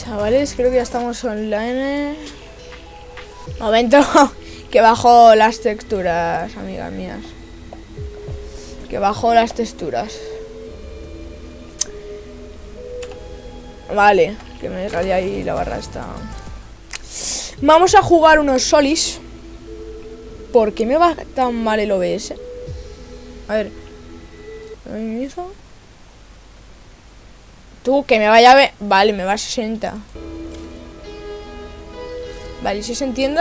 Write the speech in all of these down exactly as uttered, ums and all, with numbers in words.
Chavales, creo que ya estamos online. Momento, que bajo las texturas, amigas mías. Que bajo las texturas. Vale, que me rayé ahí la barra esta. Vamos a jugar unos solis. ¿Por qué me va tan mal el O B S? A ver. ¿Ahí mismo? Tú, que me vaya a ver. Vale, me va a sesenta. Vale, si se entiende.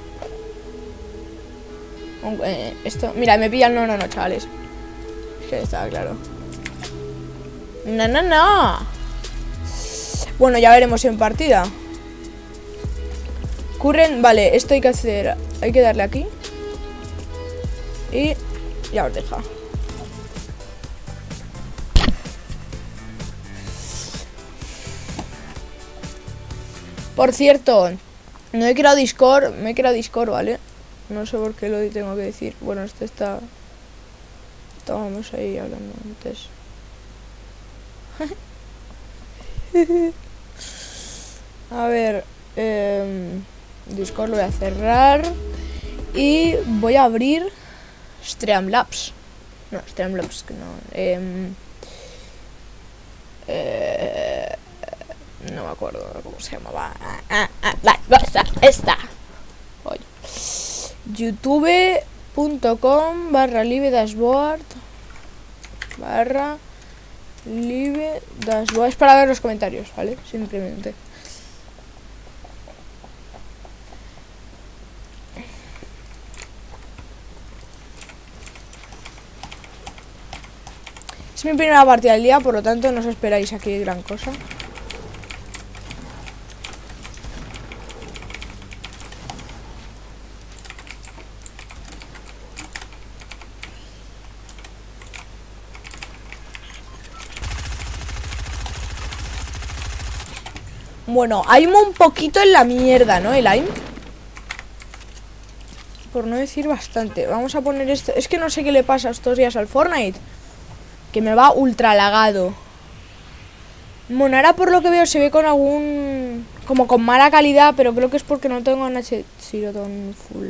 Eh, esto, mira, me pillan. No, no, no, chavales. Es que estaba claro. No, no, no. Bueno, ya veremos en partida. Curren, vale, esto hay que hacer. Hay que darle aquí. Y ya os deja. Por cierto, no he creado Discord, me he creado Discord, ¿vale? No sé por qué lo tengo que decir. Bueno, este está... Estábamos ahí hablando antes. A ver, eh, Discord lo voy a cerrar. Y voy a abrir Streamlabs. No, Streamlabs que no. Eh, eh, no me acuerdo cómo se llamaba. Ah, ah, la cosa esta. Oye. youtube punto com barra live dashboard barra live dashboard. Es para ver los comentarios, ¿vale? Simplemente. Es mi primera partida del día, por lo tanto no os esperáis aquí gran cosa. Bueno, aim un poquito en la mierda, ¿no? El aim. Por no decir bastante. Vamos a poner esto. Es que no sé qué le pasa estos días al Fortnite. Que me va ultra lagado. Bueno, ahora por lo que veo se ve con algún... Como con mala calidad, pero creo que es porque no tengo un H... Siroton full.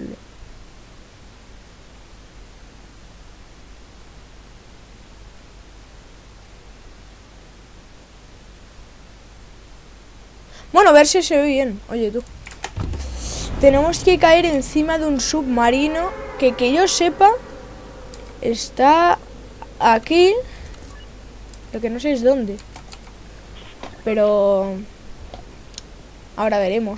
Bueno, a ver si se ve bien. Oye, tú. Tenemos que caer encima de un submarino que, que yo sepa, está aquí. Lo que no sé es dónde. Pero... ahora veremos.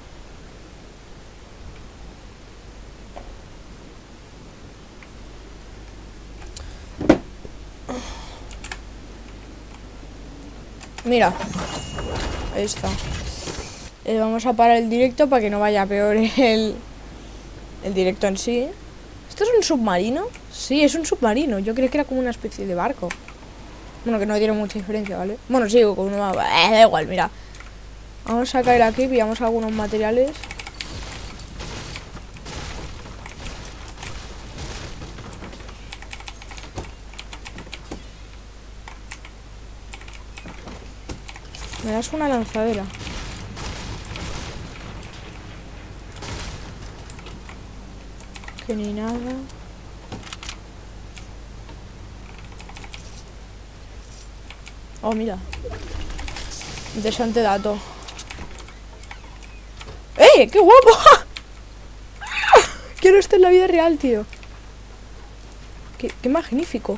Mira. Ahí está. Eh, vamos a parar el directo para que no vaya peor el, el directo en sí. ¿Esto es un submarino? Sí, es un submarino. Yo creí que era como una especie de barco. Bueno, que no tiene mucha diferencia, ¿vale? Bueno, sí, con uno... Eh, da igual, mira. Vamos a caer aquí, pillamos algunos materiales. Me das una lanzadera. Que ni nada. Oh, mira. Interesante dato. ¡Eh! ¡Qué guapo! Quiero esto en la vida real, tío. Qué, qué magnífico.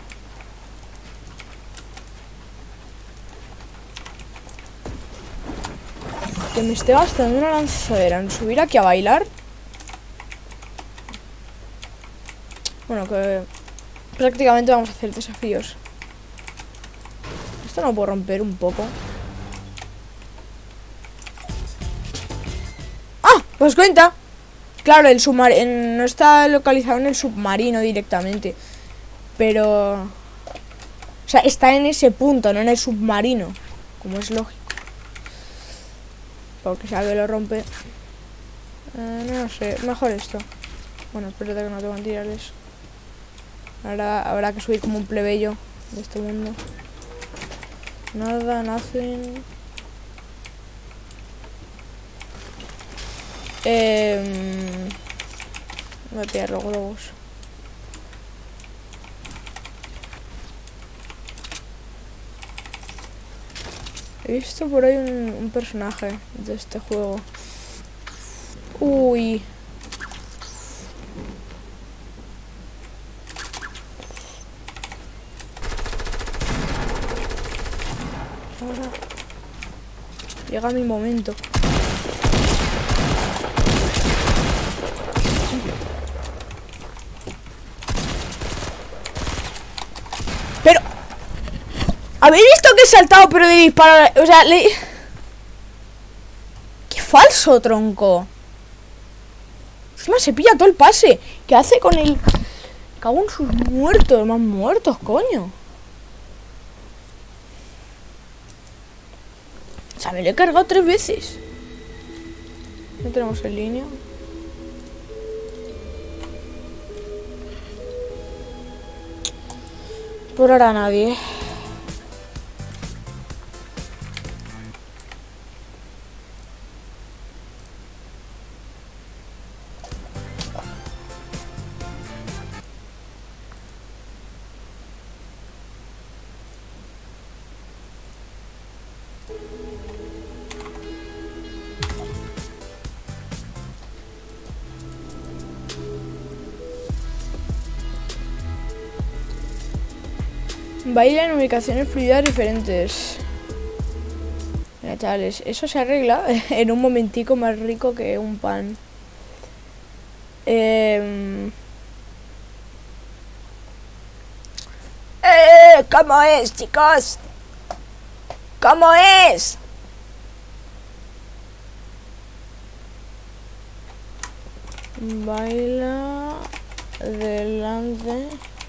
Que me esté gastando una lanzadera en subir aquí a bailar. Bueno, que prácticamente vamos a hacer desafíos. Esto no puedo romper un poco. ¡Ah! Pues cuenta. Claro, el submarino no está localizado en el submarino directamente. Pero... o sea, está en ese punto, no en el submarino. Como es lógico. Porque si alguien lo rompe... Eh, no sé, mejor esto. Bueno, espérate que no tengo antirales. Ahora habrá que subir como un plebeyo de este mundo. Nada, nothing. Eh, voy a pillar los globos. He visto por ahí un, un personaje de este juego. Uy. Ahora llega mi momento. Pero ¿habéis visto que he saltado pero de disparar? O sea, le... ¡Qué falso, tronco! Encima se pilla todo el pase. ¿Qué hace con el...? Cago en sus muertos, más muertos, coño. O sea, me lo he cargado tres veces. No tenemos en línea. Por ahora nadie. Baila en ubicaciones fluidas diferentes. Mira, chavales, eso se arregla en un momentico más rico que un pan. Eh... ¡Eh! ¿Cómo es, chicos? ¿Cómo es? Baila delante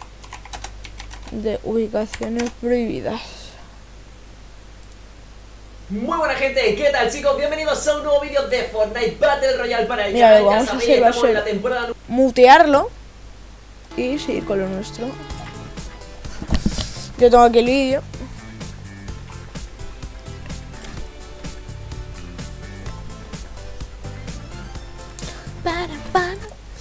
de ubicaciones prohibidas. Muy buena gente, ¿qué tal, chicos? Bienvenidos a un nuevo vídeo de Fortnite Battle Royale para el Mira, canal. lo vamos Ya a sabéis, hacer, va a estamos en ser la temporada mutearlo y seguir con lo nuestro. Yo tengo aquí el vídeo. Para, para.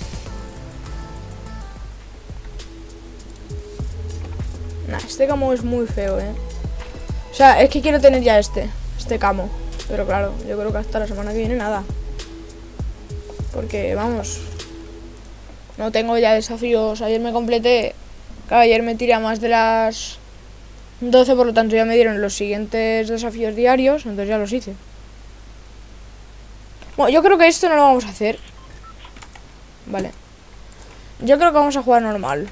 Nah, este camo es muy feo, eh. O sea, es que quiero tener ya este, este camo. Pero claro, yo creo que hasta la semana que viene nada. Porque, vamos, no tengo ya desafíos. Ayer me completé. Claro, ayer me tiré a más de las doce, por lo tanto ya me dieron los siguientes desafíos diarios. Entonces ya los hice. Bueno, yo creo que esto no lo vamos a hacer. Vale. Yo creo que vamos a jugar normal.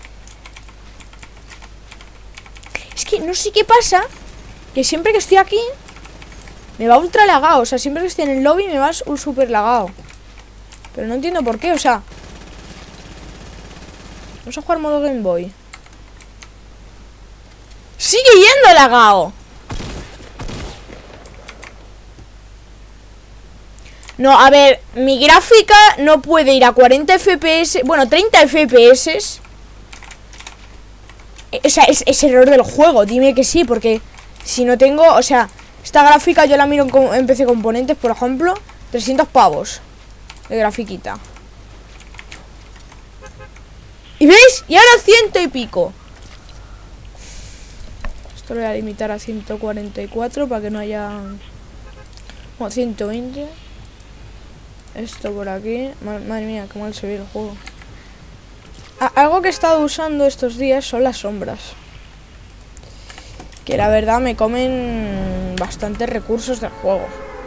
Es que no sé qué pasa, que siempre que estoy aquí me va ultra lagado. O sea, siempre que estoy en el lobby me va un super lagado. Pero no entiendo por qué, o sea. Vamos a jugar modo Game Boy. ¡Sigue yendo lagado! No, a ver, mi gráfica no puede ir a cuarenta F P S. Bueno, treinta F P S. O sea, es, es error del juego, dime que sí, porque si no tengo, o sea, esta gráfica yo la miro en, en P C Componentes, por ejemplo, trescientos pavos de grafiquita. ¿Y veis? Y ahora ciento y pico. Esto lo voy a limitar a ciento cuarenta y cuatro para que no haya... Bueno, ciento veinte. Esto por aquí. Madre mía, qué mal se ve el juego. Algo que he estado usando estos días son las sombras. Que la verdad me comen bastantes recursos del juego.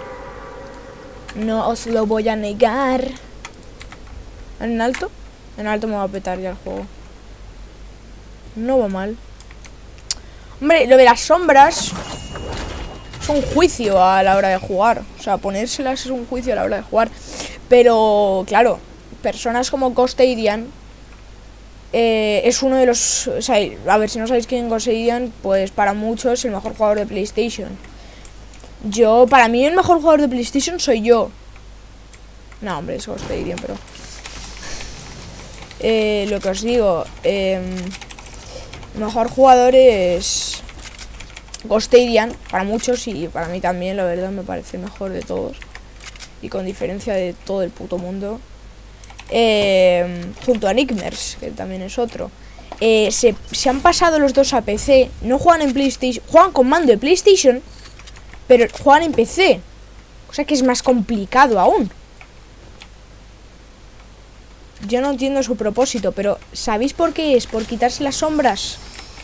No os lo voy a negar. ¿En alto? En alto me va a petar ya el juego. No va mal. Hombre, lo de las sombras es un juicio a la hora de jugar. O sea, ponérselas es un juicio a la hora de jugar. Pero, claro, personas como Costadian eh, es uno de los... O sea, a ver, si no sabéis quién es Costadian, pues para muchos es el mejor jugador de PlayStation. Yo, para mí el mejor jugador de PlayStation soy yo. No, hombre, es Costadian, pero... Eh, lo que os digo, eh, el mejor jugador es Costadian, para muchos y para mí también, la verdad, me parece el mejor de todos. y con diferencia de todo el puto mundo. Eh, junto a Nickmers, que también es otro. Eh, se, se han pasado los dos a P C. No juegan en PlayStation, juegan con mando de PlayStation, pero juegan en P C. O sea que es más complicado aún. Yo no entiendo su propósito, pero ¿sabéis por qué es? Por quitarse las sombras.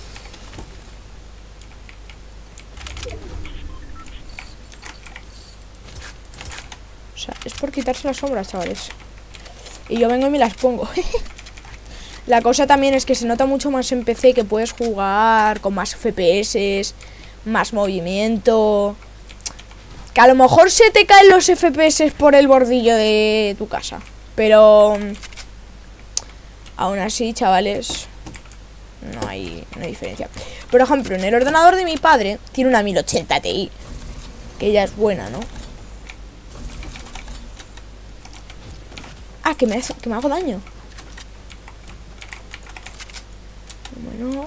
O sea, es por quitarse las sombras, chavales. Y yo vengo y me las pongo. La cosa también es que se nota mucho más en P C, que puedes jugar con más F P S, más movimiento. Que a lo mejor se te caen los F P S por el bordillo de tu casa. Pero aún así, chavales, no hay, no hay diferencia. Por ejemplo, en el ordenador de mi padre tiene una mil ochenta Ti, que ya es buena, ¿no? Ah, que me, que me hago daño. Bueno.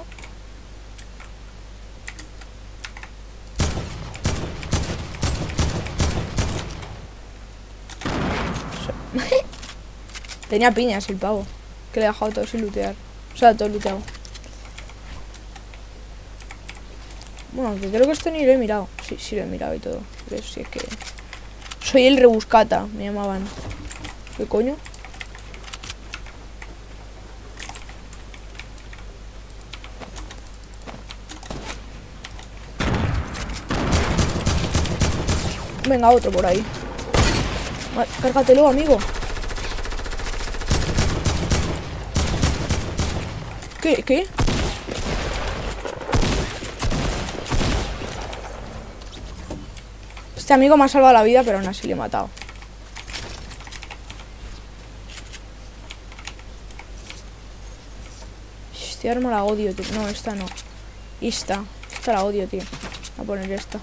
Tenía piñas el pavo, que le he dejado todo sin lootear. O sea, todo looteado. Bueno, que creo que esto ni lo he mirado. Sí, sí lo he mirado y todo. Pero sí es que... soy el rebuscata, me llamaban. ¿Qué coño? Venga, otro por ahí. Vale, cárgatelo, amigo. ¿Qué? ¿Qué? Este amigo me ha salvado la vida, pero aún así le he matado. Este arma la odio, tío. No, esta no. Esta. Esta la odio, tío. Voy a poner esta.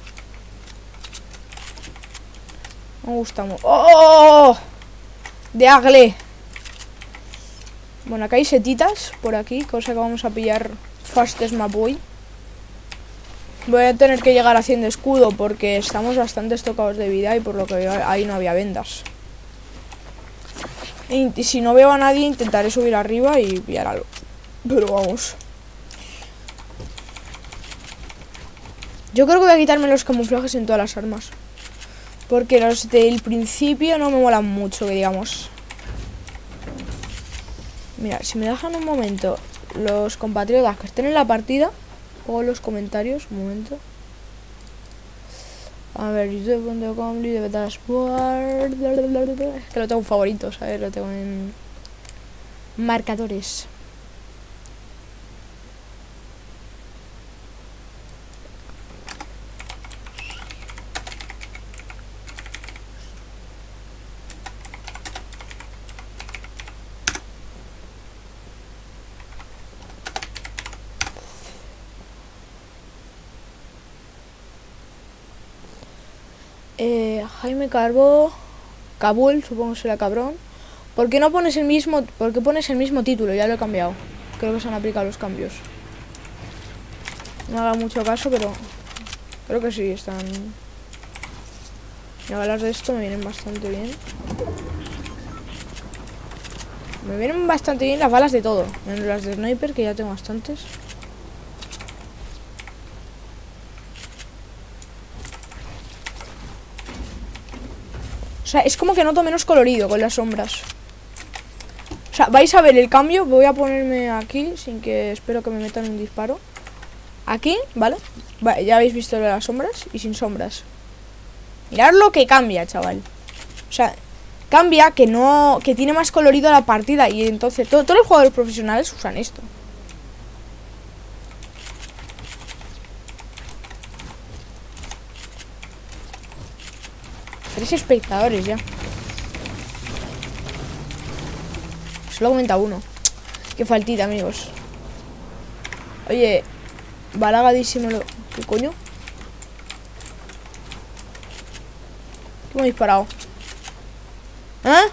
Me gusta mucho. ¡Oh! De Agle. Bueno, acá hay setitas por aquí, cosa que vamos a pillar fast as my boy. Voy a tener que llegar haciendo escudo porque estamos bastante tocados de vida y por lo que veo ahí no había vendas. Y si no veo a nadie intentaré subir arriba y pillar algo. Pero vamos. Yo creo que voy a quitarme los camuflajes en todas las armas. Porque los del principio no me molan mucho, que digamos. Mira, si me dejan un momento los compatriotas que estén en la partida, o los comentarios, un momento. A ver, youtube punto com, de dashboard. Es que lo tengo en favoritos, ¿sabes? Lo tengo en marcadores. Eh, Jaime Carbo, Kabul, supongo que será cabrón. ¿Por qué no pones el mismo, por qué pones el mismo título? Ya lo he cambiado. Creo que se han aplicado los cambios. No haga mucho caso, pero creo que sí están. Las balas de esto me vienen bastante bien. Me vienen bastante bien las balas de todo, menos las de sniper, que ya tengo bastantes. O sea, es como que noto menos colorido con las sombras. O sea, vais a ver el cambio. Voy a ponerme aquí, sin que espero que me metan un disparo. Aquí, ¿vale? Vale, ya habéis visto las sombras y sin sombras. Mirad lo que cambia, chaval. O sea, cambia que no, que tiene más colorido la partida. Y entonces, todo, todos los jugadores profesionales usan esto. Tres espectadores ya. Solo aumenta uno. Qué faltita, amigos. Oye, balagadísimo lo... ¿Qué coño? ¿Qué me he disparado? ¿Ah?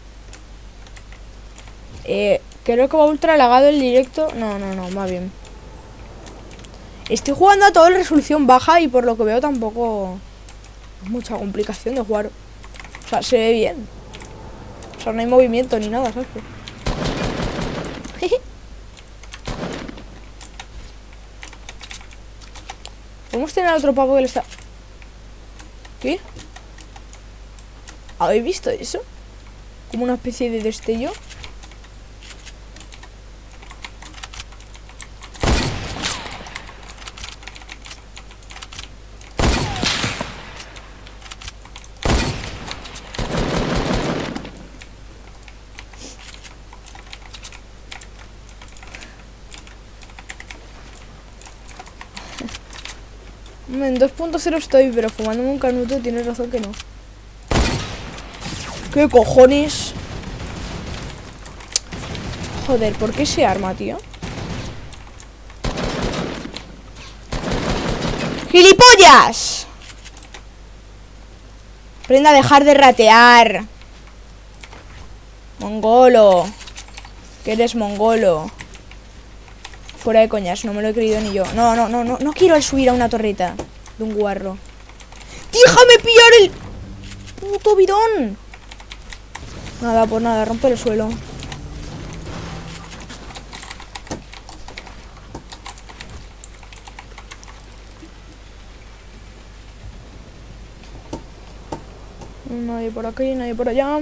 Eh, creo que va ultra lagado el directo. No, no, no, más bien. Estoy jugando a toda la resolución baja y por lo que veo tampoco... mucha complicación de jugar. sea, se ve bien. O sea, no hay movimiento ni nada, ¿sabes? Podemos tener otro pavo que le está... ¿Qué? ¿Habéis visto eso? Como una especie de destello. En dos punto cero estoy, pero fumándome un canuto tienes razón que no. ¿Qué cojones? Joder, ¿por qué ese arma, tío? ¡Gilipollas! Aprenda a dejar de ratear. Mongolo. Que eres mongolo. Fuera de coñas, no me lo he creído ni yo. No, no, no, no, no quiero subir a una torreta de un guarro. ¡Déjame pillar el puto bidón! Nada, pues nada, rompe el suelo. Nadie por aquí, nadie por allá.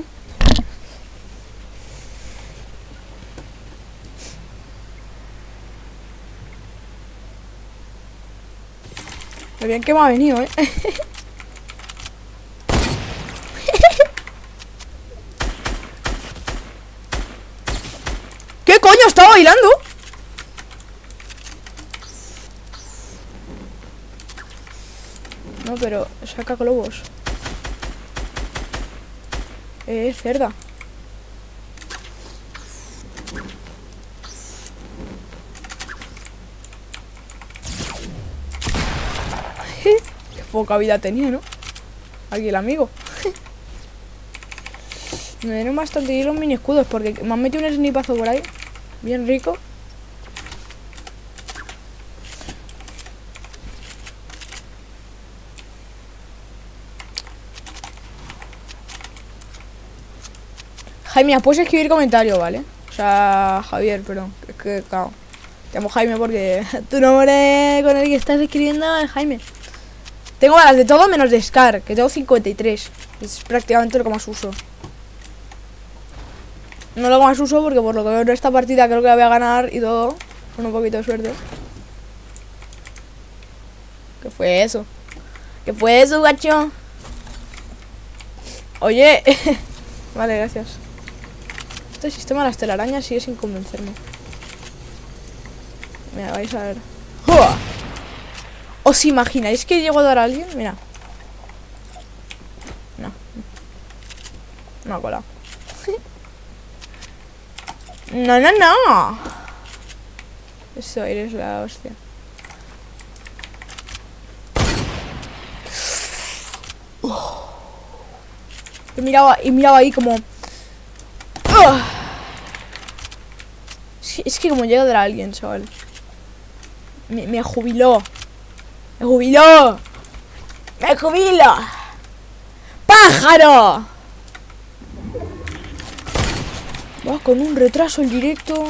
Lo bien que me ha venido, ¿eh? ¿Qué coño estaba bailando? No, pero saca globos. Eh, cerda. Qué poca vida tenía, ¿no? Aquí el amigo. Me dieron bastante bien los mini escudos porque me han metido un snipazo por ahí. Bien rico. Jaime, puedes escribir comentario, ¿vale? O sea, Javier, perdón. Es que, claro, te llamo Jaime porque tu nombre con el que estás escribiendo es Jaime. Tengo balas de todo menos de Scar, que tengo cincuenta y tres. Es prácticamente lo que más uso. No lo que más uso porque por lo que veo en esta partida creo que la voy a ganar y todo. Con un poquito de suerte. ¿Qué fue eso? ¿Qué fue eso, gacho? Oye. Vale, gracias. Este sistema de las telarañas sigue sin convencerme. Mira, vais a ver. ¡Uah! ¿Os imagináis que llego a dar a alguien? Mira. No. No ha colado. No, no, no. Eso eres la hostia. Uh. Y miraba, y miraba ahí como... Uh. Es, que, es que como llega a dar a alguien, chaval. Me, me jubiló. Me jubiló. Me jubilo. ¡Pájaro! Va con un retraso el directo.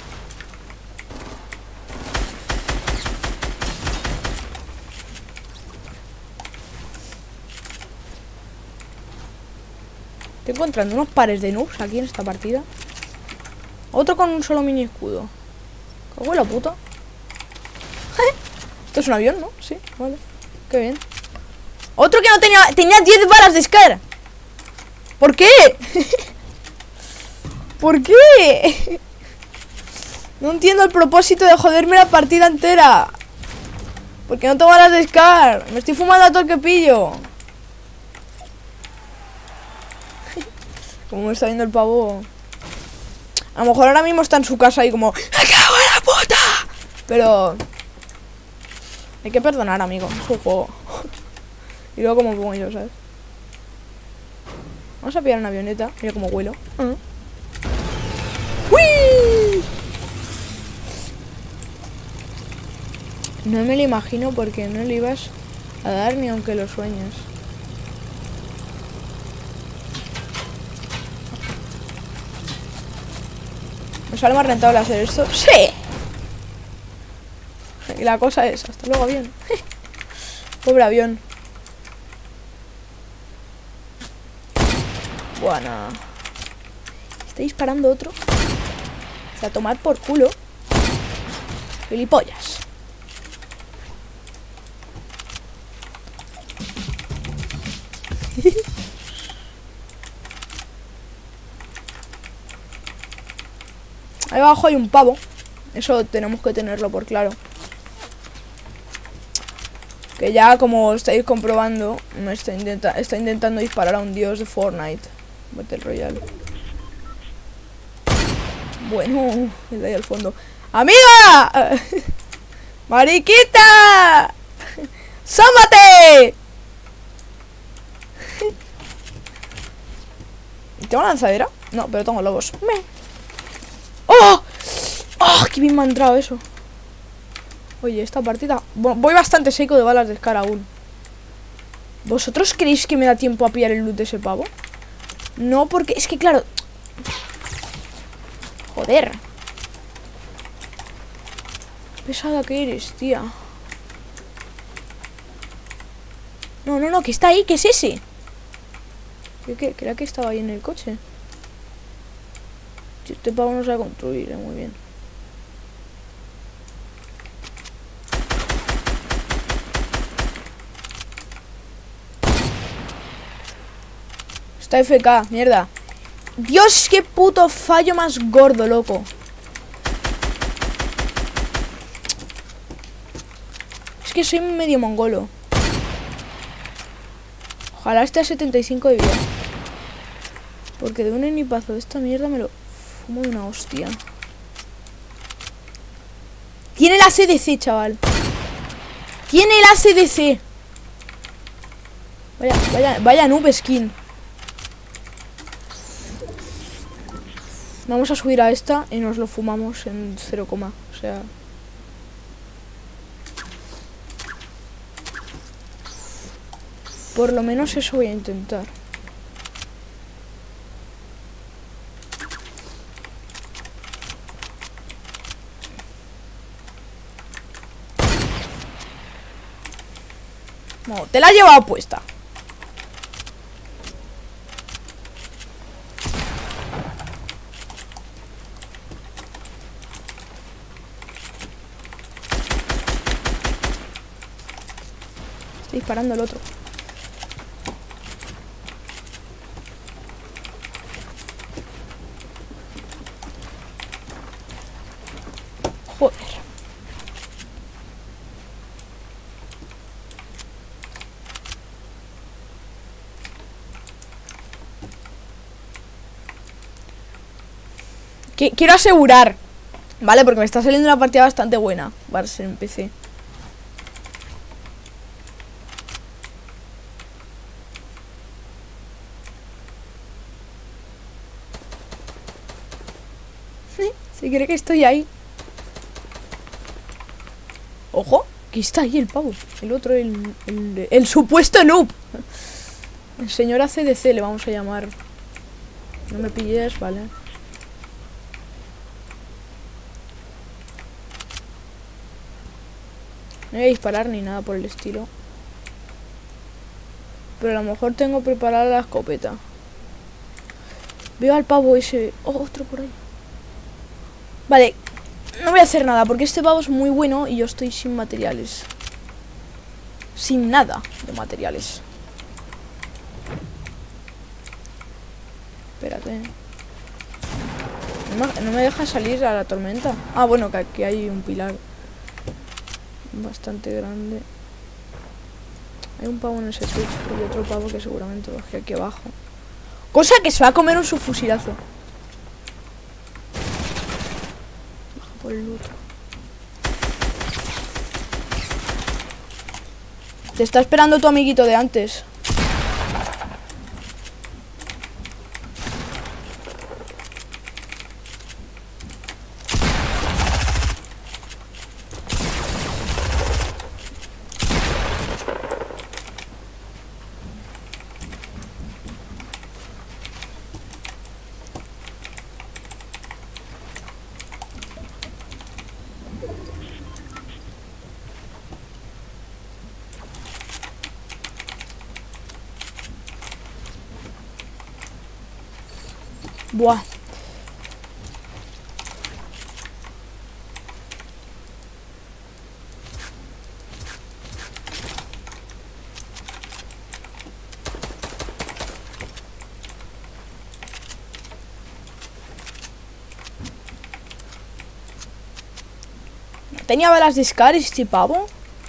Estoy encontrando unos pares de noobs aquí en esta partida. Otro con un solo mini escudo. ¿Qué huele la puta? Esto es un avión, ¿no? Sí, vale. Qué bien. Otro que no tenía... Tenía diez balas de Scar. ¿Por qué? ¿Por qué? No entiendo el propósito de joderme la partida entera. Porque no tengo balas de Scar. Me estoy fumando a todo el que pillo. Como me está viendo el pavo. A lo mejor ahora mismo está en su casa y como... ¡Me cago en la puta! Pero... hay que perdonar, amigo. Es un juego. Y luego como pongo yo, ¿sabes? Vamos a pillar una avioneta. Mira cómo vuelo. Uh-huh. ¡Uy! No me lo imagino porque no le ibas a dar ni aunque lo sueñes. ¿Me sale más rentable hacer esto? ¡Sí! Y la cosa es, hasta luego avión. Pobre avión. Buena. Está disparando otro. A tomar por culo. Gilipollas. Ahí abajo hay un pavo. Eso tenemos que tenerlo por claro. Que ya, como estáis comprobando, me está, intenta está intentando disparar a un dios de Fortnite Battle Royale. Bueno, el de ahí al fondo. ¡Amiga! ¡Mariquita! ¡Sómate! ¿Tengo lanzadera? No, pero tengo lobos. Me. ¡Oh! ¡Oh! ¡Qué bien me ha entrado eso! Oye, esta partida... Voy bastante seco de balas de Scar aún. ¿Vosotros creéis que me da tiempo a pillar el loot de ese pavo? No, porque es que claro... Joder. Qué pesada que eres, tía. No, no, no, que está ahí, ¿qué es ese? ¿Qué, qué? Creía que estaba ahí en el coche. Este pavo no sabe construir, eh, muy bien. Está F K, mierda. Dios, qué puto fallo más gordo, loco. Es que soy medio mongolo. Ojalá esté a setenta y cinco de vida. Porque de un enipazo de esta mierda me lo fumo de una hostia. Tiene la C D C, chaval. Tiene la C D C. Vaya, vaya, vaya noob skin. Vamos a subir a esta y nos lo fumamos en cero, o sea... Por lo menos eso voy a intentar. No, te la he llevado puesta. Estoy disparando el otro. Joder. Qu- Quiero asegurar, ¿vale? Porque me está saliendo una partida bastante buena. Va a ser en P C. Si cree que estoy ahí. Ojo, que está ahí el pavo. El otro, el, el, el supuesto noob. El señor A C D C le vamos a llamar. No me pilles, vale. No voy a disparar ni nada por el estilo. Pero a lo mejor tengo preparada la escopeta. Veo al pavo ese. Oh, otro por ahí. Vale, no voy a hacer nada porque este pavo es muy bueno y yo estoy sin materiales. Sin nada de materiales. Espérate. No me, no me deja salir a la tormenta. Ah, bueno, que aquí hay un pilar bastante grande. Hay un pavo en ese switch y otro pavo que seguramente baje aquí abajo. Cosa que se va a comer un subfusilazo. Baja por el loot. Te está esperando tu amiguito de antes. Buah. ¿Tenía balas de Scar este pavo?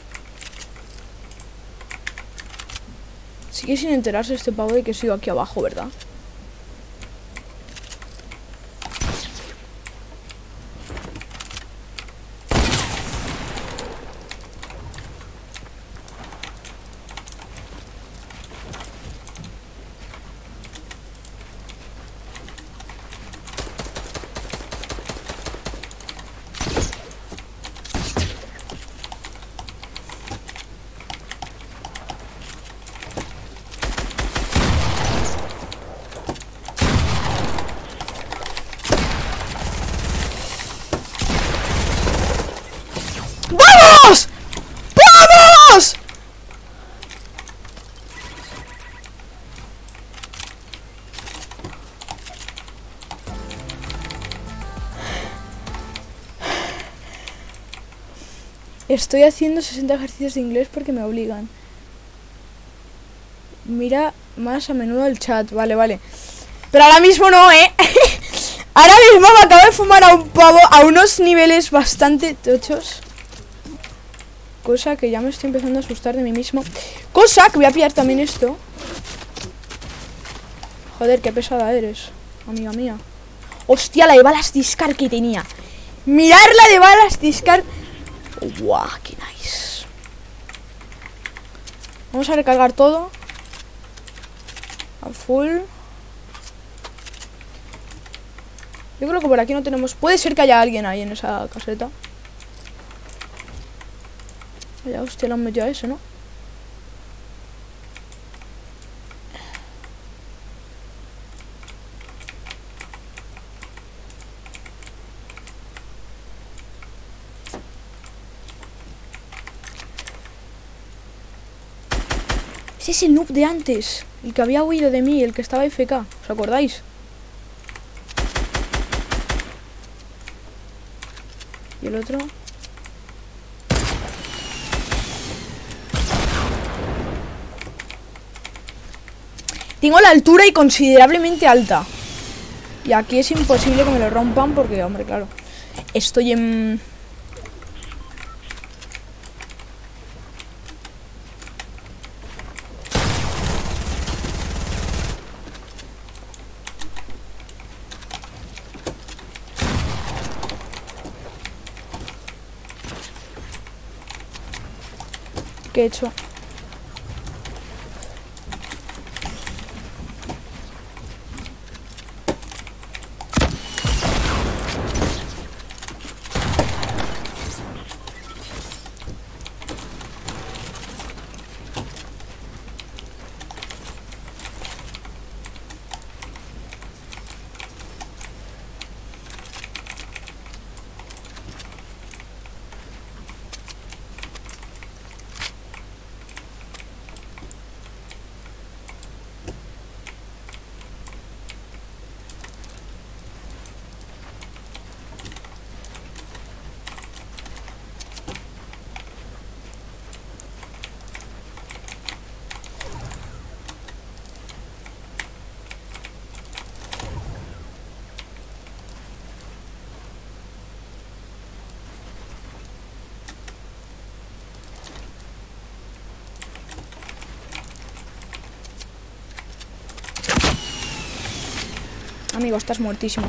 Sigue sin enterarse este pavo de que sigo aquí abajo, ¿verdad? ¡Vamos! ¡Vamos! Estoy haciendo sesenta ejercicios de inglés porque me obligan. Mira más a menudo el chat. Vale, vale. Pero ahora mismo no, ¿eh? Ahora mismo me acabo de fumar a un pavo a unos niveles bastante tochos. Cosa que ya me estoy empezando a asustar de mí mismo. Cosa que voy a pillar también esto. Joder, qué pesada eres, amiga mía. Hostia, la de balas de Scar que tenía. Mirar la de balas de Scar. Guau, qué nice. Vamos a recargar todo a full. Yo creo que por aquí no tenemos... Puede ser que haya alguien ahí en esa caseta. Ya, hostia, lo han metido a eso, ¿no? Ese es el noob de antes. El que había huido de mí, el que estaba F K. ¿Os acordáis? Y el otro... Tengo la altura y considerablemente alta. Y aquí es imposible que me lo rompan porque, hombre, claro, estoy en... ¿Qué he hecho? Amigo, estás muertísimo.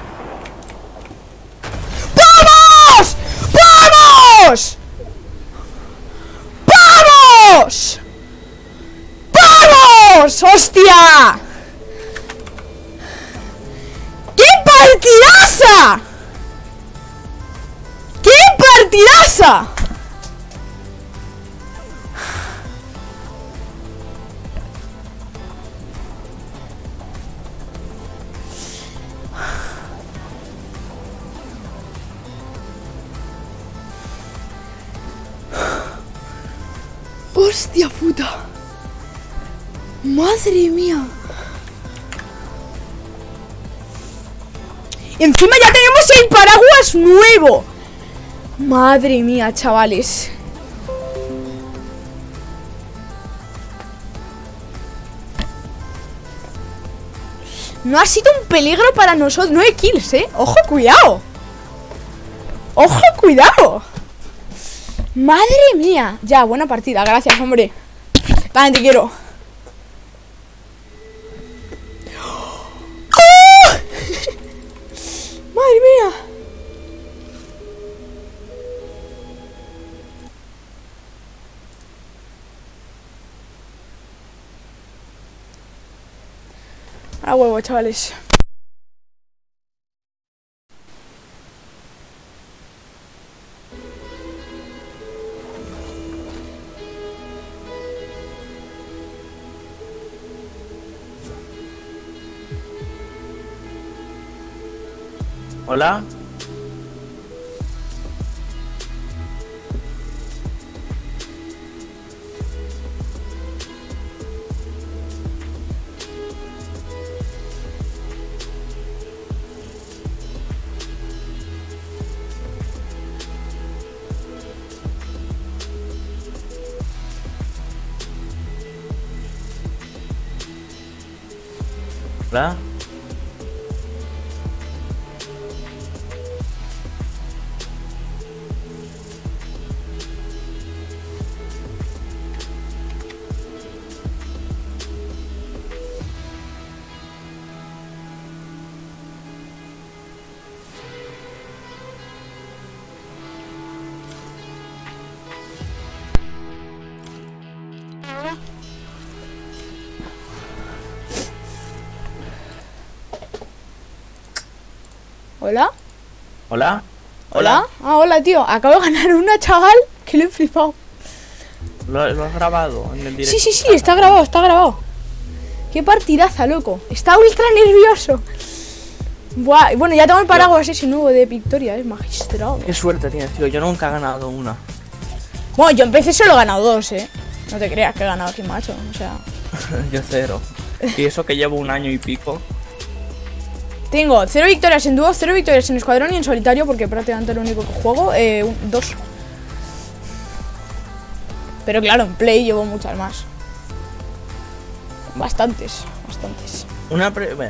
¡Vamos! ¡Vamos! ¡Vamos! ¡Vamos! ¡Hostia! ¡Qué partidaza! ¡Qué partidaza! ¡Hostia puta! ¡Madre mía! Y encima ya tenemos el paraguas nuevo. Madre mía, chavales. No ha sido un peligro para nosotros. Nueve kills, eh. Ojo, cuidado. Ojo, cuidado. Madre mía. Ya, buena partida, gracias, hombre. Vale, te quiero. ¡Oh! Madre mía. A huevo, chavales. Hola. Hola. ¿Hola? Hola. ¿Hola? Ah, hola, tío. Acabo de ganar una, chaval, que lo he flipado. ¿Lo, lo has grabado en el directo? Sí, sí, sí, está grabado, está grabado. Qué partidaza, loco. Está ultra nervioso. Buah, bueno, ya tengo el paraguas ese nuevo de Victoria, es magistrado. Qué suerte tienes, tío. Yo nunca he ganado una. Bueno, yo empecé solo he ganado dos, eh. No te creas que he ganado aquí, macho. O sea, Yo cero. Y eso que llevo un año y pico. tengo cero victorias en dúo, cero victorias en escuadrón y en solitario, porque prácticamente es lo único que juego. Eh, un, dos. Pero claro, en play llevo muchas más. Bastantes, bastantes. Una pre... bueno,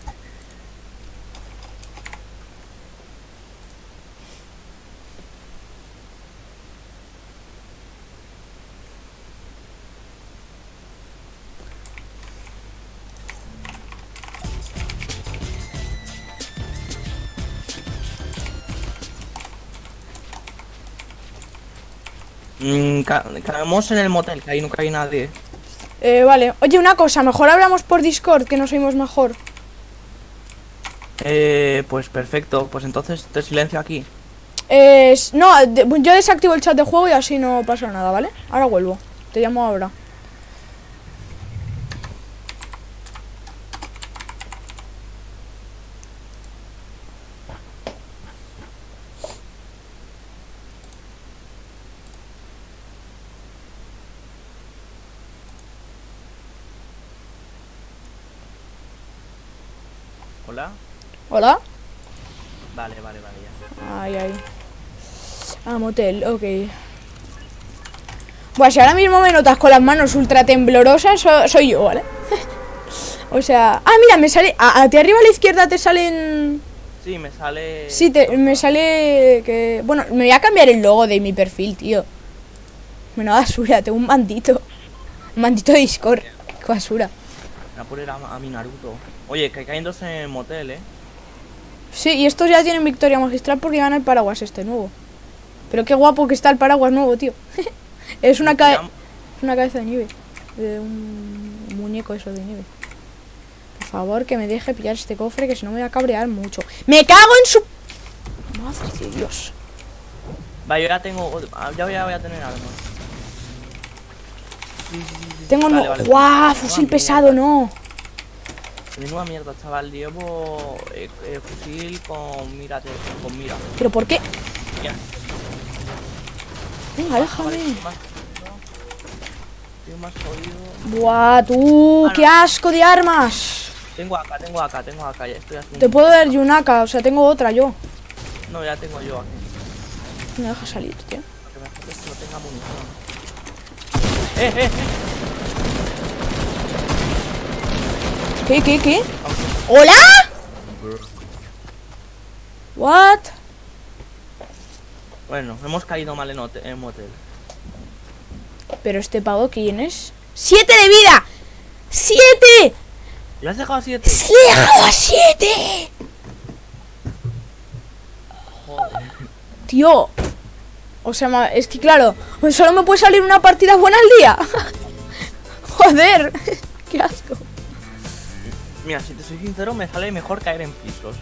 Mm, ca caemos en el motel, que ahí nunca hay nadie. Eh, vale. Oye, una cosa, mejor hablamos por Discord, que nos oímos mejor. Eh, pues perfecto. Pues entonces te silencio aquí. Eh, no, de, yo desactivo el chat de juego y así no pasa nada, ¿vale? Ahora vuelvo. Te llamo ahora. Hola. ¿Hola? Vale, vale, vale, ya. Ay, ay. Ah, motel, ok. Bueno, si ahora mismo me notas con las manos ultra temblorosas, so, soy yo, ¿vale? O sea... Ah, mira, me sale... A, a ti arriba a la izquierda te salen... Sí, me sale... Sí, te, me sale que... Bueno, me voy a cambiar el logo de mi perfil, tío. Menuda basura, tengo un mandito. Un mandito de Discord. Qué basura. Voy a poner a, a mi Naruto. Oye, que cayéndose en el motel, eh. Sí, y estos ya tienen victoria magistral porque gana el paraguas este nuevo. Pero qué guapo que está el paraguas nuevo, tío. Es una, ca es una cabeza de nieve. De un muñeco eso de nieve. Por favor, que me deje pillar este cofre, que si no me voy a cabrear mucho. ¡Me cago en su... Madre de Dios! Vale, yo ya tengo... Ya voy a, voy a tener armas. Sí, sí, sí, sí. Tengo... Vale, no... vale. ¡Guau! Fusil pesado, no. Menuda mierda, chaval. Llevo eh, eh, fusil con mira, con mira. ¿Pero por qué? Ya. Venga, déjame. Vale, estoy más, estoy más jodido. Buah, tú, Ah, qué no. asco de armas. Tengo acá, tengo acá, tengo acá, ya estoy haciendo. Te puedo dar Yunaka, o sea, tengo otra yo. No, ya tengo yo aquí. Me deja salir, tío. Porque me hace que no tenga munición. ¡Eh, eh, eh! ¿Qué, qué, qué? ¿Hola? What? Bueno, hemos caído mal en, hotel, en motel. Pero este pavo, ¿quién es? ¡Siete de vida! ¡Siete! ¿Le has dejado siete? ¡Le he dejado a siete! Joder. Tío. O sea, ma- es que claro, pues solo me puede salir una partida buena al día. Joder. Qué asco. Mira, si te soy sincero, me sale mejor caer en pisos.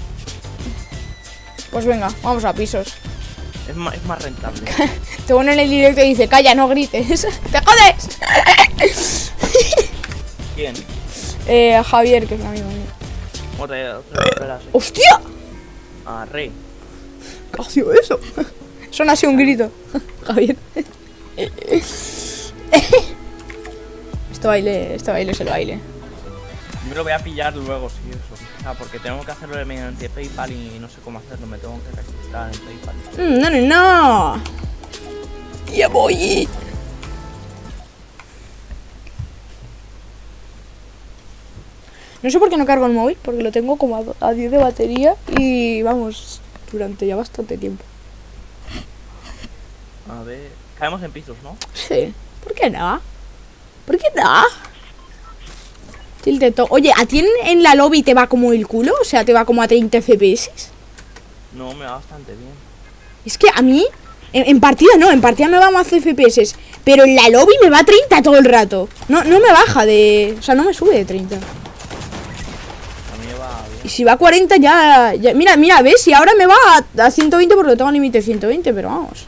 Pues venga, vamos a pisos. Es más, es más rentable. Te pone en el directo y dice, calla, no grites. ¡Te jodes! ¿Quién? eh, Javier, que es un amigo mío. ¿Cómo te, te esperas? ¡Hostia! Ah, rey. ¿Qué ha sido eso? Suena así un grito. Javier. Este baile, este baile es el baile. Yo me lo voy a pillar luego, sí, eso. O sea, porque tengo que hacerlo mediante PayPal y no sé cómo hacerlo. Me tengo que registrar en PayPal. Mm, no, no, no. Ya voy. No sé por qué no cargo el móvil, porque lo tengo como a, a diez de batería y vamos, durante ya bastante tiempo. A ver. Caemos en pisos, ¿no? Sí. ¿Por qué no? ¿Por qué no? Tilde to- Oye, ¿a ti en, en la lobby te va como el culo? O sea, ¿te va como a treinta F P S? No, me va bastante bien. Es que a mí, en, en partida no, en partida me va más F P S, pero en la lobby me va a treinta todo el rato. No, no me baja de... O sea, no me sube de treinta. A mí me va bien. Y si va a cuarenta ya... ya mira, mira, ¿ves? Y ahora me va a, a ciento veinte porque tengo límite ciento veinte, pero vamos.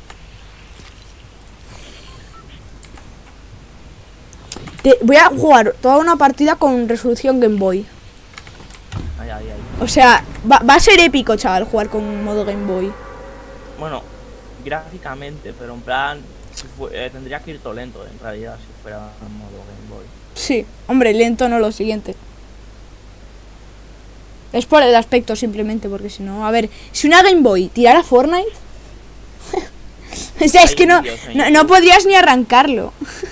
Te, voy a jugar toda una partida con resolución Game Boy. Ay, ay, ay. O sea, va, va a ser épico, chaval, jugar con modo Game Boy. Bueno, gráficamente, pero en plan... Si fue, eh, tendría que ir todo lento, en realidad, si fuera en modo Game Boy. Sí, hombre, lento no lo siguiente. Es por el aspecto simplemente, porque si no... A ver, si una Game Boy tirara Fortnite... o sea, es Hay que no, vídeos en no, YouTube. no podrías ni arrancarlo.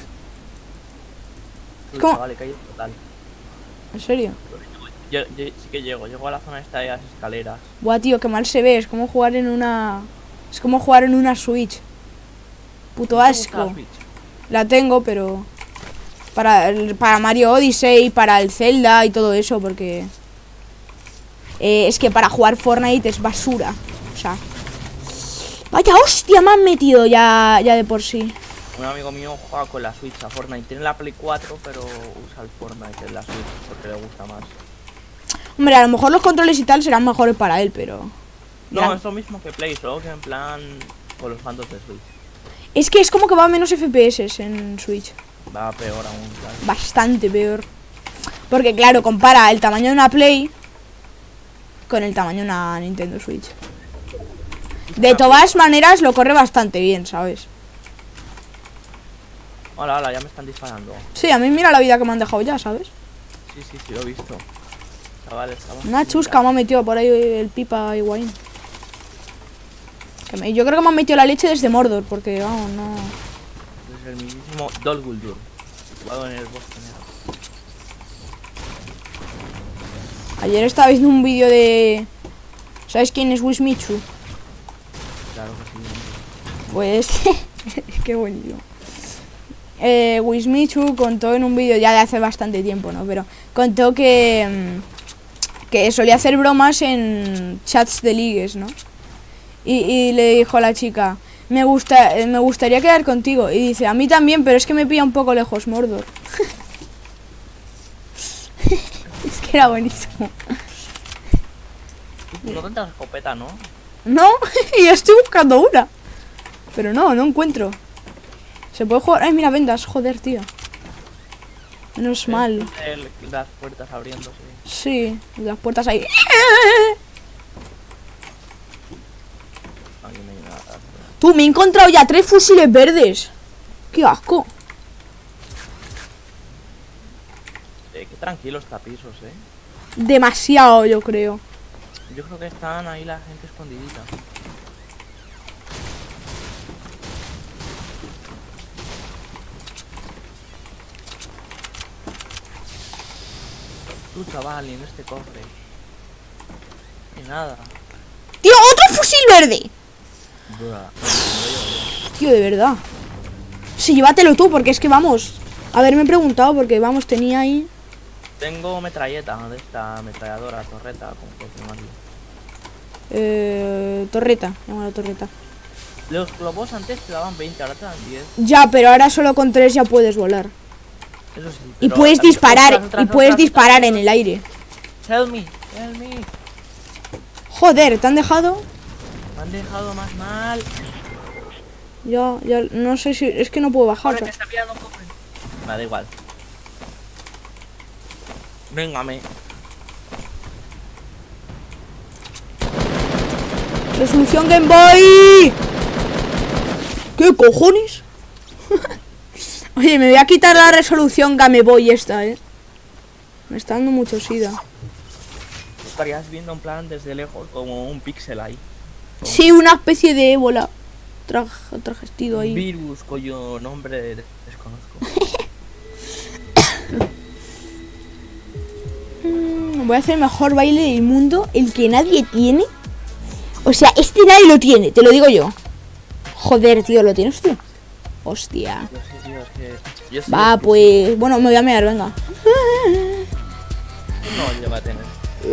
Uy, ¿Cómo? chaval, he caído total. ¿En serio? Yo, yo sí que llego, llego a la zona esta de las escaleras. Buah, tío, qué mal se ve. Es como jugar en una... Es como jugar en una Switch. Puto ¿No te gusta la asco. Switch? La tengo, pero... Para, el- para Mario Odyssey, para el Zelda y todo eso, porque... eh, es que para jugar Fortnite es basura. O sea... Vaya hostia, me han metido ya, ya de por sí. Un amigo mío juega con la Switch a Fortnite. Tiene la Play cuatro, pero usa el Fortnite en la Switch porque le gusta más. Hombre, a lo mejor los controles y tal serán mejores para él, pero... No, Ya. es lo mismo que Play, solo que en plan con los mandos de Switch. Es que es como que va a menos F P S en Switch. Va peor aún, claro. Bastante peor. Porque claro, compara el tamaño de una Play con el tamaño de una Nintendo Switch. De todas maneras lo corre bastante bien, ¿sabes? Hola, hola, ya me están disparando. Sí, a mí mira la vida que me han dejado ya, ¿sabes? Sí, sí, sí, lo he visto. Chavales, estamos... Una chusca me ha metido por ahí el pipa Higuaín. Que me- Yo creo que me han metido la leche desde Mordor, porque vamos, no... Desde el mismísimo Dol Guldur, situado en el bosque negro. Ayer estaba viendo un vídeo de... ¿Sabes quién es Wismichu? Claro que sí. Pues... Qué buenísimo. Eh, Wismichu contó en un vídeo ya de hace bastante tiempo, ¿no? Pero contó que... mm, que solía hacer bromas en chats de ligues, ¿no? Y, y le dijo a la chica, me gusta, eh, me gustaría quedar contigo. Y dice, a mí también, pero es que me pilla un poco lejos Mordor. Es que era buenísimo. No tendrás escopeta, ¿no? No, y estoy buscando una. Pero no, no encuentro. Se puede jugar... Ay, mira, vendas, joder, tío. Menos mal. El- las puertas abriéndose. Sí, las puertas ahí. Aquí no hay nada. Tú, me he encontrado ya tres fusiles verdes. Qué asco. Eh, Qué tranquilos tapisos, eh. Demasiado, yo creo. Yo creo que están ahí la gente escondidita. Tú, chaval, y en este cofre. Y nada. ¡Tío, otro fusil verde! Buah. Tío, de verdad. Sí, llévatelo tú, porque es que vamos. Haberme preguntado, porque vamos, tenía ahí. Tengo metralleta de esta ametralladora, torreta, como que llamarlo. Eh, torreta, llámalo torreta. Los globos antes te daban veinte, ahora te dan diez. Ya, pero ahora solo con tres ya puedes volar. Eso sí. Y pero puedes también- disparar, ostras, ostras, y puedes ostras, disparar ostras. en el aire. Help me, help me. Joder, ¿te han dejado? Me han dejado más mal. Ya, ya, no sé si... Es que no puedo bajar. Ahora que está pillando un cofre. Me da igual. Véngame. Resolución Game Boy. ¿Qué cojones? Oye, me voy a quitar la resolución Game Boy esta, eh. Me está dando mucho sida. Estarías viendo en plan desde lejos como un píxel ahí. Sí, una especie de ébola. Traje, trajestido ahí. Virus cuyo nombre desconozco. Mm, voy a hacer el mejor baile del mundo, el que nadie tiene. O sea, este nadie lo tiene, te lo digo yo. Joder, tío, ¿lo tienes tú? Hostia. Yo sí, tío, es que... Yo sí, Va, es que pues... Bueno, me voy a mear, venga. No lleva a tener.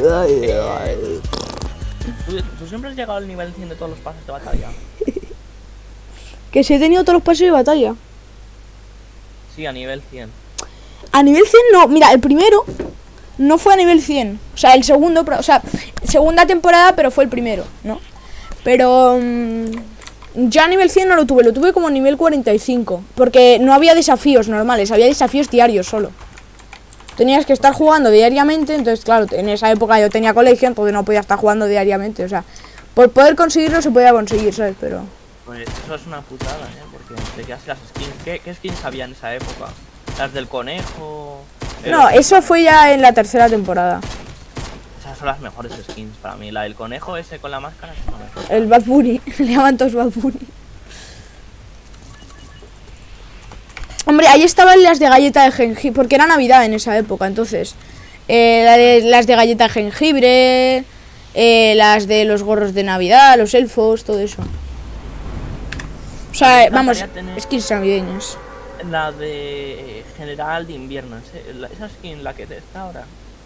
¿Tú, tú siempre has llegado al nivel cien de todos los pases de batalla. Que si he tenido todos los pases de batalla. Sí, a nivel cien. A nivel cien no, mira, el primero no fue a nivel cien. O sea, el segundo, pero- o sea, segunda temporada, pero fue el primero, ¿no? Pero mm, ya a nivel cien no lo tuve, lo tuve como a nivel cuarenta y cinco. Porque no había desafíos normales, había desafíos diarios solo. Tenías que estar jugando diariamente, entonces claro, en esa época yo tenía colegio, entonces no podía estar jugando diariamente, o sea, por poder conseguirlo se podía conseguir, ¿sabes? Pero... Pues eso es una putada, ¿eh? Porque te quedas sin las skins. ¿Qué, ¿Qué skins había en esa época? ¿Las del conejo? No, Eh, eso fue ya en la tercera temporada. Esas son las mejores skins para mí. La del conejo ese con la máscara es una mejor. El Bad Bunny, le llaman todos Bad Bunny. Hombre, ahí estaban las de galleta de jengibre, porque era Navidad en esa época, entonces. Eh, la de- las de galleta de jengibre, eh, las de los gorros de Navidad, los elfos, todo eso. O sea, Me eh, vamos, encantaría tener- skins navideñas. La de eh, general de invierno. ese- la- Esa skin, la que te está ahora.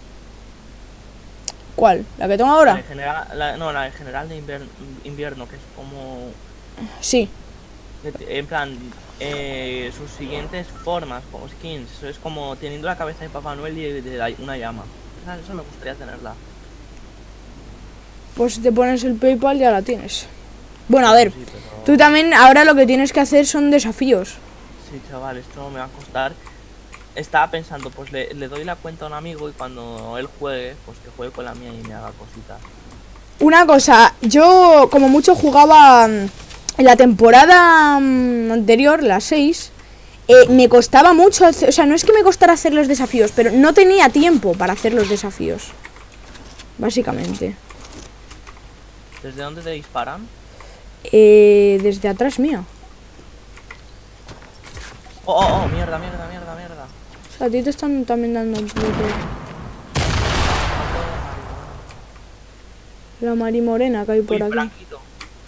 ¿Cuál? ¿La que tengo La ahora? de general, la- no, la de general de invierno, invierno, que es como... Sí. En plan, eh, sus siguientes formas como skins. Eso es como teniendo la cabeza de Papá Noel y de la- una llama. Esa- Eso me gustaría tenerla. Pues si te pones el PayPal ya la tienes. Bueno, a ver, Sí, pero- tú también ahora lo que tienes que hacer son desafíos. Sí, chaval, esto me va a costar. Estaba pensando, pues le, le doy la cuenta a un amigo y cuando él juegue, pues que juegue con la mía y me haga cositas. Una cosa, yo como mucho jugaba mm, en la temporada mm, anterior, la seis, eh, me costaba mucho, hacer- o sea, no es que me costara hacer los desafíos, pero no tenía tiempo para hacer los desafíos. Básicamente. ¿Desde dónde te disparan? Eh, desde atrás mío. Oh, oh, oh, mierda, mierda, mierda, mierda. O sea, a ti te están también dando un poco la Mari Morena que hay por Uy, aquí. Franquito.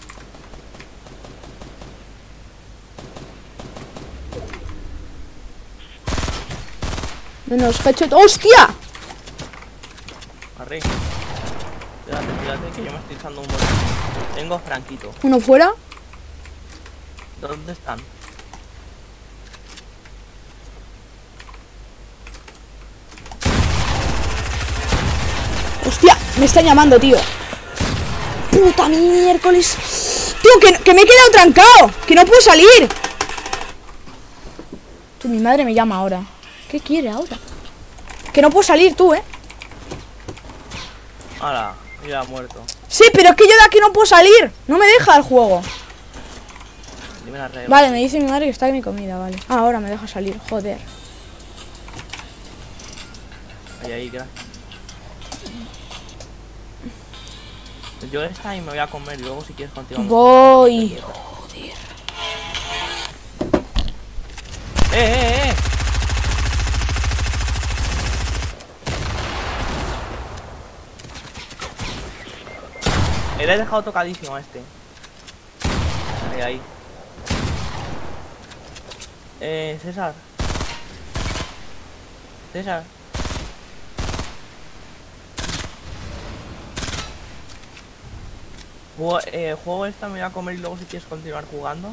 Menos headshot. ¡Hostia! Arre. Espérate, espérate, que yo me estoy echando un botón. Tengo Franquito. Uno fuera. ¿Dónde están? ¡Hostia! Me están llamando, tío. ¡Puta miércoles! ¡Tío, que, que me he quedado trancado! ¡Que no puedo salir! Tú, mi madre me llama ahora. ¿Qué quiere ahora? Que no puedo salir, tú, ¿eh? Ahora, mira, muerto. Sí, pero es que yo de aquí no puedo salir. No me deja el juego. Dime la regla. Vale, me dice mi madre que está en mi comida, vale. Ah, ahora me deja salir, joder. Ahí, ahí, gracias. Yo esta y me voy a comer y luego si quieres continuamos. Voy. Joder. ¡Eh, eh, eh! Le he dejado tocadísimo a este. Ahí, ahí. Eh, César. César. Juego, eh, juego esta, me voy a comer y luego si quieres continuar jugando.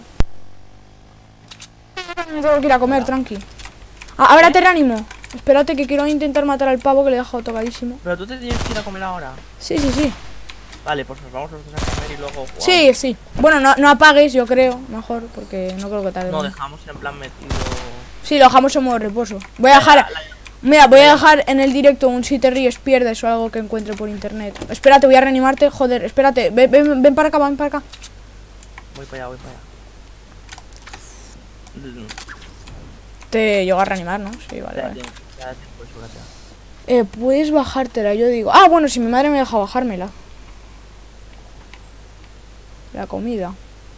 Tengo que ir a comer, tranqui. Ah, ahora te reanimo. Espérate que quiero intentar matar al pavo que le he dejado tocadísimo. Pero tú te tienes que ir a comer ahora. Sí, sí, sí. Vale, pues nos vamos los dos a comer y luego jugamos. Sí, sí. Bueno, no, no apagues, yo creo, mejor, porque no creo que tarde. No, dejamos en plan metido. Sí, lo dejamos en modo reposo. Voy a dejar... Mira, voy a dejar en el directo un si te ríes pierdes o algo que encuentre por internet. Espérate, voy a reanimarte. Joder, espérate. Ven, ven, ven para acá, ven para acá. Voy para allá, voy para allá. Te llego a reanimar, ¿no? Sí, vale, Ya, vale. ya, ya, pues, gracias. Eh, puedes bajártela, yo digo. Ah, bueno, si mi madre me deja bajármela. La comida.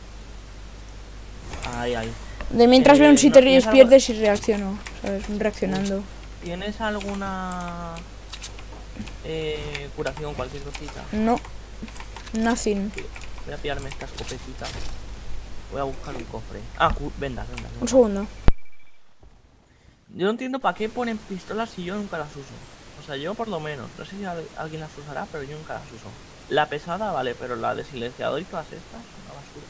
Ahí, ahí. De mientras Eh, veo un si ¿no te ríes tienes algo? pierdes y reacciono. ¿Sabes? Reaccionando. ¿Tienes alguna eh, curación, cualquier cosita? No. Nothing. Voy a pillarme esta escopetita. Voy a buscar un cofre. Ah, cu- vendas, vendas, Un vendas. segundo. Yo no entiendo para qué ponen pistolas si yo nunca las uso. O sea, yo por lo menos. No sé si al- alguien las usará, pero yo nunca las uso. La pesada, vale, pero la de silenciador y todas estas, una basura.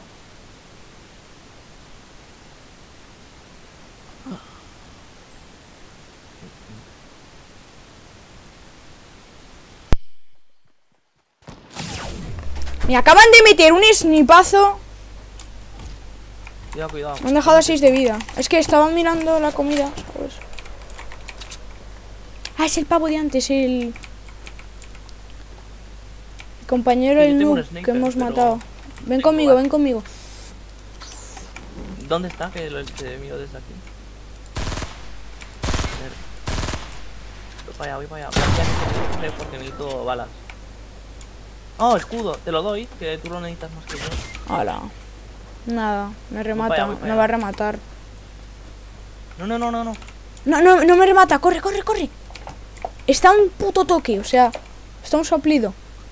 Me acaban de meter un snipazo. Cuidado, cuidado. Me han dejado a seis de vida. Es que estaba mirando la comida, ¿sabes? Ah, es el pavo de antes, el... el compañero, Sí, yo el tengo un noob que sniper, hemos pero matado. Ven tengo conmigo, varios. ven conmigo. ¿Dónde está? Que lo te miro desde aquí. A ver. Voy para allá, voy para allá. Voy a pillar este rifle porque necesito balas. Oh, escudo, te lo doy, que tú lo necesitas más que yo. Hola. Nada, me remata, allá, voy para me allá. va a rematar. No, no, no, no, no. No, no, no me remata, corre, corre, corre. Está un puto toque, o sea, está un soplido.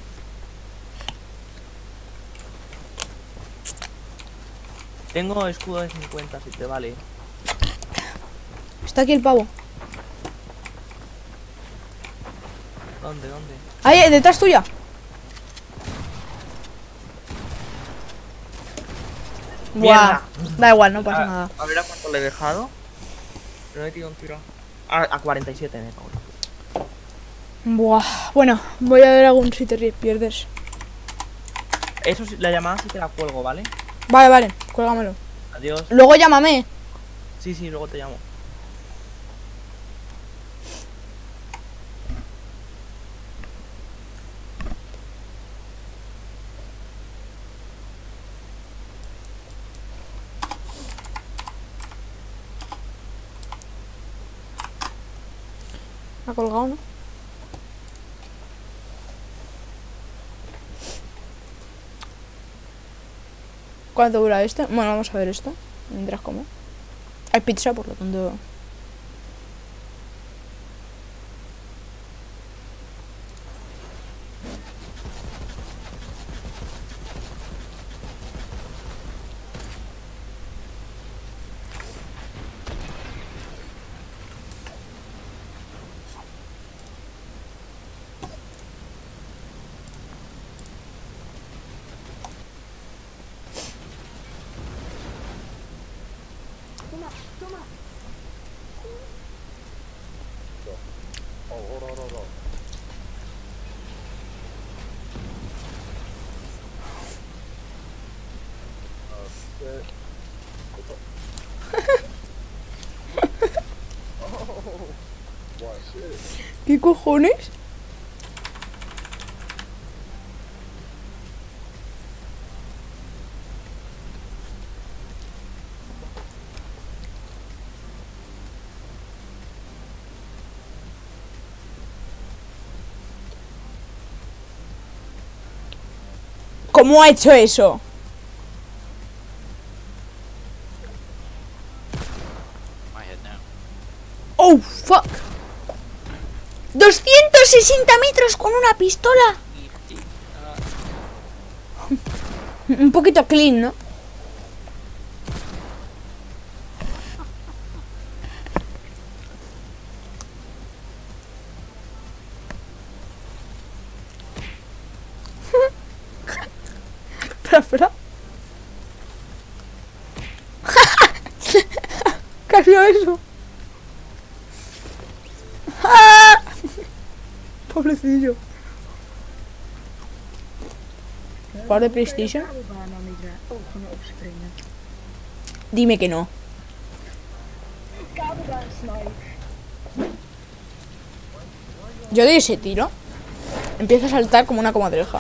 Tengo escudo de cincuenta, si te vale. Está aquí el pavo. ¿Dónde, dónde? Ahí, eh, detrás tuya. Buah, Mierda. da igual, no pasa a, nada. A ver a cuánto le he dejado. Le he metido un tiro. A, a cuarenta y siete, me cago. Buah, bueno, voy a ver algún si te ríes, pierdes. Eso sí, la llamada sí te la cuelgo, ¿vale? Vale, vale, cuélgamelo. Adiós. Luego llámame. Sí, sí, luego te llamo. ¿Ha colgado, no? ¿Cuánto dura este? Bueno, vamos a ver esto mientras como. Hay pizza, por lo tanto. ¿Qué cojones? ¿Cómo ha hecho eso? Oh, fuck. doscientos sesenta metros con una pistola. Un poquito clean, ¿no? Espera, espera. ¿Qué ha sido eso? ¡Ah! Pobrecillo. ¿Jugar de PlayStation? Dime que no. Yo doy ese tiro. Empieza a saltar como una comadreja.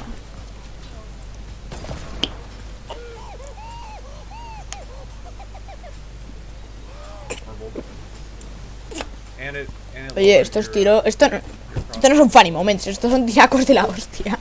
Oye, estos tiros... Esto no, esto no son funny moments, estos son tiracos de la hostia.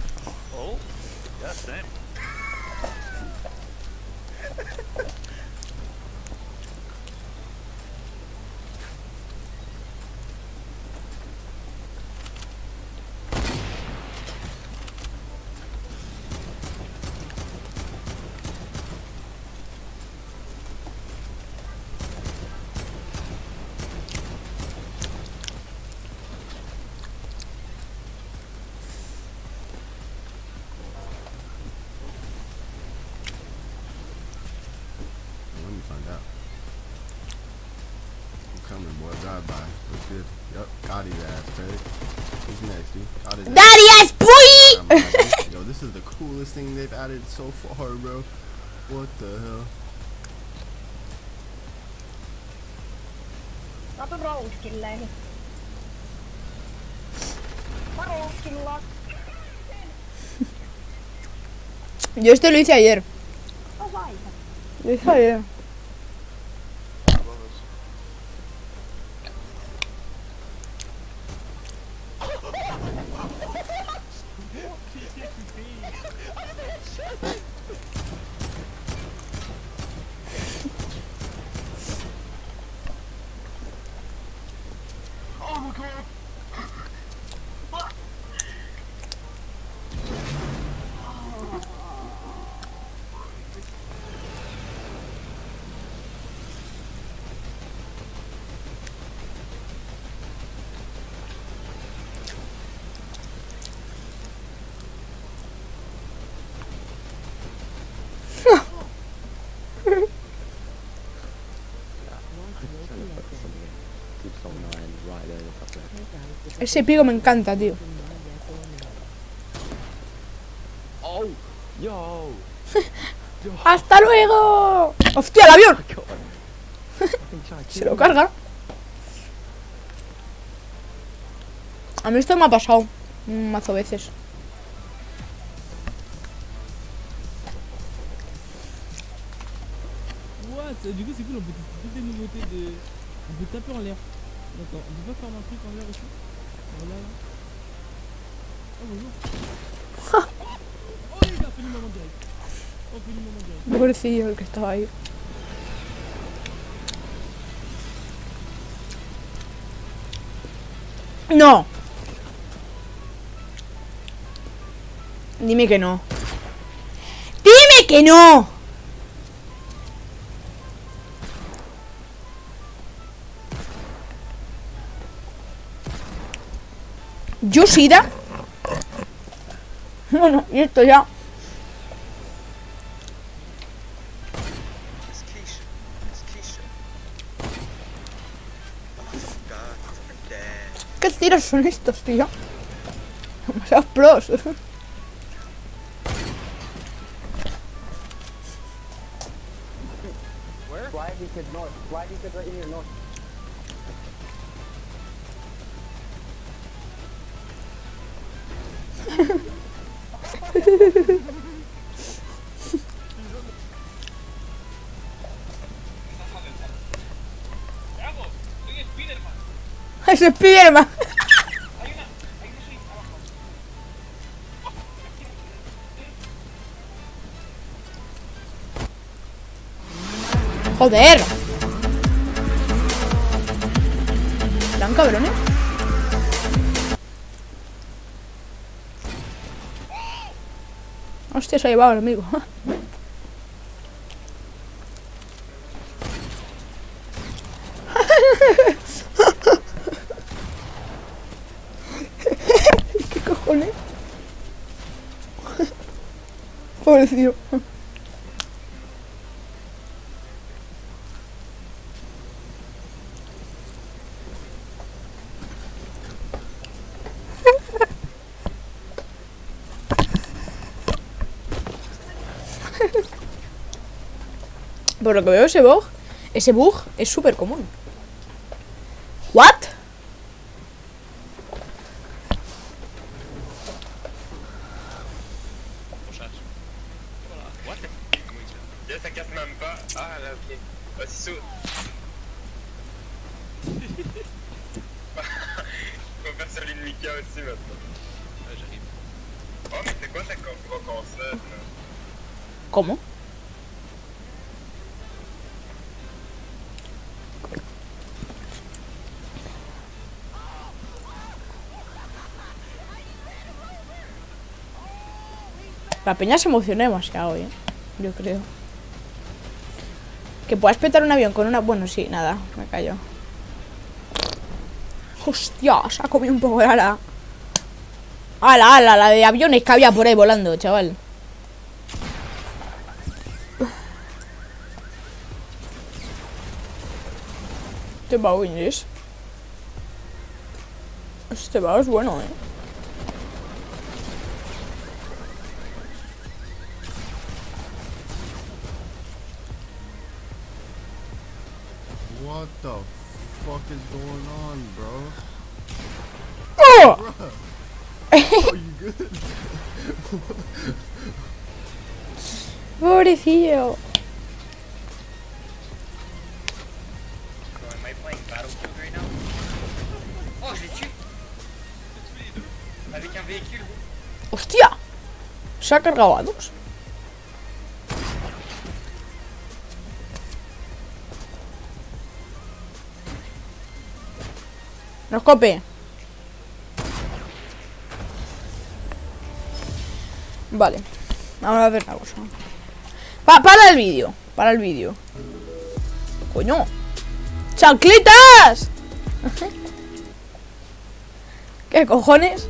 Daddy ass boy! Yo, this is the coolest thing they've added so far, bro. What the hell? Kato rouskilleihin. Mä rouskilla. Yo esto lo hice ayer. Oh, vai. Lo hice ayer. Ese pico me encanta, tío. ¡Hasta luego! ¡Hostia, el avión! Se lo carga. A mí esto me ha pasado un mazo veces. What? Du coup, c'est cool, on peut toutes les nouveautés de. On peut taper en l'air. D'accord, on peut pas faire un truc en l'air aussi? Voilà, là. Oh, bonjour. Oh, les gars, fais-nous maman direct. Oh, fais-nous maman direct. Pobrecillo el que estaba ahí. ¡No! Dime que no. ¡Dime que no! ¿Yo Sida? Bueno, y esto ya. ¿Qué tiros son estos, tío? Demasiados pros. Es Spiderman. ¡Joder! ¿Están cabrones? Hostia, se ha llevado el amigo. ¿Qué cojones? Pobrecillo. Por lo que veo, ese bug, ese bug es súper común. ¿What? Là, ça casse même pas. Ah, là, ok. Vas-y, saute. On va faire sur l'île Mika aussi maintenant. Ouais, j'arrive. Oh, mais c'est quoi ta concept là? ¿Cómo? La peña se emociona demasiado, ¿eh? Yo creo. Que puedas petar un avión con una... Bueno, sí, nada, me callo. Hostia, se ha comido un poco de ala. Ala, ala, la de aviones que había por ahí volando, chaval. Este vago inglés. Este vago es bueno, eh. What the fuck is going on, bro? ¡Oh! Bruh. Are you good? Pobrecillo. Am I playing Battlefield right now? Oh, je l'ai tué! Avec un véhicule. ¡Hostia! ¿Se ha cargado a dos? No escope. Vale. Vamos a ver una cosa. Pa para el vídeo. Para el vídeo. Coño. ¡Chancletas! ¿Qué cojones?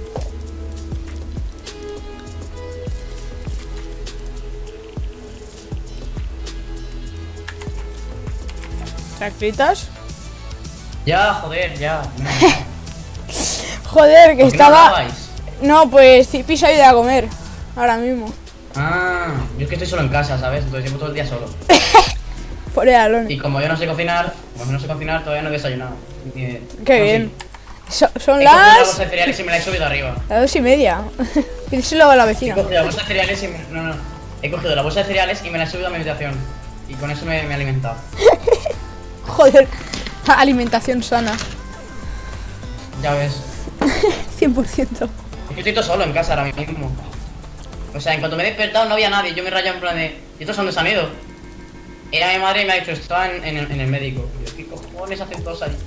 ¿Chancletas? Ya, joder, ya. Joder, que ¿Por qué no estaba... grabáis? No, pues Zipi se ha ido a comer. Ahora mismo. Ah, yo es que estoy solo en casa, ¿sabes? Entonces llevo todo el día solo. Por el alone. Y como yo no sé cocinar, como no sé cocinar, todavía no he desayunado. Ni- Qué no, bien. sí. So- son He cogido la las... bolsa de cereales y me la he subido arriba. Las dos y media. Pídeselo a la He vecina. cogido la bolsa de cereales y me... No, no. He cogido la bolsa de cereales y me la he subido a mi habitación. Y con eso me, me he alimentado. Joder. Alimentación sana. Ya ves. cien por ciento. Es que estoy todo solo en casa ahora mismo. O sea, en cuanto me he despertado no había nadie. Yo me rayé en plan de... ¿Y estos dónde se han ido? Era mi madre y me ha dicho, estaba en, en, el, en el médico. Y yo, ¿qué cojones hacen todos ahí?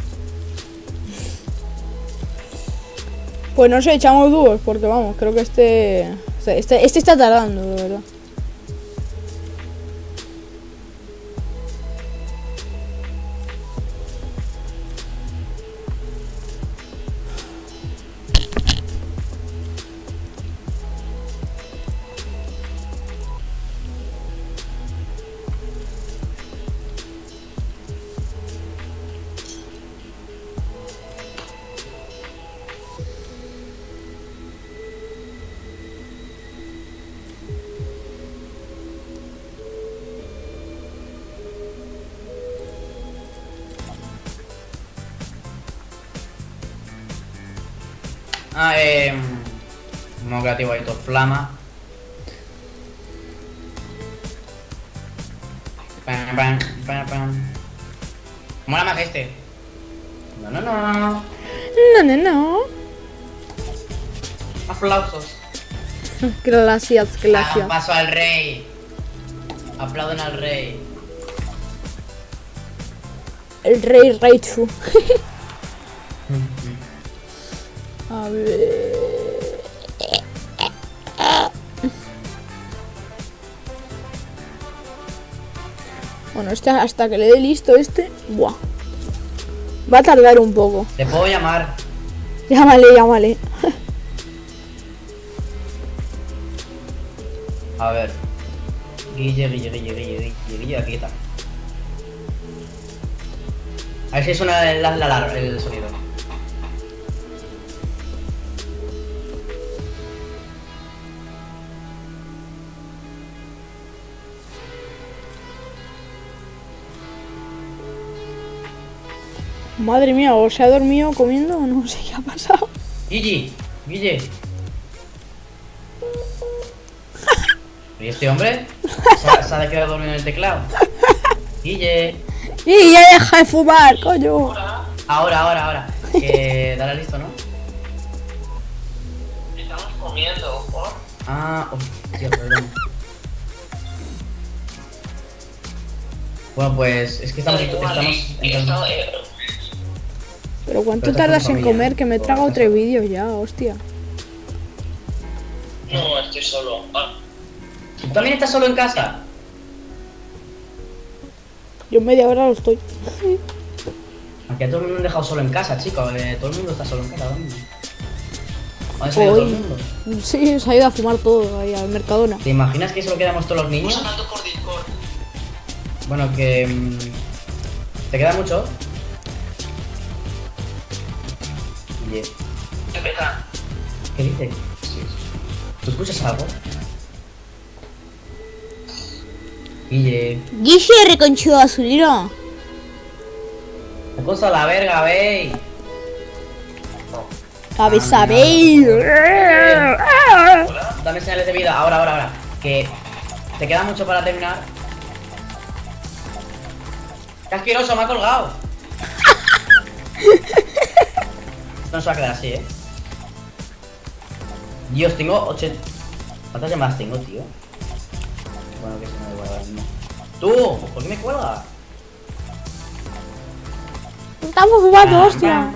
Pues no sé, echamos dúos, porque vamos, creo que este... Este, este está tardando, de verdad. Ah, eh... modo creativo ahí, todo flama. Pam, pam, pam, pam. Mola más que este. No, no, no. No, no, no. Aplausos. Gracias, gracias. Hagan paso al rey. Aplauden al rey. el rey Raichu. A ver. Bueno, este hasta que le dé listo este. Buah. Va a tardar un poco. Te puedo llamar. Llámale, llámale. A ver. Guille, Guille, Guille, Guille, Guille, Guille, aquí está. A ver si suena el, la, la, la, el sonido. Madre mía, o se ha dormido comiendo o no sé qué ha pasado. Guille, Guille. ¿Y este hombre? ¿Se ha, se ha quedado dormido en el teclado? Guille. ¡Y ya deja de fumar, coño! Ahora, ahora, ahora. Que dale listo, ¿no? Estamos comiendo, ¿por? Ah, hostia, perdón. Bueno, pues es que estamos... estamos entrando- Pero ¿cuánto Pero tardas estás con en familia. comer? Que me traga otro vídeo ya, hostia. No, estoy solo. Ah, ¿Tú también estás solo en casa? Yo en media hora lo estoy. Aquí a todo el mundo han dejado solo en casa, chicos. Eh, todo el mundo está solo en casa ahora mismo. ¿Dónde se ha ido todo el Hoy. mundo? Sí, se ha ido a fumar todo ahí al Mercadona. ¿Te imaginas que solo quedamos todos los niños? hablando por Discord. Bueno, que... mm, ¿te queda mucho? Oye, Empezar. ¿qué dices? ¿Tú escuchas algo? Guille, Guille reconchudo azulino. la cosa a la verga, wey. Sabe, sabéis. Dame señales de vida, ahora, ahora, ahora. Que te queda mucho para terminar. ¡Qué asqueroso! Me ha colgado. Esto no se va a quedar así, eh. Dios, tengo ochenta. ¿Cuántas llamadas tengo, tío? Bueno, que se me da igual ahora mismo. ¡Tú! ¿Por qué me cuelgas? Estamos fumando, hostia.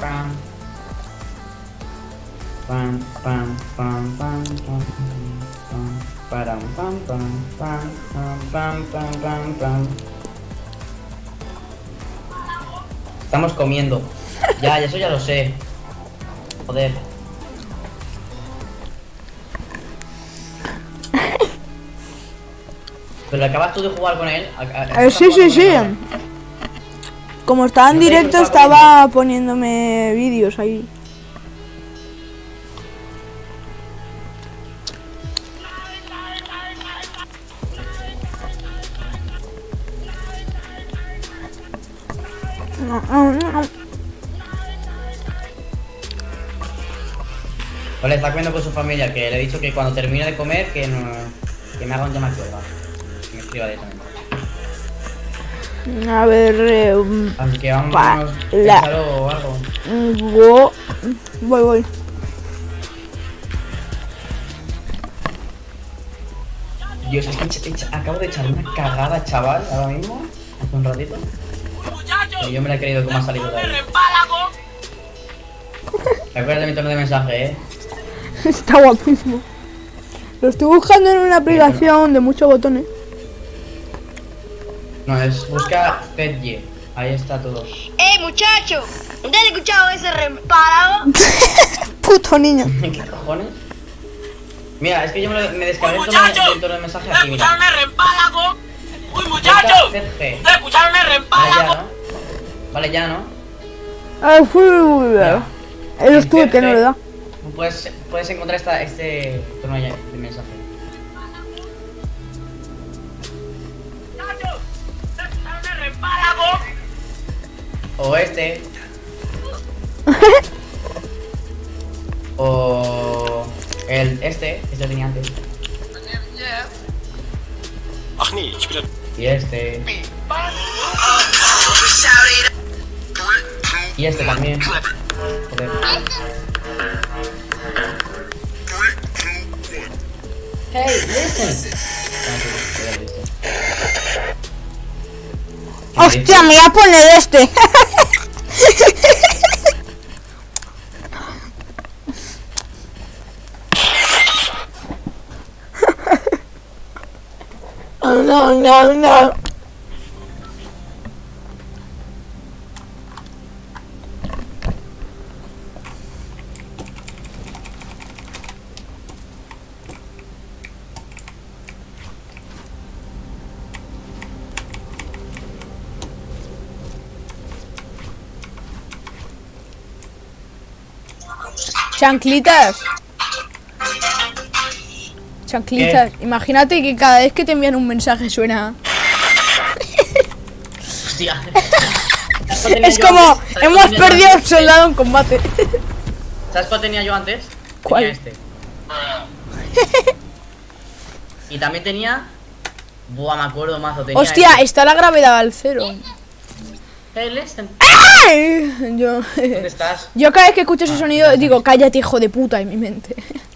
Pam, pam, pam, pam, pam, pam, param, pam, pam, pam, pam, pam, pam, pam. Estamos comiendo. Ya, eso ya lo sé. Joder. Pero acabas tú de jugar con él. A- a- Eh, sí, sí, sí. ¿no? Como estaba en No te directo, disculpa, estaba poniéndome vídeos ahí. Vale, está comiendo con su familia, que le he dicho que cuando termine de comer, que no, que me haga un llama cuelga. Que me escriba directamente. A ver, eh, um, Así que vamos Pa- a la- pensar o algo. go- voy, voy. Dios, es que echa- echa- acabo de echar una cagada, chaval, ahora mismo, hace un ratito. Y yo me la he creído como ha salido de ahí. Recuerda mi tono de mensaje, eh. Está guapísimo. Lo estoy buscando en una aplicación de muchos botones. No, es busca Fedye. Ahí está todo. ¡Ey, muchacho! ¿Te has escuchado ese reparo? Puto niño. ¿Qué cojones? Mira, es que yo me, lo- me descargué el tono, de- el tono de mensaje aquí, mira. el reempálago! ¡Uy, muchacho! escucharon el Vale, ya, ¿no? Vale, ya, ¿no? A ver, fui. Él estuvo que no le da. Puedes, puedes encontrar esta, este tono de de mensaje. O este. O el este, este tenía antes. Ach nee, ich bin Y este. Y este también. Joder. Hey, listen. ¡Hostia, me voy a poner este! Oh, no, no, no. Chanclitas. Chanclitas. ¿Qué? Imagínate que cada vez que te envían un mensaje suena. Hostia. Es como, hemos perdido un soldado en combate. ¿Sabes cuál tenía yo antes? ¿Cuál? Tenía este. Y también tenía... Buah, me acuerdo mazo. Tenía Hostia, este. está la gravedad al cero. Hey, listen. ¡Ay! Yo... ¿Dónde estás? Yo cada vez que escucho ese sonido digo, cállate, hijo de puta, en mi mente.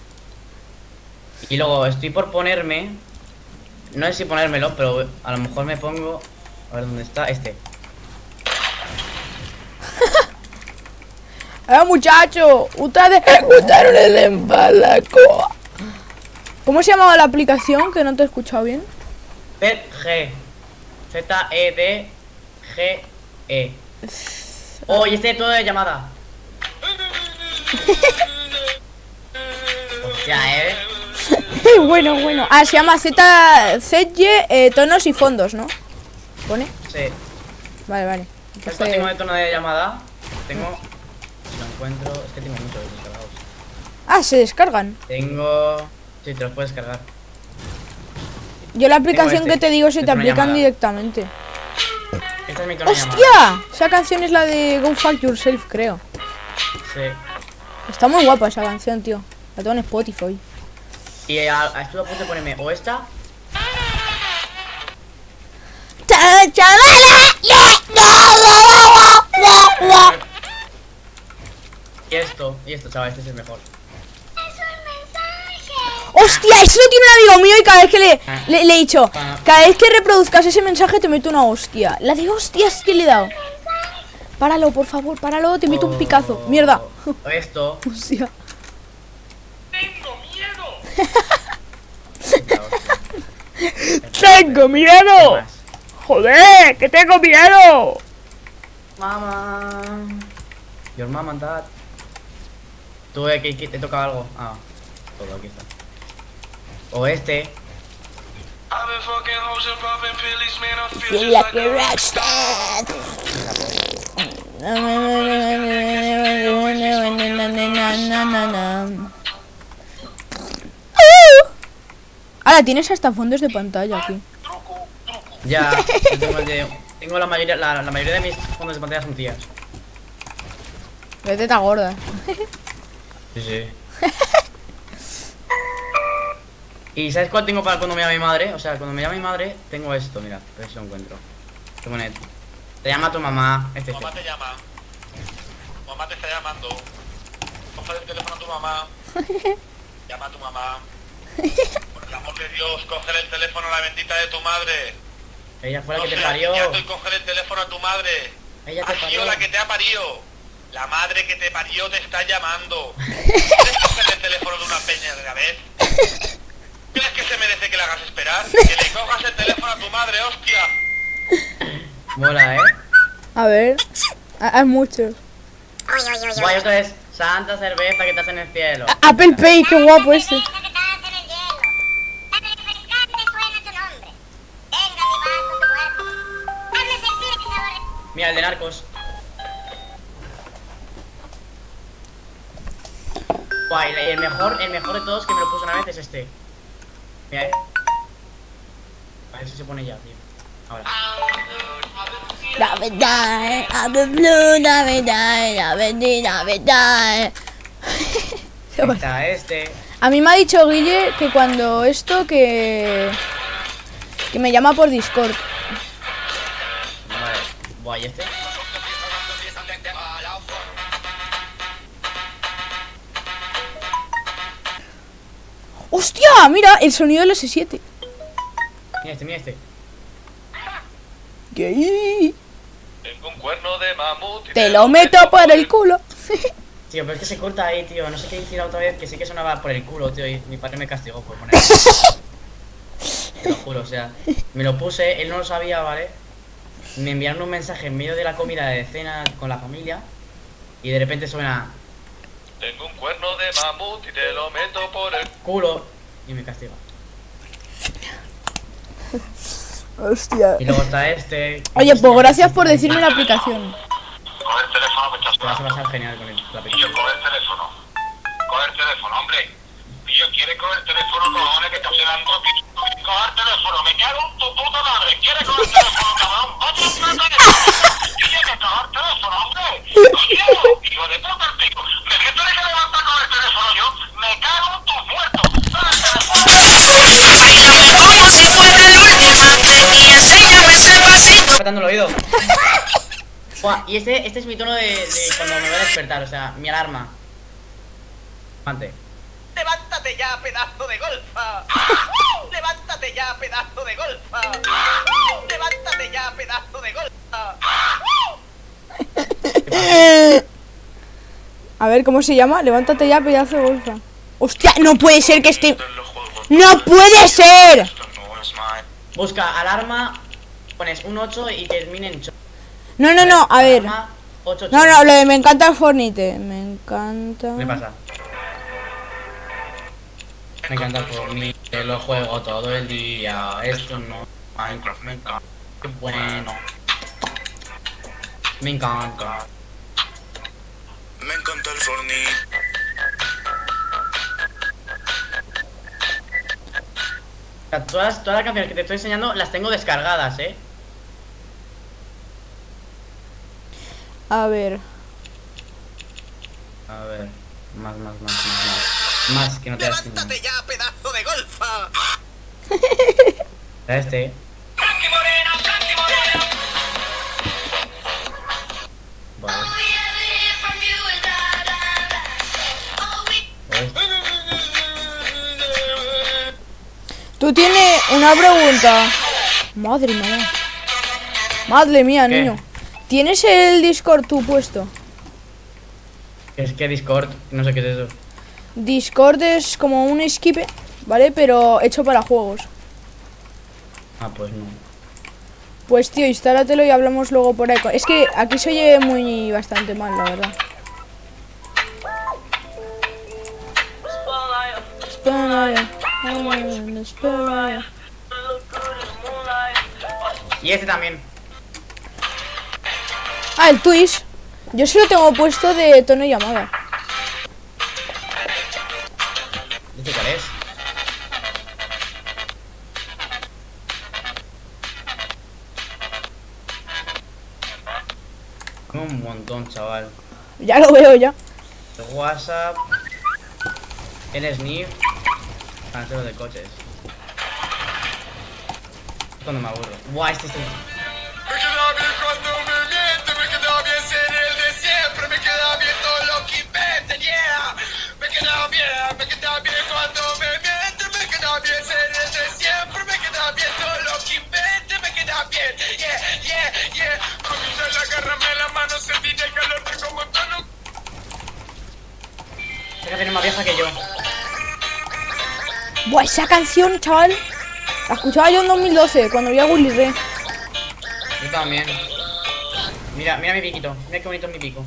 Y luego estoy por ponerme... No sé si ponérmelo, pero a lo mejor me pongo... A ver dónde está este. ¡Eh, muchacho! Ustedes escucharon el embalaco. ¿Cómo se llamaba la aplicación? Que no te he escuchado bien. Z G. Z E D G E. Oh, y este todo de llamada. Hostia, eh. Bueno, bueno. Ah, se llama Z Z eh, tonos y fondos, ¿no? ¿Pone? Sí. Vale, vale. ¿Sabes cuál tengo de tono de llamada? Tengo... Si lo encuentro... Es que tengo muchos descargados. Ah, se descargan. Tengo... Sí, te los puedes cargar. Yo la aplicación este, que te digo se de te tono aplican llamada. directamente. Esta es mi tono de llamada. ¡Hostia! Esa canción es la de Go Fuck Yourself, creo. Sí. Está muy guapa esa canción, tío. La tengo en Spotify. Y a, a esto lo puse ponerme o esta... Y esto, y esto, chaval, este es el mejor. ¡Hostia! Eso lo tiene un amigo mío y cada vez que le, le, le he dicho, cada vez que reproduzcas ese mensaje te meto una hostia. La de hostias que le he dado. Páralo, por favor, páralo, te meto un picazo. Mierda. O esto. Hostia. ¡Tengo miedo! ¡Tengo miedo! ¡Joder! ¡Que tengo miedo! Mamá. Your mom and dad. Tú, eh, que, que te toca algo. Ah, todo aquí está. O este. Feel like a rockstar. Ahora tienes hasta fondos de pantalla aquí. Ya, yo tengo, el de, tengo la mayoría, la, la mayoría de mis fondos de pantalla son tías. De teta gorda. Sí, sí. ¿Y sabes cuál tengo para cuando me llama mi madre? O sea, cuando me llama mi madre, tengo esto, mira, a ver si lo encuentro. Te pone, te llama tu mamá, este, Tu mamá este. te llama. Tu mamá te está llamando. Coge el teléfono a tu mamá. Llama a tu mamá. Por el amor de Dios, coge el teléfono a la bendita de tu madre. Ella fue la No que te seas parió. niñato y coge el teléfono a tu madre. Ella te Ha sido parió. la que te ha parido. La madre que te parió te está llamando. ¿Quieres coger el teléfono de una peña de la vez? ¿Crees que se merece que le hagas esperar? Que le cojas el teléfono a tu madre, hostia. Mola, eh. A ver. Hay muchos. Guay, otra vez. Santa cerveza que estás en el cielo. Apple Pay, qué guapo este. Mira, el de Narcos. Guay, el mejor, el mejor de todos que me lo puso una vez es este. Mira, eh. A ver si se pone ya, tío. Ahora. Navidad, I'm the blue Navidad, Navidad, Navidad. Está este. A mí me ha dicho Guille que cuando esto que que me llama por Discord. Vale. Guay, este. ¡Hostia! Mira, el sonido del ese siete. Mira este, mira este. Gay. Tengo un cuerno de mamut. y Te lo meto por el culo. Tío, pero es que se corta ahí, tío. No sé qué decir la otra vez, que sí que sonaba por el culo, tío. Y mi padre me castigó por poner. Te lo juro, o sea, me lo puse, él no lo sabía, ¿vale? Me enviaron un mensaje en medio de la comida de cena con la familia. Y de repente suena Tengo un cuerno de mamut y te lo meto por el culo. Y me castiga. Hostia. Y luego está este. Oye, pues gracias por decirme la aplicación. Coge el teléfono que estás Te vas a sonando. pasar genial con el, la Pillo, aplicación. coge el teléfono. Coge el teléfono, hombre. Pillo, quiere coger el teléfono, cojones, que está sonando. Coge el teléfono, me cago en tu puta madre. Quiere coger el teléfono, cabrón. Vaya a entrar en el teléfono. Pillo, que coge el teléfono, hombre. Coño, hijo de puta el pico. ¿Me que tienes que levantar con el teléfono yo? Me cago en tus muertos. Dale el teléfono. Estoy tratando el oído. Buah, y este, este es mi tono de, de cuando me voy a despertar, o sea, mi alarma. Antes. ¡Levántate ya, pedazo de golfa! ¡Levántate ya, pedazo de golfa! ¡Levántate ya, pedazo de golfa! A ver, ¿cómo se llama? Levántate ya, pedazo de golfa. ¡Hostia! ¡No puede ser que esté! ¡No puede ser! Busca alarma, pones un ocho y termina en ocho. No, no, no, a ver. Alarma, ocho, ocho. No, no, lo de me encanta el Fornite. Me encanta. ¿Qué le pasa? Me encanta el Fornite, lo juego todo el día. Esto no. Minecraft me encanta. Qué bueno. Me encanta. Me encanta el Fortnite. O sea, todas, todas las canciones que te estoy enseñando las tengo descargadas, eh. A ver. A ver. Más, más, más, más, más. Más que no te das ¡Levántate ya, pedazo de golfa! este. Vale. Tú tienes una pregunta. Madre mía. Madre mía, ¿Qué? niño. ¿Tienes el Discord tú puesto? Es que Discord, no sé qué es eso. Discord es como un Skype, ¿vale? Pero hecho para juegos. Ah, pues no. Pues tío, instálatelo y hablamos luego por ahí. Es que aquí se oye muy bastante mal, la verdad. Y este también. Ah, el Twitch. Yo sí lo tengo puesto de tono llamada. ¿Este cuál es? Un montón, chaval. Ya lo veo ya. El WhatsApp. El Sniff. Cancelo de coches. Cuando me aburro. Buah, este es el... Me queda bien cuando me miente, me queda bien ser el de siempre, me queda bien todo lo que inventen, yeah. Me queda bien, me queda bien cuando me miente, me queda bien ser el de siempre, me queda bien todo lo que inventen, me queda bien, yeah, yeah, yeah. Comienza la agárrame la mano, sentir el calor de como tono. Esta canción es más vieja que yo. Buah, esa canción, chaval. La escuchaba yo en dos mil doce, cuando vi a Willy Ray. Yo también. Mira, mira mi piquito. Mira qué bonito es mi pico.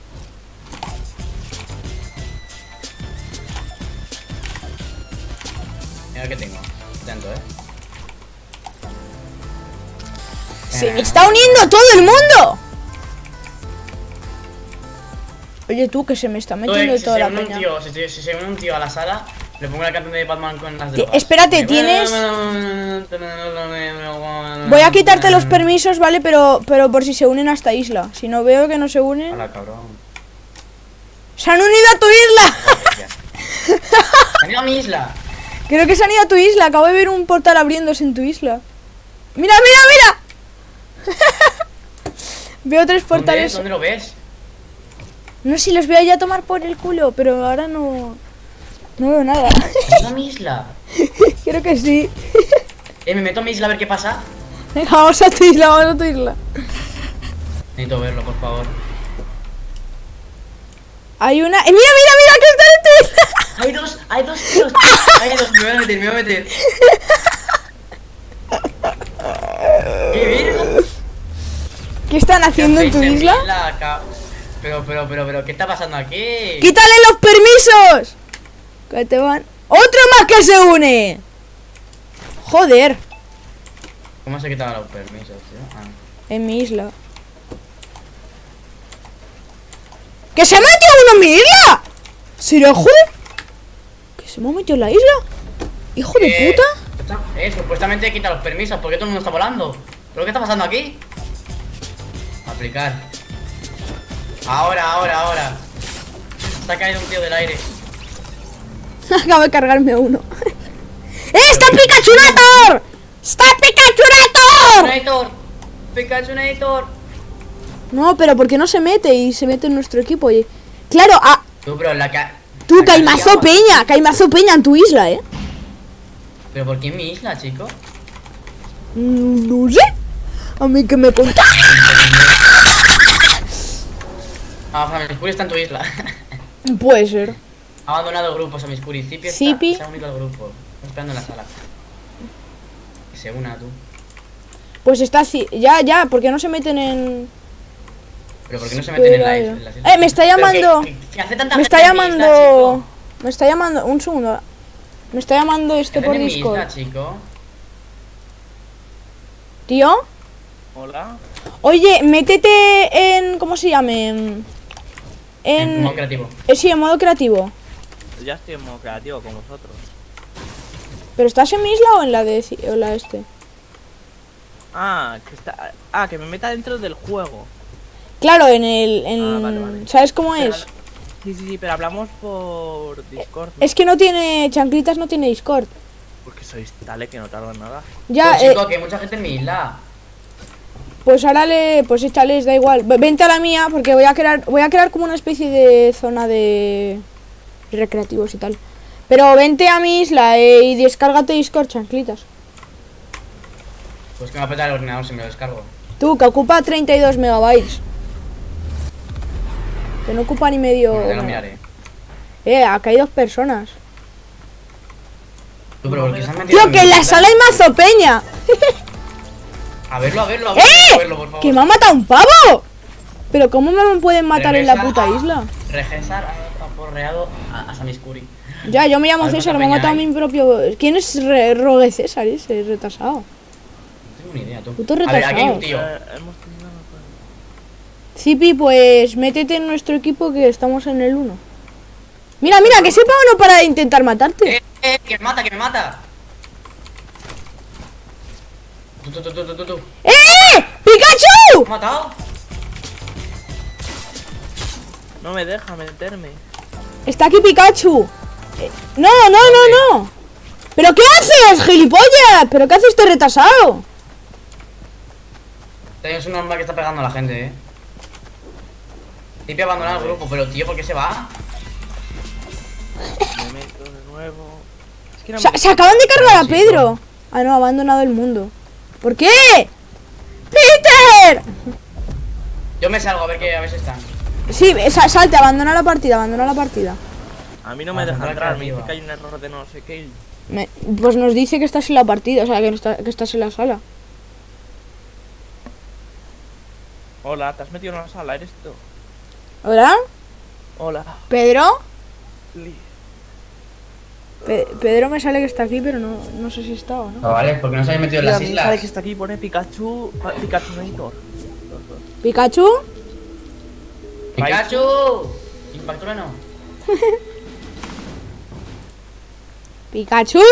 Mira lo que tengo. Atento, eh. ¡Se me está uniendo todo el mundo! Oye tú, que se me está metiendo Entonces, si toda se la une un peña. tío, si, se- si se une un tío a la sala, le pongo la canción de Batman con las Ti- drogas. espérate, ¿tienes? Voy a quitarte los permisos, ¿vale? Pero, pero por si se unen a esta isla. Si no veo que no se unen... Hola, cabrón. ¡Se han unido a tu isla! ¡Se han ido a mi isla! Creo que se han ido a tu isla. Acabo de ver un portal abriéndose en tu isla. ¡Mira, mira, mira! Veo tres ¿Dónde, portales. ¿Dónde lo ves? No sé si los voy a ir a tomar por el culo, pero ahora no... No veo nada. ¿Se han ido a mi isla? Creo que sí. Eh, me meto a mi isla a ver qué pasa. Venga, vamos a tu isla, vamos a tu isla. Necesito verlo, por favor. Hay una... ¡Eh, mira, mira, mira! ¡Que está en tu isla! Hay dos, hay dos tíos. Hay dos, me voy a meter, me voy a meter. ¿Qué virgo? ¿Qué están haciendo en tu hacéis isla? mi ca- Pero, pero, pero, pero, ¿qué está pasando aquí? ¡Quítale los permisos! Que te van... ¡Otro más que se une! Joder, ¿Cómo se quitaban los permisos, tío? Ah. en mi isla. ¡Que se ha metido uno en mi isla! ¿Será joder? ¿Que se me ha metido en la isla? ¡Hijo de Eh, puta! Eh, supuestamente quita los permisos, ¿por qué todo el mundo está volando? ¿Pero qué está pasando aquí? Aplicar. Ahora, ahora, ahora. Se ha caído un tío del aire. Acabo de cargarme uno. ¡Eh, está Pikachunator! ¡Está Pikachunator! Nator, Pikachu Nator. No, pero ¿por qué no se mete y se mete en nuestro equipo? Oye, claro, ah, Tú, pero la que... tú, la que Caimazo hacíamos- Peña, Caimazo Peña en tu isla, ¿eh? ¿Pero por qué en mi isla, chico? Mm, No sé. A mí que me contas. Ah, Samiscuri está en tu isla. Puede ser. Ha abandonado el grupo, Samiscuri. Zipi está, Zipi. se ha unido al grupo. Está esperando en la sala. Que se una tú. Pues está así. Ya, ya, ¿por qué no se meten en...? Pero ¿por qué no se meten en, la isla, en las islas? Eh, me está Pero llamando. que- que- que hace tanta Me está gente en mi isla, llamando. chico. Me está llamando. Un segundo. Me está llamando ¿Qué este hacen por en mi Discord. isla, chico? Tío. Hola. Oye, métete en. ¿Cómo se llame? En. En modo creativo. eh, sí, en modo creativo. Ya estoy en modo creativo con vosotros. ¿Pero estás en mi isla o en la de o la este? Ah, que está. Ah, que me meta dentro del juego. Claro, en el. En... Ah, vale, vale. ¿Sabes cómo Pero- es? Sí, sí, sí, pero hablamos por Discord. ¿no? Es que no tiene. Chanclitas no tiene Discord. Porque sois tales que no tardan nada. Ya, Pues, eh, chico, que hay mucha gente en mi isla. pues ahora le. Pues échales, da igual. V- Vente a la mía porque voy a crear. Voy a crear como una especie de zona de. recreativos y tal. Pero vente a mi isla eh, y descárgate Discord, Chanclitas. Pues que me va a petar el ordenador si me lo descargo. Tú, que ocupa treinta y dos megabytes. Que no ocupa ni medio. Bueno, ya lo miraré. Eh, acá hay dos personas. Tú, pero ¿por qué se han metido Tío, en que mi en la isla? sala hay mazo peña. A verlo, a verlo, a verlo, ¡Eh! a verlo, por favor. ¡Que me ha matado un pavo! Pero ¿cómo me pueden matar en la Regresa puta a- isla? Regresar ha aporreado a, a Samiscuri. Ya, yo me llamo A ver César, cuánta me ha peña matado a hay. mi propio... ¿Quién es Re- Rogue César ese retrasado? No tengo ni idea, tú. Puto A ver, aquí hay un retrasado. tío. Eh, hemos tenido. Zipi, pues métete en nuestro equipo que estamos en el uno. Mira, mira, que sepa uno para intentar matarte. Eh, eh, que me mata, que me mata. Tú, tú, tú, tú, tú, tú, tú. ¡Eh! ¡Pikachu! ¿Me ha matado? No me deja meterme. Está aquí Pikachu. Eh, no, no, no, no. ¿Pero qué haces, gilipollas? ¿Pero qué haces este retrasado? Es un hombre que está pegando a la gente, eh. Tipe abandonar el grupo, pero tío, ¿por qué se va? Me meto de nuevo. Es que no Se, me- se acaban de cargar a Sí, Pedro. Ah, no, ha abandonado el mundo. ¿Por qué? ¡Peter! Yo me salgo a ver que a ver si están. Sí, sa- salte, abandona la partida, abandona la partida. A mí no me Ah, deja tendrá entrar, me creativa. dice que hay un error de no sé qué. y- Me- pues nos dice que estás en la partida, o sea, que, no está- que estás en la sala. Hola, ¿te has metido en la sala? ¿Eres tú? ¿Hola? Hola. ¿Pedro? Li. Pe- Pedro me sale que está aquí, pero no, no sé si está o no. Ah, vale, porque no se habéis metido en Mira, las a mí islas. sale que está aquí, pone Pikachu, pa- Pikachu Nator. ¿Pikachu? ¡Pikachu! Impactura no. ¡Pikachu!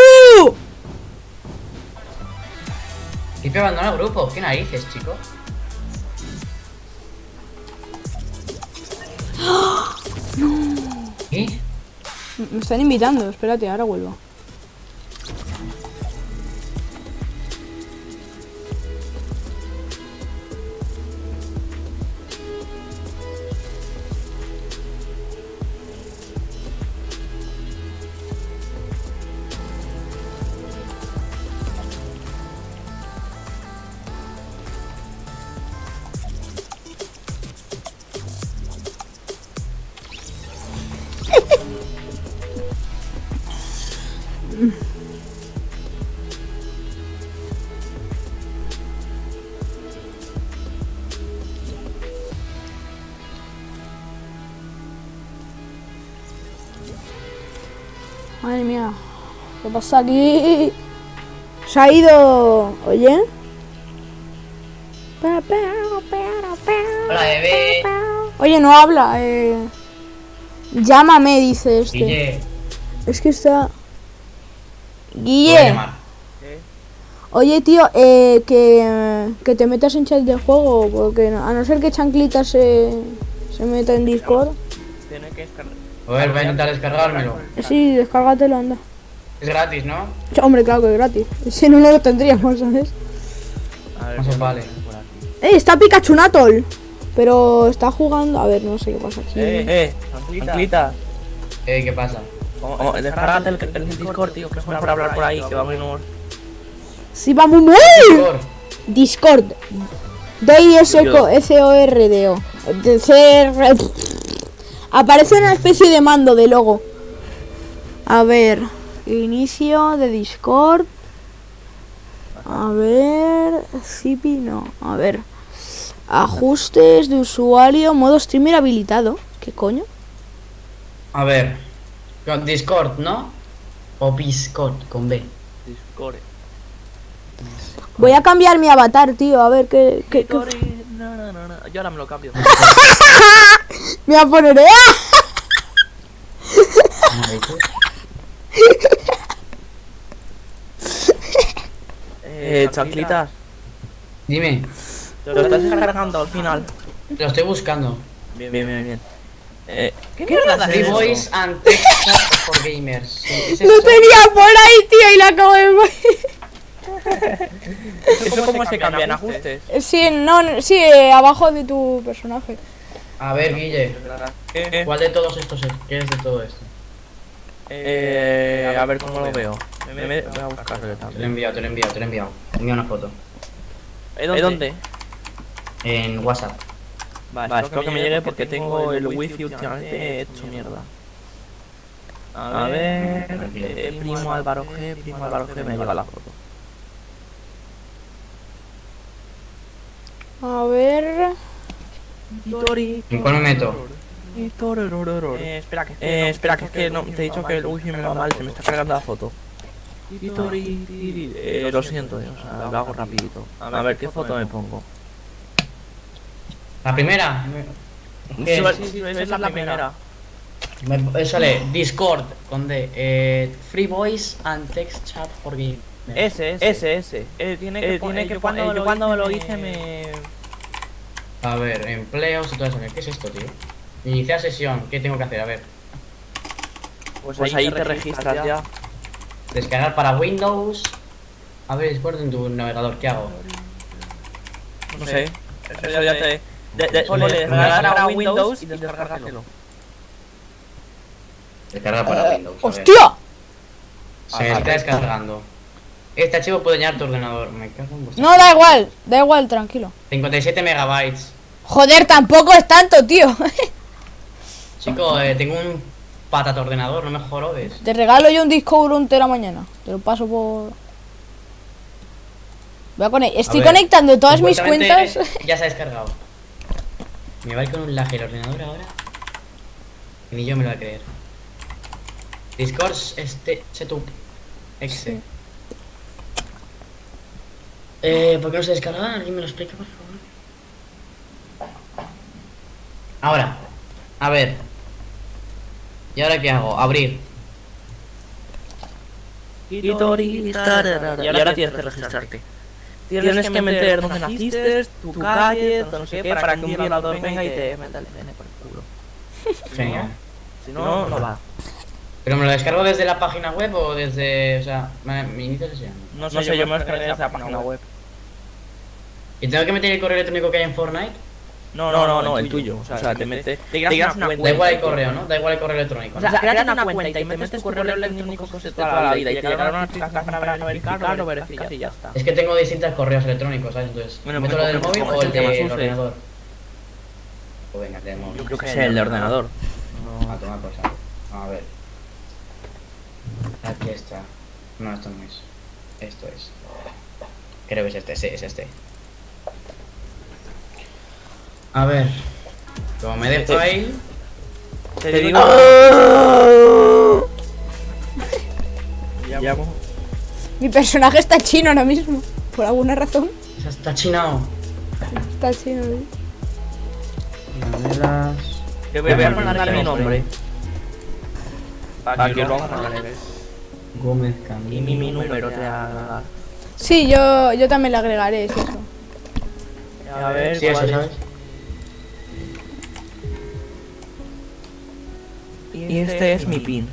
Tipe abandona el grupo. ¿Qué narices, chico? ¿Qué? M- Me están invitando, espérate, ahora vuelvo. Madre mía. ¿Qué pasa aquí? Se ha ido... Oye. Hola, bebé. Oye, no habla. Eh... Llámame, dice este. Guille. Es que está... Te voy a Guille. llamar. Oye, tío, eh, que, que te metas en chat de juego, porque a no ser que Chanclita se, se meta en Discord. Tiene que descargar. A ver, voy a intentar descargármelo. Sí, descárgatelo, anda. Es gratis, ¿no? Hombre, claro que es gratis. Si no, no lo tendríamos, ¿sabes? A ver, No se qué vale. pone por aquí. Eh, está Pikachu Natol. Pero está jugando... A ver, no sé qué pasa aquí. Eh, eh, tranquilita. Eh, ¿qué pasa? Oh, descárgate el, el Discord, tío, que es mejor hablar por ahí, que va menos. Sí, vamos muy... Discord. Discord. D I S C O R D O. De C R... Aparece una especie de mando de logo. A ver. Inicio de Discord. A ver. Zipi, no. A ver. Ajustes de usuario. Modo streamer habilitado. ¿Qué coño? A ver. Con Discord, ¿no? O Discord, con B. Discord. Voy a cambiar mi avatar, tío. A ver qué... qué, qué... No, no, no, no. Yo ahora me lo cambio. Me voy a poner... ¡eh! Eh, chanclitas. Dime. Te lo estás descargando al final. Lo estoy buscando. Bien, bien, bien, bien. Eh, ¿qué mierda Free es Voice eso? and Text Chat for Gamers. Sí, ¿es Lo eso? tenía por ahí, tío, y lo acabo de... ¿Eso cómo se cambia en ajustes? Sí, no, no, sí, eh, abajo de tu personaje. A ver, Guille. ¿Qué? ¿Cuál de todos estos es? ¿Qué es de todo esto? Eh, a ver cómo lo veo. Me, me, voy a buscarlo Te lo he también. enviado, te lo he enviado, te lo he enviado. Envía una foto. ¿Eh, dónde? En WhatsApp. Vale, espero que me llegue porque tengo el wifi últimamente hecho mierda. A ver, eh, primo Álvaro G, primo Álvaro G, me llega la foto. A ver... ¿En cuál me meto? Eh, espera que eh, espera que es que no, te he dicho que el wifi me va mal, se me está cargando la foto. Eh, lo siento, eh, o sea, lo hago rapidito. A ver, ¿qué foto me pongo? ¿La primera? Sí, ¿Qué? sí, sí, esa es la primera. Me eh, sale Discord con D. Eh, Free Voice and Text Chat for Gamers. Ese, ese, ese, ese. Eh, tiene que, eh, tiene yo que cuando cuando, lo yo cuando hice lo me- hice me... A ver, empleos y todo eso. ¿Qué es esto, tío? Iniciar sesión. ¿Qué tengo que hacer? A ver. Pues, pues ahí te registras ya. Descargar para Windows. A ver, Discord en tu navegador. ¿Qué hago? No sé. Eso ya te... De, de, ponle descargar a Windows y descargártelo. Descargar para Windows. a ver. ¡Hostia! Se está descargando. Este archivo puede llenar tu ordenador. Me cago en vuestra- No, da igual, da igual, tranquilo. cincuenta y siete megabytes. Joder, tampoco es tanto, tío. Chico, eh, tengo un patata ordenador, no me jorobes. Te regalo yo un disco duro un tera mañana. Te lo paso por... Voy a conect- Estoy A ver, conectando todas mis supuestamente cuentas. Ya se ha descargado. Me va a ir con un lag el ordenador ahora. Ni yo me lo voy a creer. Discord este setup. Exe. Sí. Eh, ¿por qué no se descarga? ¿Alguien me lo explica, por favor? Ahora. A ver. ¿Y ahora qué hago? Abrir. Y ahora tienes que registrarte. Tienes que meter dónde naciste, tu calle, todo no sé qué, para que un violador venga y te meta el pene por el culo. Genial. Si no, no va. ¿Pero me lo descargo desde la página web o desde... o sea, me, me inicio sesión? No sé, yo me lo descargué desde la página web. ¿Y tengo que meter el correo electrónico que hay en Fortnite? No, no, no, no, el tuyo. O sea, te metes... Te creas una Da cuenta. igual el correo, ¿no? Da igual el correo electrónico. O ¿no? sea, créate una cuenta y te metes tu correo electrónico de toda la vida y te llegará una notificación para verificarlo, verificar y ya está. Es que tengo distintos correos electrónicos, ¿sabes? Entonces, Bueno, ¿meto pues lo del coge- móvil coge o el el que más del uses. ordenador? Pues venga, del móvil. Yo creo que es el de ordenador. A tomar por saco. A ver. Aquí está. No, esto no es. Esto es. Creo que es este, sí, es este. A ver. Como me dé fail. Te digo. Ya, Mi personaje está chino ahora mismo. Por alguna razón. Esa está chinado. Está chino, ¿sí? Maneras. Te voy a poner mi nombre. Para que lo agregues. Gómez Y Camilo. mi, mi número te haga. Sí, yo, yo también le agregaré, es eso. A ver, Sí, eso, cuál es. ¿sabes? Y este es mi pin.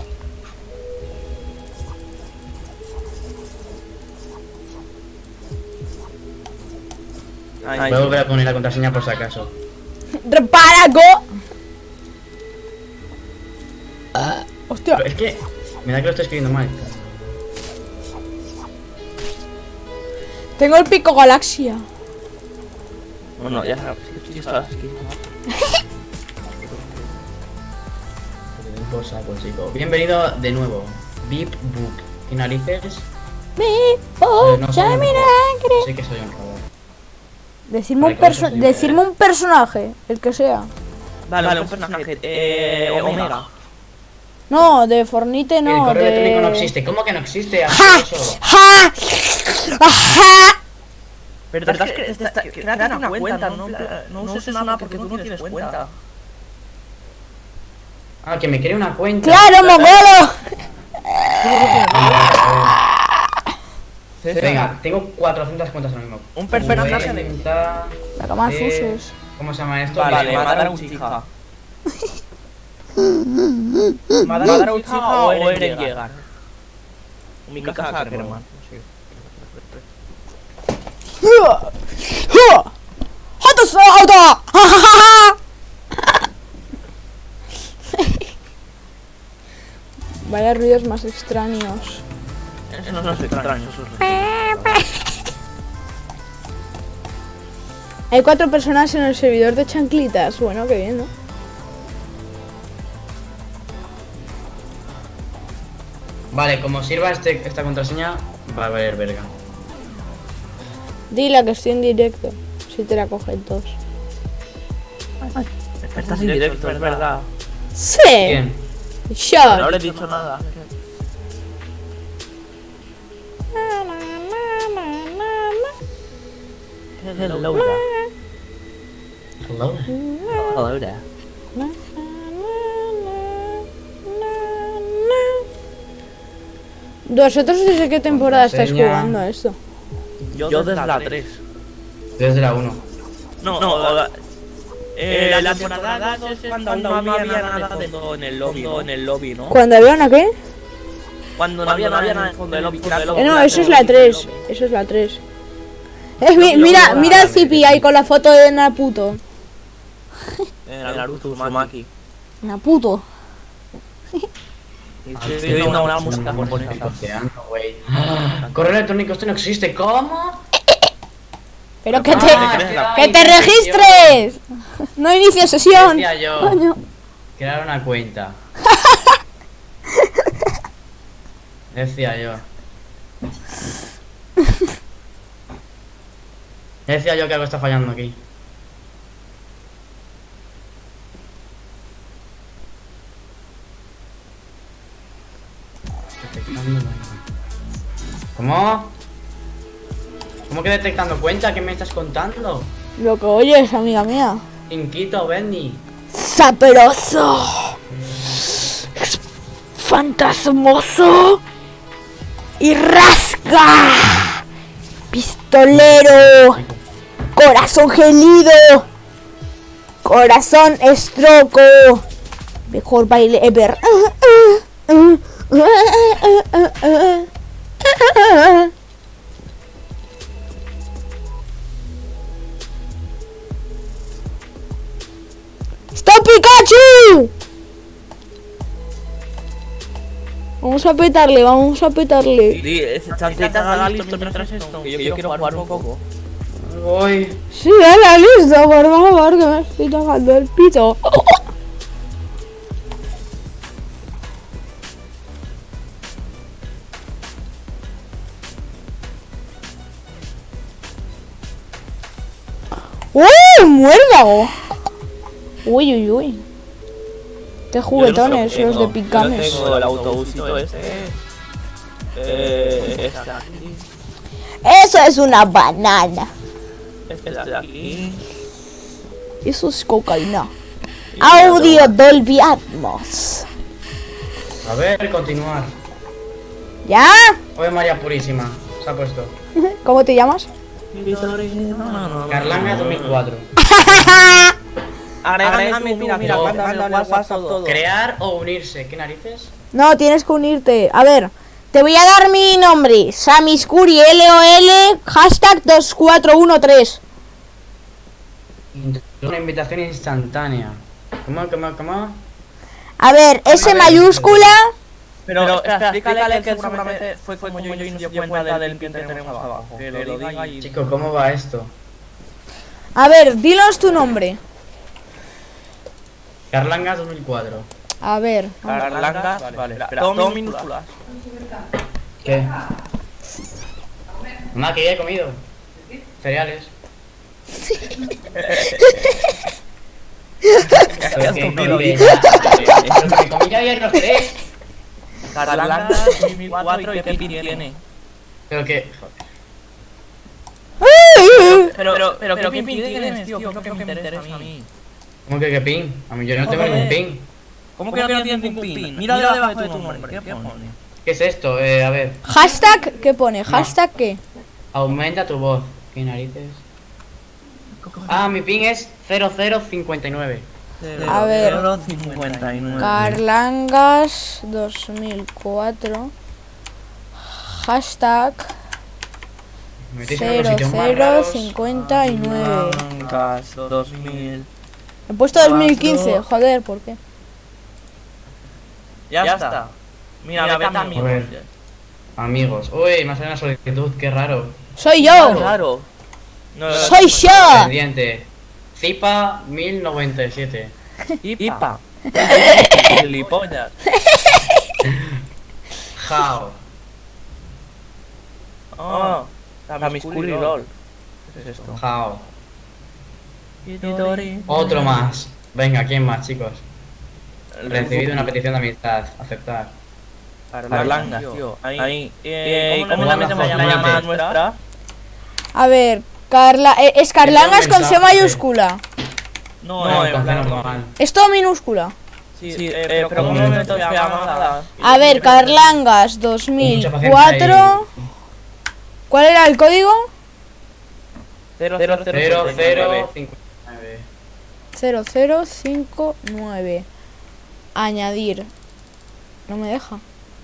Ay, Voy a volver a poner la contraseña por si acaso. ¡Repara, go! Hostia. Pero es que me da que lo estoy escribiendo mal. Tengo el pico galaxia. Bueno, ya sabes que estoy aquí. Por saco, chico. Bienvenido de nuevo. Beep Book. ¿Qué narices? Me, Oh, oh, no soy ya un me honrado. Sí que soy honrado. Decirme Vale, un, con eso perso soy un- decirme un personaje, el que sea. Vale, vale, un personaje. Eh, Omega. No, de Fornite el no, correo de... electrónico no existe. ¿Cómo que no existe? ¡Ja! Asqueroso. ¡Ja! ¡Ajá! ¿Verdad es que esta, esta, créate una cuenta, no, no uses nada porque tú no tienes cuenta. Ah, que me cree una cuenta. ¡Claro, mogolo! Venga, tengo cuatrocientas cuentas ahora mismo. Un personaje de... Cuenta La que más de- uses. ¿Cómo se llama esto? Vale, De- matar a un chica. Matar a un chica o Eren llegar. Mi casa Ackerman. ¡Hata sauda! Vaya ruidos más extraños. Eso no es extraño, eso es... Hay cuatro personas en el servidor de chanclitas. Bueno, qué bien, ¿no? Vale, como sirva este, esta contraseña, va a valer verga. Dile que estoy en directo. Si te la cogen todos. Estás en directo, es verdad. ¡Sí! Bien. No ¡Shot! le he dicho nada. Hello there. Hello. Hello there. ¿Vosotros desde qué temporada estáis Contraseña. jugando a esto? Yo desde la tres. Desde la uno. No, no, la, eh, la temporada dos es cuando aún no había nada de fondo en el lobby, ¿no? En el lobby, ¿no? ¿Cuándo había una qué? Cuando no había nada en el fondo del lobby. Eh, no, eso es la tres. Eso es la tres. Eh, mi- mira, mira el Zipi ahí con la foto de Naruto. En Naruto Uzumaki. Naruto. Y estoy viendo una, una música Estoy japonesa. costeando, güey. Correo electrónico, esto no existe. ¿Cómo? Pero que te, Ah, que te registres. No inicio sesión. Decía yo. Coño. Crear una cuenta. Decía yo. Decía yo que algo está fallando aquí. ¿Cómo? ¿Cómo que detectando cuenta? ¿Qué me estás contando? Lo que oyes, amiga mía. Inquito, Benny. Saperoso. Fantasmoso. Y rasca. Pistolero. Corazón gelido. Corazón estroco. Mejor baile ever. ¡Stop Pikachu! Vamos a petarle, vamos a petarle. Di, ese chanclita haga listo mientras esto, que yo quiero jugar un poco. Voy. Sí, dale, listo, por favor, que me estoy tocando el pito. ¡Uy! ¡Muérdago! Uy, uy, uy. Qué juguetones los de Picames. Yo tengo el autobusito este. Eh, este de aquí. Eso es una banana. Este de aquí. Eso es cocaína. Audio Dolby Atmos. A ver, continuar. ¿Ya? Oye, María Purísima. Se ha puesto. ¿Cómo te llamas? Carlanga dos mil cuatro. Agrégame, mira, mira, mándame el WhatsApp todo. Crear o unirse. ¿Qué narices? No, tienes que unirte. A ver, te voy a dar mi nombre. Samiscuri, L O L, hashtag dos cuatro uno tres. Una invitación instantánea. ¿Cómo, cómo, cómo? A ver, S mayúscula. Pero, pero espera, explícale que seguramente fue como yo y no se dio cuenta del pin que tenemos abajo. Que lo diga y... Chico, ¿cómo va esto? A ver, dinos tu nombre. Carlanga dos mil cuatro. A ver. Carlanga, vale, vale. Espera, todo minúsculas. ¿Qué? Mamá, que ya he comido. Cereales. Pero que comí ya. Pero que me comí ya ayer los tres. Carlanga dos mil cuatro y qué pin tiene. Pero que... Pero, pero, pero, ¿qué pin tienes, tío? ¿Qué es lo que me interesa a mí? ¿Cómo que qué pin? A mí yo no tengo ningún pin. ¿Cómo que no tienes ningún pin? Mira debajo de tu nombre, ¿qué pone? ¿Qué es esto? Eh, a ver. Hashtag, ¿qué pone? Hashtag, ¿qué? Aumenta tu voz. ¿Qué narices? Ah, mi pin es cero cero cincuenta y nueve. A ver. cincuenta y nueve. Carlangas dos mil cuatro. Hashtag Me metéis en los cero sitios más cero raros. cincuenta y nueve. Carlangas dos mil. He puesto dos mil quince, joder, ¿por qué? Ya, ya está. Mira, Mira vete a amigos. Amigos. Uy, me ha salido una solicitud, qué raro. ¡Soy yo! Claro. No, no, ¡Soy yo! Pendiente. Zipa mil noventa y siete. Ipa. Gilipollas. Jao. Oh, Samiscuri LOL. ¿Qué es esto? Jao. Otro más. Venga, ¿quién más, chicos? Recibido una petición de amistad. Aceptar. Carlanga, tío. Ahí. Eh, ¿Cómo la metemos en la llamada nuestra? A ver, Carla... eh, es Carlangas con C mayúscula. No, No, eh, con claro, cero normal. Es todo minúscula. Sí, sí, eh, pero ¿cómo me meto en la llamada? A ver, Carlangas dos mil cuatro. ¿Cuál era el código? cero cero cero cincuenta y nueve. cero cero cinco nueve. Añadir. No me deja.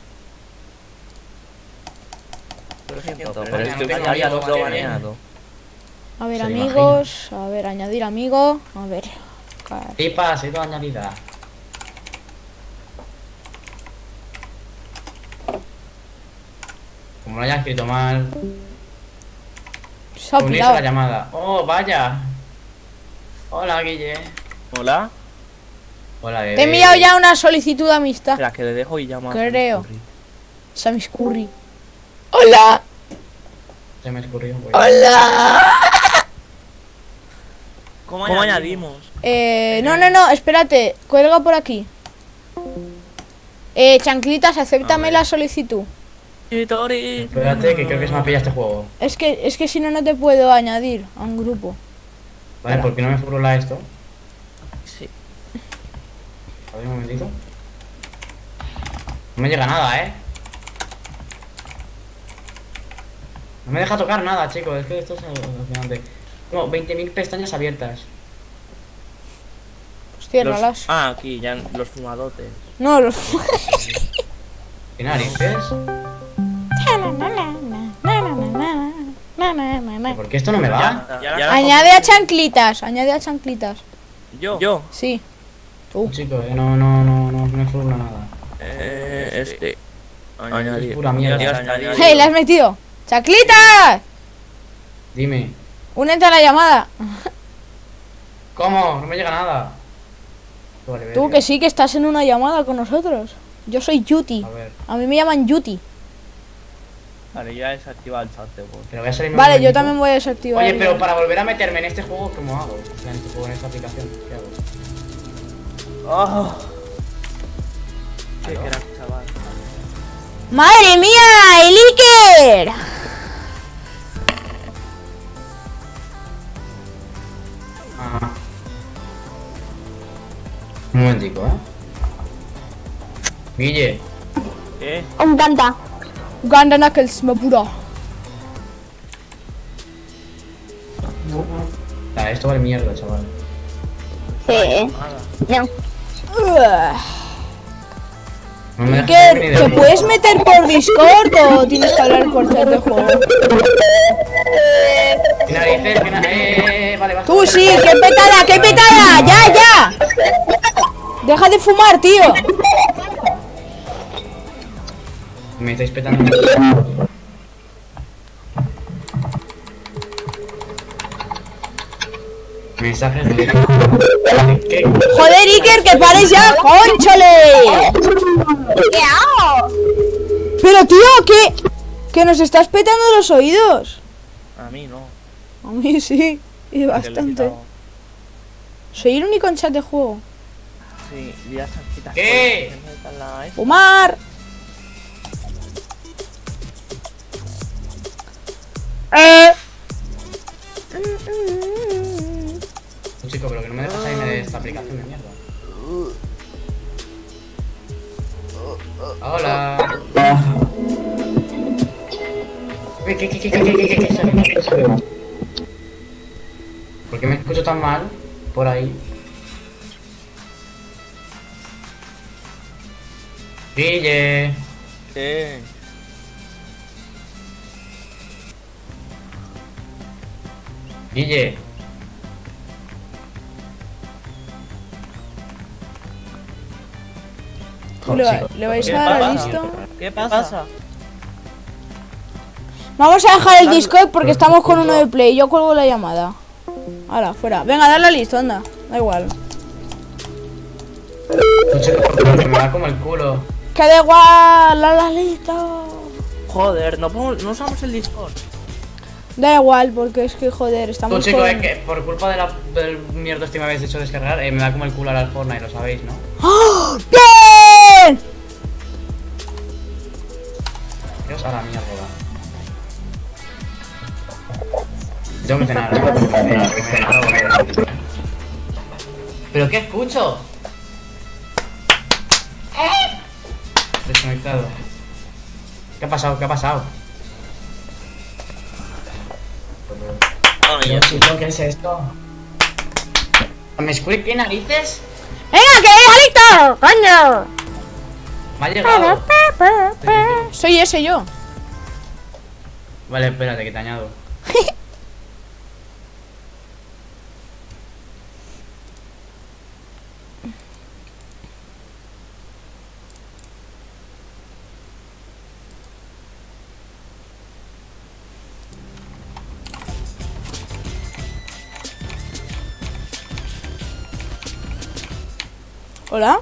Pero siento, pero estoy no tengo baneado, amigos, todo ¿eh? baneado. A ver, Se amigos. A ver, añadir amigo. A ver. Car- Zipa ha sido añadida. Como lo haya escrito mal. Se ha Unirse a la pirado. llamada. Oh, vaya. Hola, Guille. Hola. Hola, bebé. Te he enviado ya una solicitud de amistad. Espera, que le dejo y llamo a Creo. Samiscuri. Samiscurri. Hola. Se me escurrió. Pues. Hola. ¿Cómo, ¿Cómo añadimos? Eh, no, no, no, espérate. Cuelga por aquí. Eh, Chanclitas, acéptame la solicitud. Espérate, que creo que se me ha pillado este juego. Es que, es que si no, no te puedo añadir a un grupo. Vale, ¿por qué no me furula esto? Sí. A ver, un momentito. No me llega nada, eh. No me deja tocar nada, chicos. Es que esto es alucinante. Tengo veinte mil pestañas abiertas. Pues ciérralas. Los- Ah, aquí, ya los fumadotes. No, los... ¿Qué narices? ¿Por qué esto no me va? Ya, ya, ya Añade a Chanclitas, añade a Chanclitas. Yo. Yo. Sí. Tú. Chicos, eh, no, no, no, no, no me furula nada. Eh, este. Es pura mierda. Ya está añadido. ¡Hey, la has metido! ¡Chanclitas! Dime. Únete a la llamada. ¿Cómo? No me llega nada. Vale, Tú verga. que sí que estás en una llamada con nosotros. Yo soy Yuti. A ver. A mí me llaman Yuti. Vale, ya he desactivado el chat de voz. Pero voy a salir Vale, yo también voy a desactivar. Oye, pero para volver a meterme en este juego, ¿cómo hago? O sea, en este juego, en esta aplicación, ¿qué hago? Oh. Qué crack, chaval. ¡Madre mía! ¡El Iker! Ah. Un momentico, ¿eh? Guille. ¿Qué? Me encanta. Ganda Knuckles, me apura. Ah, esto vale mierda, chaval. Sí. Nada. No. No me dejas Iker, ni de ¿te juego. puedes meter por Discord o tienes que hablar por chat de juego? ¿Qué narices? ¿Qué narices? Eh, vale, va. Tú sí, qué petada, qué petada, ya, ya. Deja de fumar, tío. Me estáis petando. Mensajes de... ¿Qué? Joder, Iker, que pares ya, conchole. ¿Qué hago? Pero tío, ¿qué? Que nos estás petando los oídos. A mí no. A mí sí, y que le he bastante. quitado. Soy el único en chat de juego. Sí, ya se quita. ¿Qué? Fumar. Eh. Chico, pero que no me dejas salirme de esta aplicación de mierda. Hola. ¿Qué, qué, qué, qué, qué, qué, qué, qué, qué? ¿Por qué me escucho tan mal por ahí? Guille. ¿Qué? Guille. ¿Le, va- le vais ¿Qué a dar a pasa? listo? ¿Qué pasa? Vamos a dejar el Discord porque estamos con uno de Play. Yo cuelgo la llamada. Ahora, fuera. Venga, dale a listo, anda. Da igual. Un chico, pero que me da como el culo. Que da igual, la la listo. Joder, no, podemos- no usamos el Discord. Da igual, porque es que joder, Tú, estamos chico, con... es que por culpa de la, del mierda este que me habéis hecho descargar, eh, me da como el culo ahora el Fortnite, lo sabéis, ¿no? ¡Oh! ¡Bien! Dios a la mierda. Tengo que cenar, ¿eh? Tengo que cenar, boludo. ¿Pero qué escucho? Desconectado. ¿Qué ha pasado? ¿Qué ha pasado? Ay, Dios, chico, ¿qué es esto? ¿Me escuché qué narices? ¡Venga, que es adicto! ¡Coño! Me ha llegado. Soy ese yo. Vale, espérate, que te añado. Hola,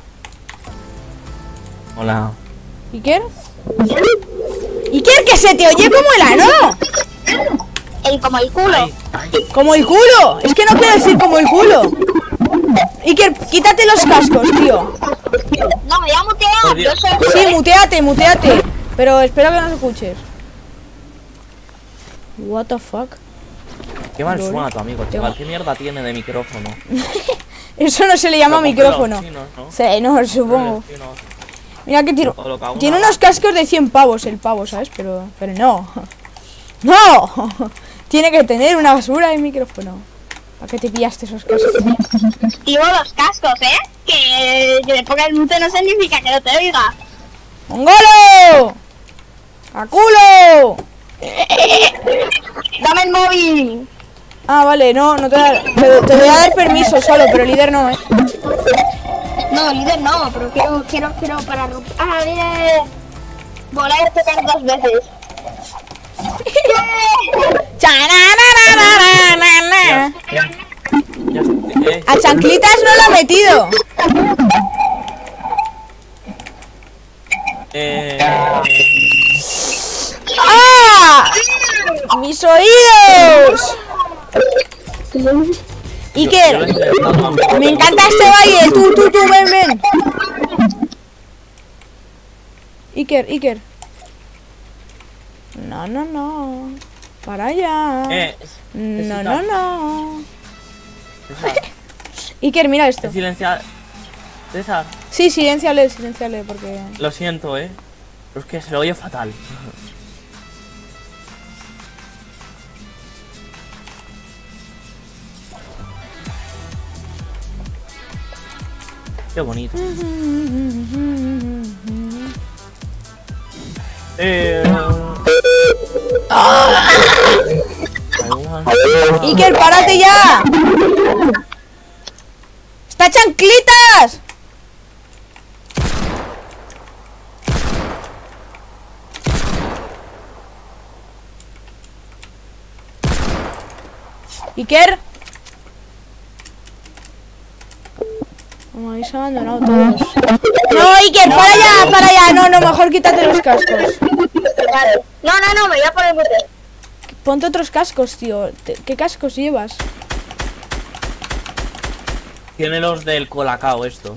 Hola. Iker. Iker, que se te oye como el ano. El como el culo. Ay, ay. Como el culo. Es que no quiero decir como el culo. Iker, quítate los cascos, tío. No, me voy a Por mutear. Yo Dios. soy... Sí, muteate, muteate. Pero espero que no escuches. What the fuck. Qué mal Lol. suena tu amigo, Tengo- chaval. ¿Qué mierda tiene de micrófono? Eso no se le llama Lo compré micrófono. los chinos, ¿no? Sí, no, supongo. Los chinos. Mira que tiro. O lo que hago Tiene una- unos cascos de cien pavos el pavo, ¿sabes? Pero, pero no. ¡No! Tiene que tener una basura de micrófono. ¿Para qué te pillaste esos cascos? Activo los cascos, ¿eh? Que que le ponga el mute no significa que no te oiga. ¡Mongolo! ¡A culo! Dame el móvil. Ah, vale, no, no te, da- te, te voy a dar permiso solo, pero líder no, ¿eh? No, líder no, pero quiero, quiero, quiero para romper. Ah, bien. Volar y tocar dos veces. ¡Chanananananana! Ya, ya, eh, A chanclitas no lo ha metido. eh, ¡Ah! ¡Mis oídos! Iker, me encanta este baile. Tú, tú, tú, ven, ven. Iker, Iker. No, no, no. Para allá. Eh, No, no, no. Iker, mira esto. Silenciar. César, Sí, silenciale, silenciale, porque... lo siento, eh. Pero es que se lo oye fatal. Qué bonito. Eh... Iker, párate ya. ¡Está chanclitas! Iker. Me habéis abandonado todos. No, Iker, para allá, para allá. No, no, mejor quítate los cascos. Vale. No, no, no, me voy a poner bote. Ponte otros cascos, tío. Te- ¿Qué cascos llevas? Tiene los del Colacao esto.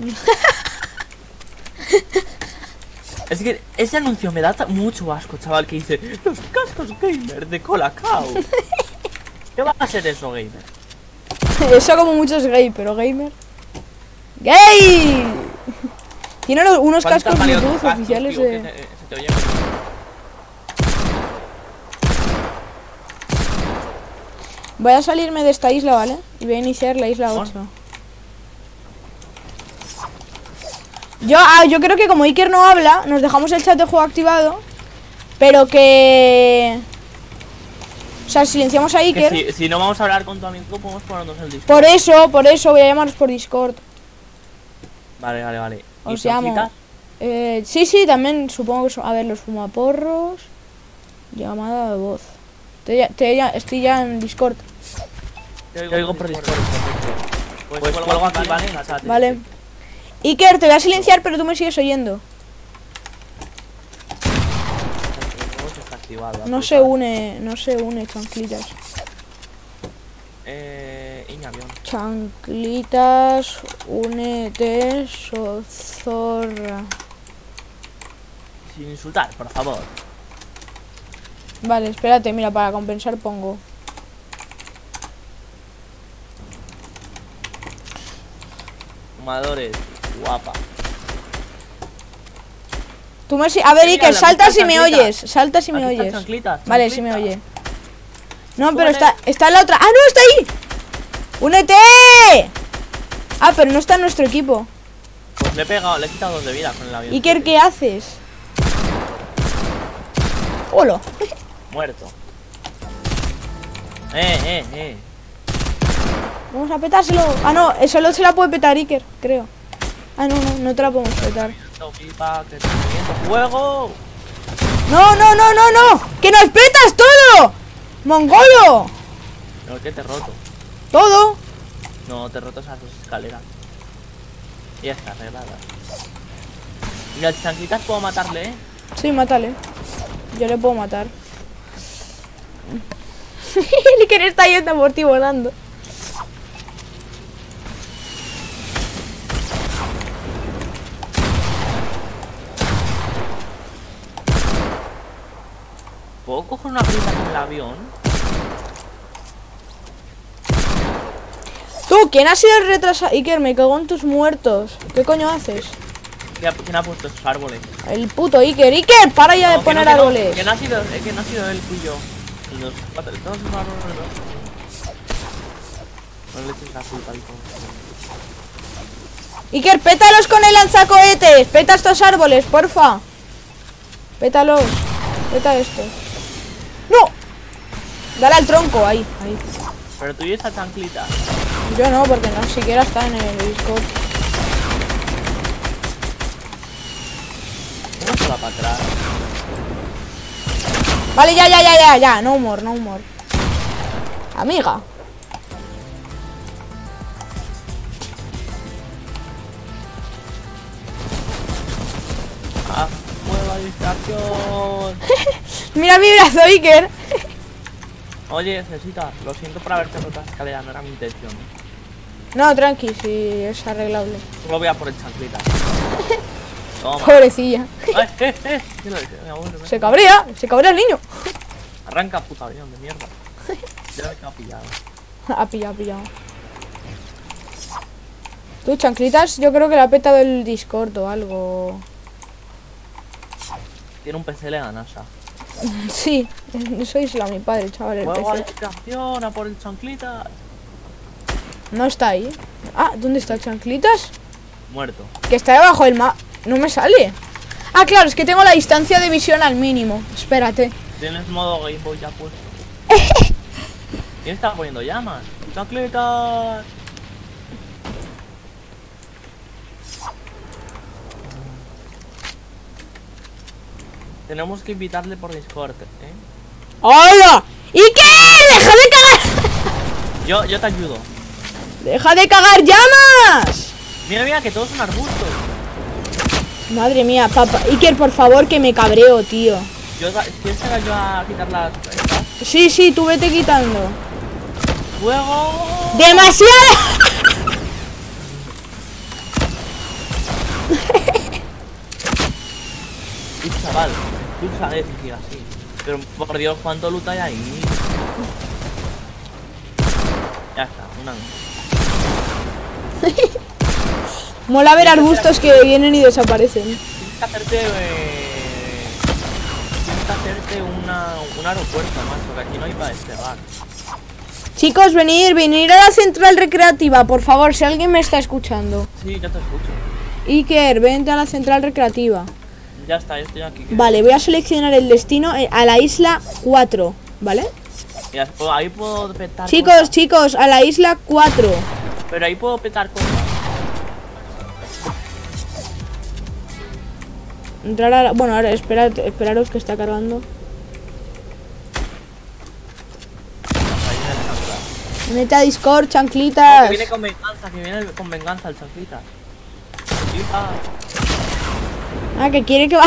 Es que ese anuncio me da ta- mucho asco, chaval, que dice los cascos gamer de Colacao. ¿Qué va a ser eso, gamer? Eso como muchos gay, pero gamer. ¡Gay! Tiene los- unos ¿Cuántos cascos han valido tus Bluetooth cascos, oficiales tío, que de... te- se te oye? Voy a salirme de esta isla, ¿vale? Y voy a iniciar la isla ¿Por? ocho. Yo, ah, yo creo que como Iker no habla, nos dejamos el chat de juego activado. Pero que... O sea, silenciamos a Que Iker. si, si no vamos a hablar con tu amigo, podemos ponernos el disco. Por eso, por eso voy a llamaros por Discord. Vale, vale, vale. ¿Y Os llamo. chanclitas? Eh, sí, sí, también supongo que son... A ver, los fumaporros. Llamada de voz. Te, ya- te ya- estoy ya en Discord. Te oigo por Discord. Pues, pues cuelgo aquí, ¿vale? En la chat. Vale. Iker, te voy a silenciar, pero tú me sigues oyendo. No se une, no se une, chanclitas. Eh... Iña, avión. Chanclitas, únete, sozorra. Sin insultar, por favor. Vale, espérate, mira, para compensar pongo. Fumadores, guapa. Tú me si- A ver, Mira, Iker, la salta mitad si me chanclita. oyes. Salta si me Aquí está oyes. chanclita, Vale, sí me chanclita. oye. No, pero Súbele. está, está en la otra. ¡Ah, no! ¡Está ahí! ¡Únete! Ah, pero no está en nuestro equipo. Pues le he pegado, le he quitado dos de vida con el avión. Iker, ¿qué haces? ¡Hola! Muerto. Eh, eh, eh. Vamos a petárselo. Ah, no, solo se la puede petar Iker, creo. Ah, no, no, no te la podemos petar. Esto, pipa, que estoy viendo fuego. ¡No, no, no, no, no! ¡Que nos petas todo! ¡Mongolo! No, que te he roto. ¡Todo! No, te he roto esas dos escaleras. Y ya está arreglada. Y las chanclitas puedo matarle, eh. Sí, mátale. Yo le puedo matar. El Iker está yendo por ti volando. ¿Puedo coger una grita con el avión? Tú, ¿quién ha sido el retrasado? Iker, me cago en tus muertos. ¿Qué coño haces? ¿Quién ha- ¿Quién ha puesto esos árboles? El puto Iker. Iker, para ya No, de que poner no, que no, árboles. Que no ha sido, eh, que no ha sido él, fui yo. Y los cuatro, todos esos árboles, no le eches la culpa al todo. Iker, pétalos con el lanzacohetes. Peta estos árboles, porfa. Pétalos. Peta esto. ¡No! Dale al tronco, ahí, ahí. Pero tú y esa chanclita. Yo no, porque no siquiera está en el Discord. ¿Cómo se va para atrás? Vale, ya, ya, ya, ya, ya. No humor, no humor. Amiga. Ah, nueva distracción. Mira mi brazo, Iker. Oye, Cecita, lo siento por haberte roto la escalera, no era mi intención. No, tranqui, sí, es arreglable. Solo voy a por el chanclita. Toma. Pobrecilla. Ay, eh, eh. ¿Qué lo dice? Me aburre, me- Se cabrea, se cabrea el niño. Arranca, puta avión de mierda. Ya me quedo pillado. Ha pillado, ha pillado. Tú, chanclitas, yo creo que le ha petado el Discord o algo. Tiene un P C de la NASA. Sí, sois la mi padre, chaval, el Juego a la P C. estación, a por el chanclita. No está ahí. Ah, ¿dónde está el chanclitas? Muerto. Que está debajo del mapa. No me sale. Ah, claro, es que tengo la distancia de visión al mínimo. Espérate. Tienes modo Game Boy ya puesto. ¿Quién está poniendo llamas? ¡Chanclitas! Tenemos que invitarle por Discord, ¿eh? ¡Hola! ¿Y qué? ¡Deja de cagar! Yo, yo te ayudo. ¡Deja de cagar llamas! Mira, mira, que todos son arbustos. Madre mía, papá. Iker, por favor, que me cabreo, tío. Yo, ¿quieres que haga yo a quitar las estas? Sí, sí, tú vete quitando. ¡Fuego! ¡Demasiada! Y chaval, tú sabes decir así. Pero por Dios, ¿cuánto loot hay ahí? Ya está, una. Mola ver arbustos que vienen y desaparecen. Tienes que hacerte. Eh... Tienes que hacerte una, un aeropuerto, macho, que aquí no hay para despegar. Chicos, venir, venir a la central recreativa, por favor, si alguien me está escuchando. Sí, yo te escucho. Iker, vente a la central recreativa. Ya está, yo estoy aquí. Vale, voy a seleccionar el destino eh, a la isla cuatro, ¿vale? Ya, pues ahí puedo petar. Chicos, cosas. chicos, a la isla cuatro. Pero ahí puedo petar cosas. Entrar a la... Bueno, ahora esperad, esperaros que está cargando. Ahí viene el chancla. Mete a Discord, No, chanclitas. que viene con venganza, que viene con venganza el chanclita. Chanclita. Ah, que quiere que va.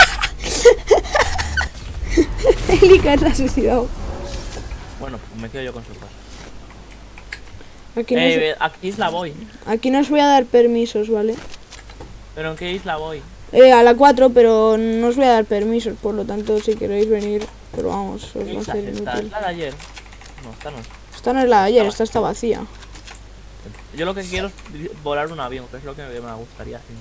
El Iker se ha suicidado. Bueno, pues me quedo yo con su cosa. Aquí no, Eh, ¿a qué isla voy? os... Aquí no os voy a dar permisos, ¿vale? ¿Pero en qué isla voy? Eh, a la cuatro, pero no os voy a dar permisos, por lo tanto, si queréis venir, pero vamos, os ¿Qué va a isla hacer es esta? ¿Es inútil. la de ayer? No, esta no es. Esta no es la de ayer, esta está vacía. Yo lo que quiero es volar un avión, que es lo que me gustaría hacer.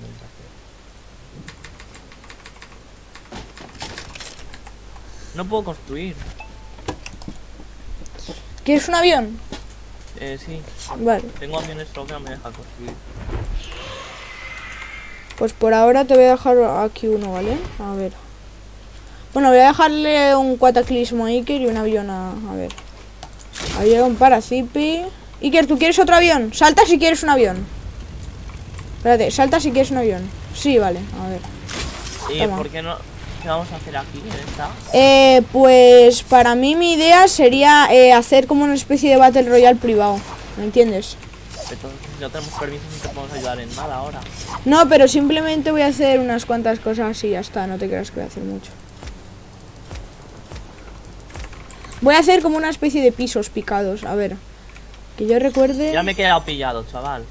No puedo construir. ¿Quieres un avión? Eh, sí. Vale, Tengo aviones solo que no me dejan construir. pues por ahora te voy a dejar aquí uno, ¿vale? A ver. Bueno, voy a dejarle un cataclismo a Iker y un avión a... A ver. Había un paracipi. Iker, ¿tú quieres otro avión? Salta si quieres un avión. Espérate, salta si quieres un avión. Sí, vale, a ver. ¿Y Toma. por qué no? ¿Qué vamos a hacer aquí en esta? Eh, pues para mí mi idea sería eh, hacer como una especie de Battle Royale privado. ¿Me entiendes? Entonces, si no tenemos permiso, no te podemos ayudar en nada ahora. No, pero simplemente voy a hacer unas cuantas cosas y ya está. No te creas que voy a hacer mucho. Voy a hacer como una especie de pisos picados. A ver. Que yo recuerde... Ya me he quedado pillado, chaval.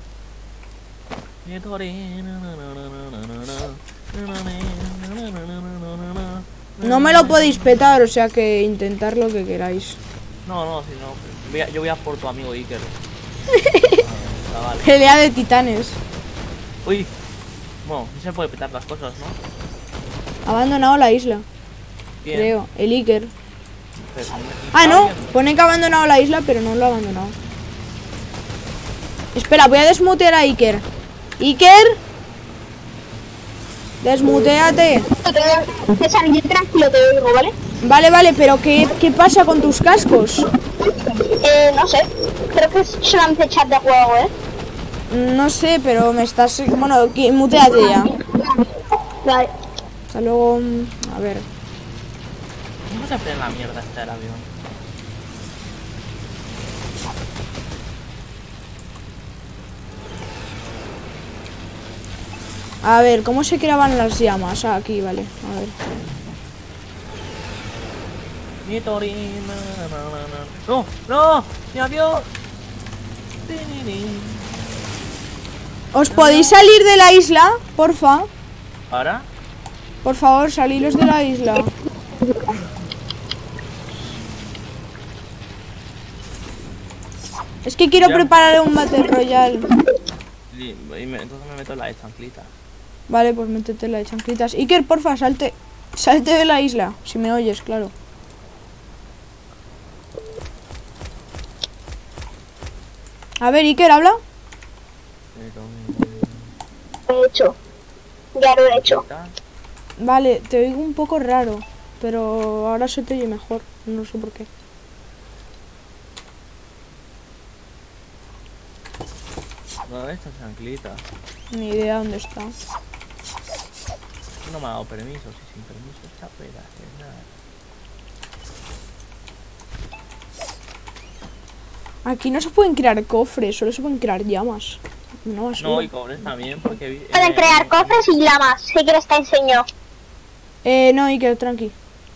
No me lo podéis petar, o sea que intentar lo que queráis. No, no, si no. Voy a- yo voy a por tu amigo Iker. Chaval. Pelea de titanes. Uy. Bueno, no se puede petar las cosas, ¿no? Ha abandonado la isla, Bien. creo. El Iker. Pero- Ah, no. bien. Pone que ha abandonado la isla, pero no lo ha abandonado. Espera, voy a desmutear a Iker. Iker. Desmuteate. César, yo tranquilo te oigo, ¿vale? Vale, vale, pero ¿qué, qué pasa con tus cascos? Eh, no sé. Creo que es solamente chat de juego, ¿eh? No sé, pero me estás... Bueno, que- muteate ya. Vale. Hasta luego. A ver. ¿Cómo se frena la mierda esta del avión? A ver, ¿cómo se creaban las llamas? Ah, aquí, vale. A ver. Mi torina. No, no, mi avión. ¿Os podéis salir de la isla? Porfa. ¿Ahora? Por favor, saliros de la isla. Es que quiero Ya. preparar un Battle Royale. Y, y me- entonces me meto en la de chanclita. Vale, pues métete la de chanclitas. Iker, porfa, salte. Salte de la isla. Si me oyes, claro. A ver, Iker, habla. Pero Lo he hecho. Ya lo he hecho. me- Vale, te oigo un poco raro. Pero ahora se te oye mejor. No sé por qué. ¿Dónde está chanclita? Ni idea dónde está. No me ha dado permiso. Si sin permiso está peda. Es nada. Aquí no se pueden crear cofres, solo se pueden crear llamas. No, basura. No, y cobres también porque... vi- Pueden eh, crear cofres y llamas. Si quieres te enseño. Eh, no, Iker, tranqui.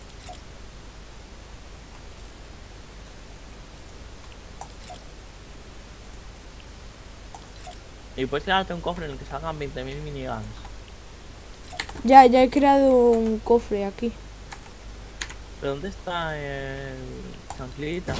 Y puedes crearte un cofre en el que salgan veinte mil miniguns. Ya, ya he creado un cofre aquí. ¿Pero dónde está el chanclita?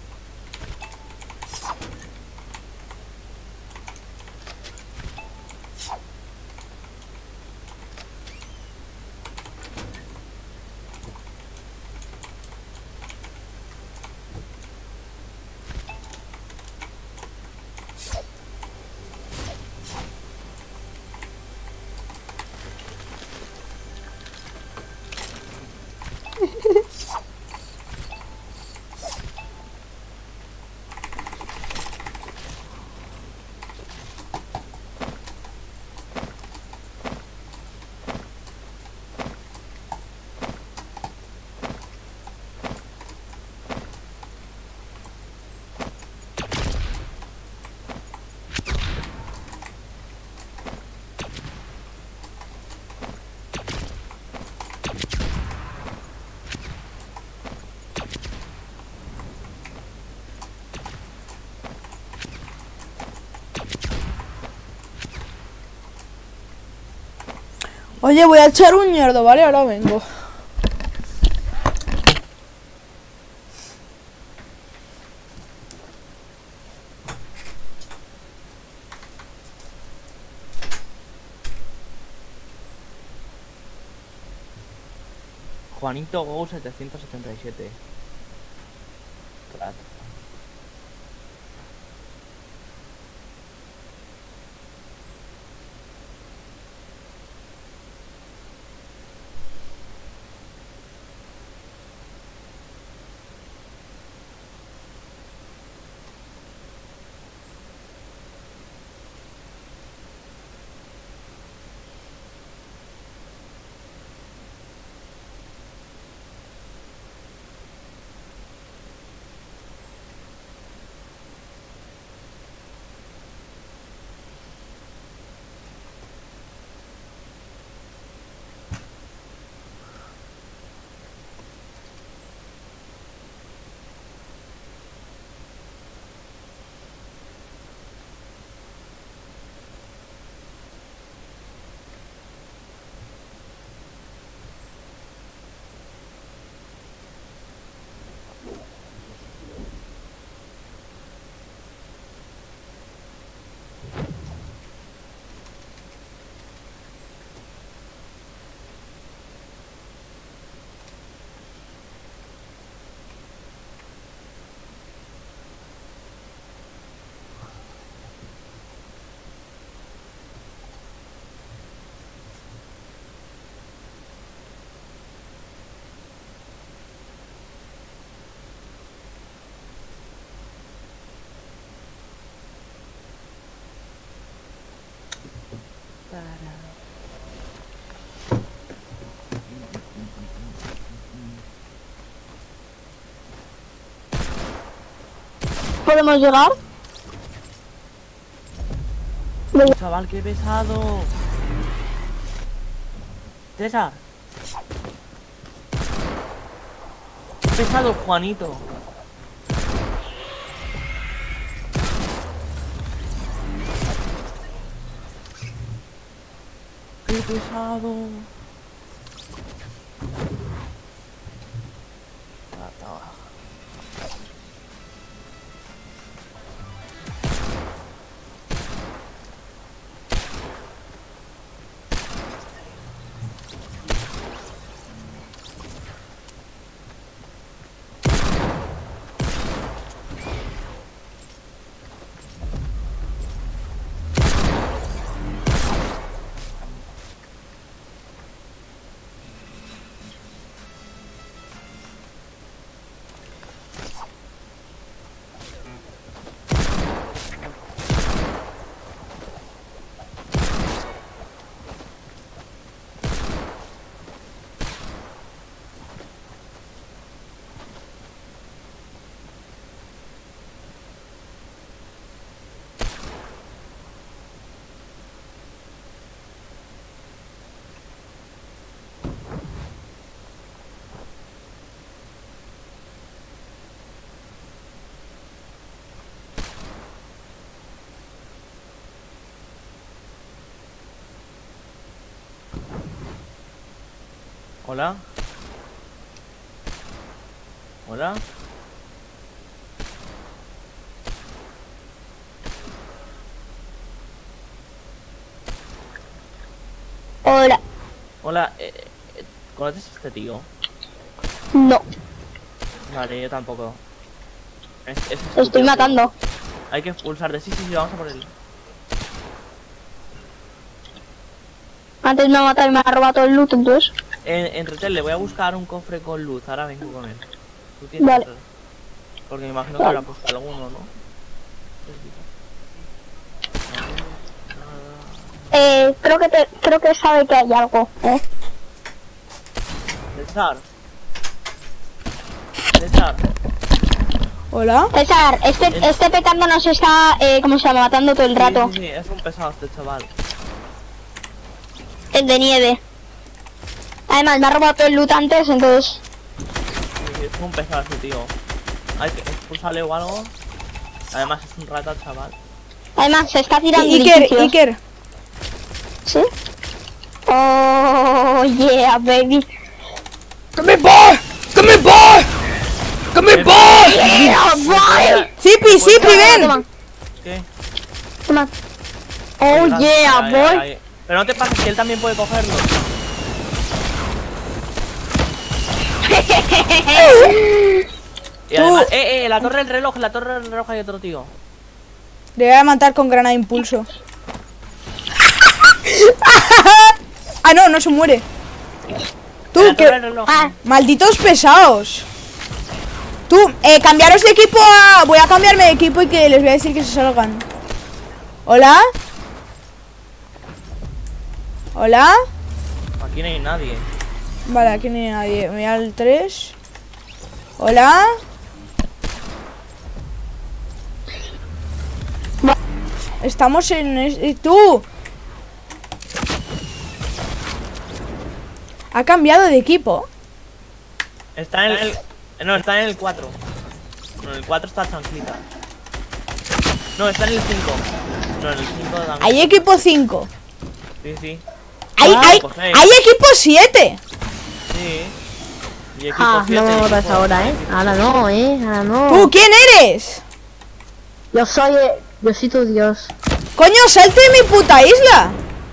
Oye, voy a echar un ñerdo, ¿vale? Ahora vengo. Juanito Go setecientos setenta y siete. Claro. ¿Podemos llegar? Chaval, qué pesado. César. pesado, Juanito. Qué pesado. Hola. Hola. Hola. Hola, eh, eh, ¿conoces a este tío? No, Vale, yo tampoco. Es, es lo estúpido, estoy tío. matando. Hay que expulsar de sí, sí, sí, vamos a por él. Antes me ha matado y me ha robado todo el loot, entonces. En, en Retel le voy a buscar un cofre con luz, ahora vengo con él. ¿Tú tienes Vale. otro? Porque me imagino que Vale. habrá puesto alguno, ¿no? Eh, creo que te, creo que sabe que hay algo, ¿eh? César. César. Hola. César, este, este petardo nos está, eh, ¿cómo se llama? Matando todo el Sí, rato. sí, sí, es un pesado este chaval. El de nieve. Además, me ha robado todo el loot antes, entonces... Sí, es un pesado ese tío. Hay que expulsarle o algo. Además es un rata chaval. Además, se está tirando I- Iker, edificios. Iker. ¿Sí? Oh, yeah, baby. ¡Come boy! ¡Come boy! ¡Come boy! Yeah, boy. ¡Zipi, Zipi, ven! Toma, ¿Qué? toma. Oh, Venga, yeah, ahí, ahí, boy. ahí. Pero no te pases que él también puede cogerlo. Y además, eh, eh, la torre del reloj, la torre del reloj hay otro tío. Le voy a matar con granada de impulso. Ah, no, no se muere. Tú, La torre que... del reloj. Ah, Malditos pesados. Tú, eh, cambiaros de equipo a... Voy a cambiarme de equipo y que les voy a decir que se salgan. ¿Hola? ¿Hola? Aquí no hay nadie. Vale, aquí no hay nadie. Me voy al tres. ¿Hola? Estamos en... es- ¡Tú! Ha cambiado de equipo. Está en el... No, está en el cuatro. No, en el cuatro está Chanquita. No, está en el cinco. No, en el cinco también. Hay equipo cinco. Sí, sí. Hay, Ah, hay, pues, eh. hay equipo siete. Sí. Y equipo Ah, siete, no me equipo- matas ahora, eh. Ahora no, eh. Ahora no. ¿Tú quién eres? Yo soy. eh, Yo soy tu dios. Coño, salte de mi puta isla.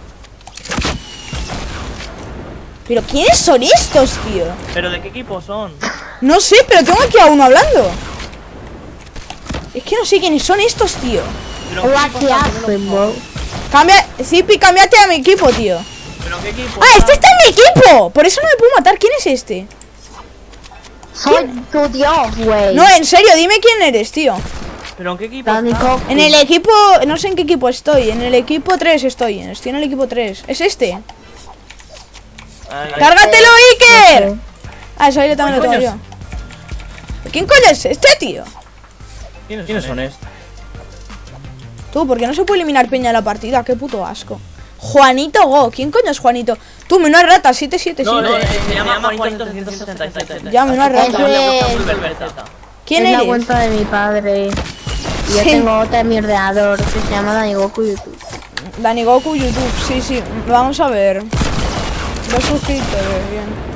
Pero ¿quiénes son estos, tío? ¿Pero de qué equipo son? No sé, pero tengo aquí a uno hablando. Es que no sé quiénes son estos, tío. ¿Pero qué Hola, equipo ¿qué son? haces, bro? Cambia, Zipi, cámbiate a mi equipo, tío. ¿Pero qué equipo? Ah, este está en mi equipo. Por eso no me puedo matar. ¿Quién es este? Soy tu dios, güey. No, en serio, dime quién eres, tío. ¿Pero en qué equipo Danny está? Cox. En el equipo... No sé en qué equipo estoy. En el equipo tres estoy. Estoy en el equipo tres. ¿Es este? Ay, ay. ¡Cárgatelo, Iker! Sí. Ah, eso ahí lo también lo tengo yo. coño ¿Quién coño es este, tío? ¿Quiénes son estos? Tú, porque no se puede eliminar peña de la partida. Qué puto asco. Juanito Go. ¿Quién coño es Juanito? Tú, menos rata, siete siete siete. No, no, eh, se llama Juanito setecientos setenta y siete. Ya, menos rata. Es, ¿Quién es eres? la cuenta de mi padre. Y yo Sí. tengo otra en mi ordenador que se llama Dani Goku YouTube. Dani Goku YouTube, sí, sí. Vamos a ver. Dos suscriptores, bien.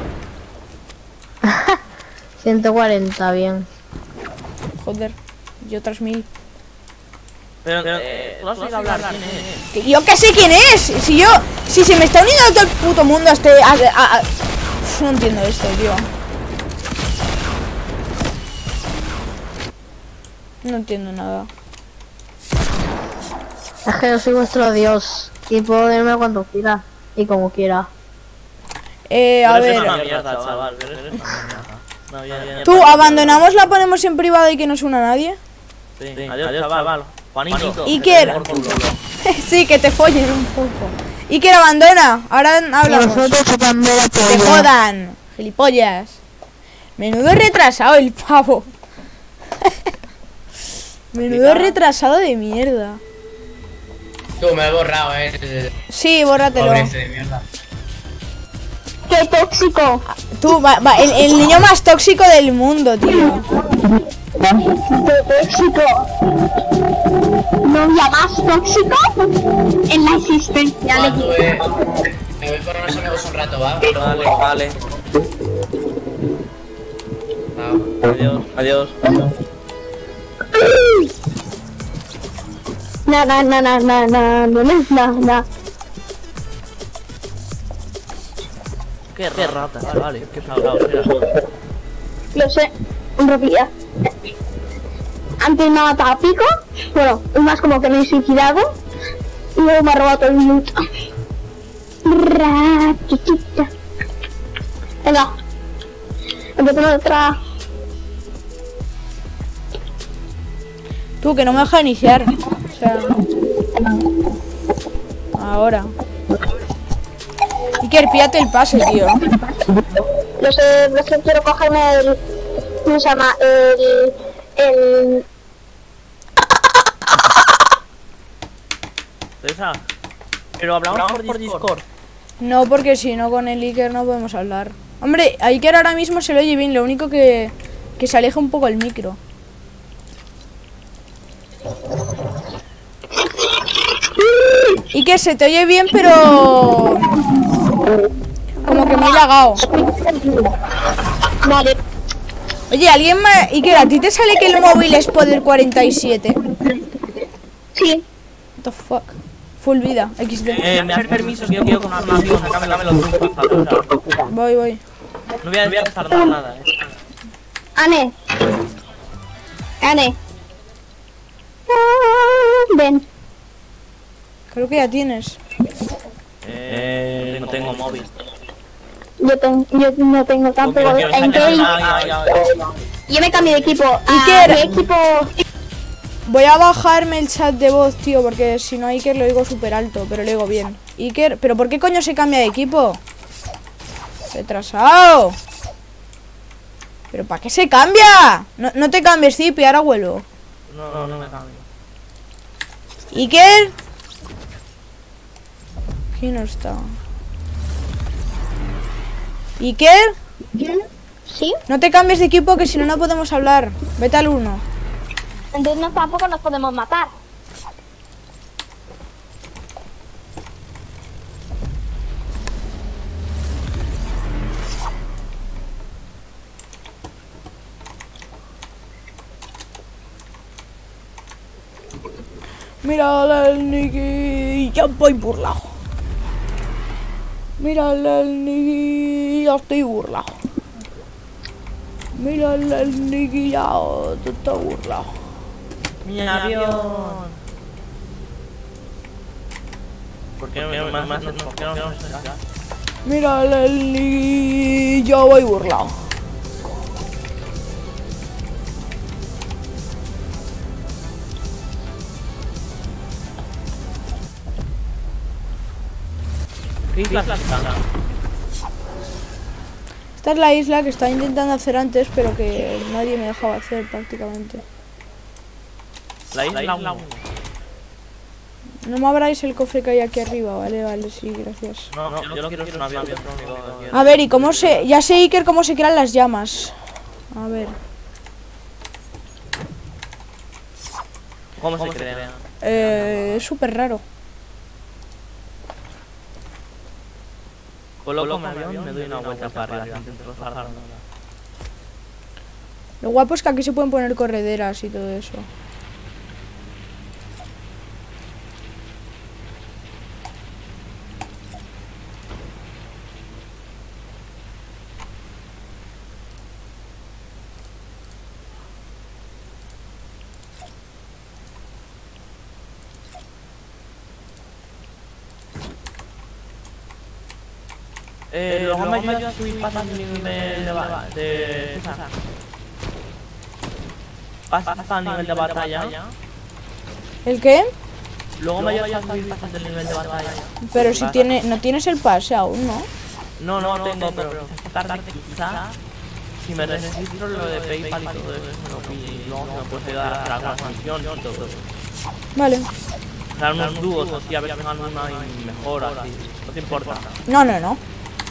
ciento cuarenta, bien. Joder. Y otras mil. Pero, eh, tú no has oído hablar quién es. Que yo qué sé quién es. Si yo. Si se me está uniendo todo el puto mundo a este. A, a- a- Uf, no entiendo esto, tío. No entiendo nada. Es que yo soy vuestro dios y puedo verme cuando quiera y como quiera. Eh, a Pero eres ver. una mierda, chaval. Eres una mierda. No, ya, ya, ya. Tú, abandonamos, la ponemos en privado y que no se una nadie. Sí. Adiós, chaval. Juanito. Iker. Sí, que te follen un poco. Iker, abandona. Ahora hablamos. Te jodan, gilipollas. Menudo retrasado el pavo. Menudo retrasado de mierda. Tú, me he borrado, eh. Sí, bórratelo. Pobre ese de mierda. ¡Qué tóxico! Tú, va, va, el, el niño más tóxico del mundo, tío. ¡Qué tóxico! ¿Novia más tóxico en la existencia? Ah, tú, eh. Me voy con unos amigos un rato, ¿va? Vale, vale. Chao. Adiós, adiós. Na na na na na na na na na. Qué rata, vale. Qué pesado, mira. Lo sé, en realidad. Antes me ha matado a pico. Bueno, es más como que me he suicidado. Y luego me ha robado todo el minuto. Ratitita. Venga. Empezamos otra. Tú, que no me deja iniciar. O sea. Ahora. Iker, píate el pase, tío. Lo sé, lo sé, quiero cogerme el. ¿Cómo se llama? El. El. Esa. Pero hablamos por Discord. No, porque si no, con el Iker no podemos hablar. Hombre, a Iker ahora mismo se lo oye bien. Lo único que. Que se aleja un poco el micro. Iker, se te oye bien, pero. Como que muy lagado. Vale. Oye, alguien más. Iker, ¿a ti te sale que el móvil es Poder cuarenta y siete? Sí. What the fuck. Full vida, equis de. Eh, me das permiso que yo quiero con un amigo sacarme los trucos. Voy, voy. No voy a, no voy a tardar nada, eh. Ane. Ane. Ah, ven. Creo que ya tienes. Eh, no tengo móvil. Yo, ten, yo no tengo tanto. Porque ¿En me qué? sacan- ay, ay, ay. Yo me cambié de equipo. Iker. A mi equipo. Voy a bajarme el chat de voz, tío, porque si no a Iker lo digo súper alto, pero lo digo bien. Iker, ¿pero por qué coño se cambia de equipo? Retrasado. ¿Pero para qué se cambia? No, no te cambies, Zipi, ahora vuelvo. No, no, no me cambio. Iker. ¿Quién no está? Iker, ¿Sí? no te cambies de equipo que si no no podemos hablar. Vete al uno. Entonces no, tampoco nos podemos matar. Mira al Niki, ya voy burlado. Mira al Niki, ya estoy burlado. Mira al Niki, ya te está burlado. Mi avión. ¿Por qué no más más no por qué no no Mira al Niki, ya voy burlado. ¿Qué isla está? Esta es la isla que estaba intentando hacer antes, pero que nadie me dejaba hacer prácticamente. La isla uno. No me abráis el cofre que hay aquí arriba, vale, vale, sí, gracias. No, no, yo lo quiero es un avión. A ver, ¿y cómo se...? Ya sé, Iker, cómo se crean las llamas. A ver. ¿Cómo se crea? Eh, es súper raro. Coloco mi avión y me doy una vuelta para arriba. Intento rozar. Lo guapo es que aquí se pueden poner correderas y todo eso. Eh, luego me ayuda a subir pasas de nivel de... de... Pasas a nivel de batalla. ¿El qué? Luego me ayuda a subir pasas del nivel de batalla. Pero si tiene... no tienes el pase aún, ¿no? No, no tengo, pero esta tarde quizá... Si me registro lo de PayPal y todo eso, me lo pille y luego me puede dar a hacer alguna sanción y todo eso. Vale. Dar unos dúos así, a ver si gano una y mejor así. No te importa. No, no, no.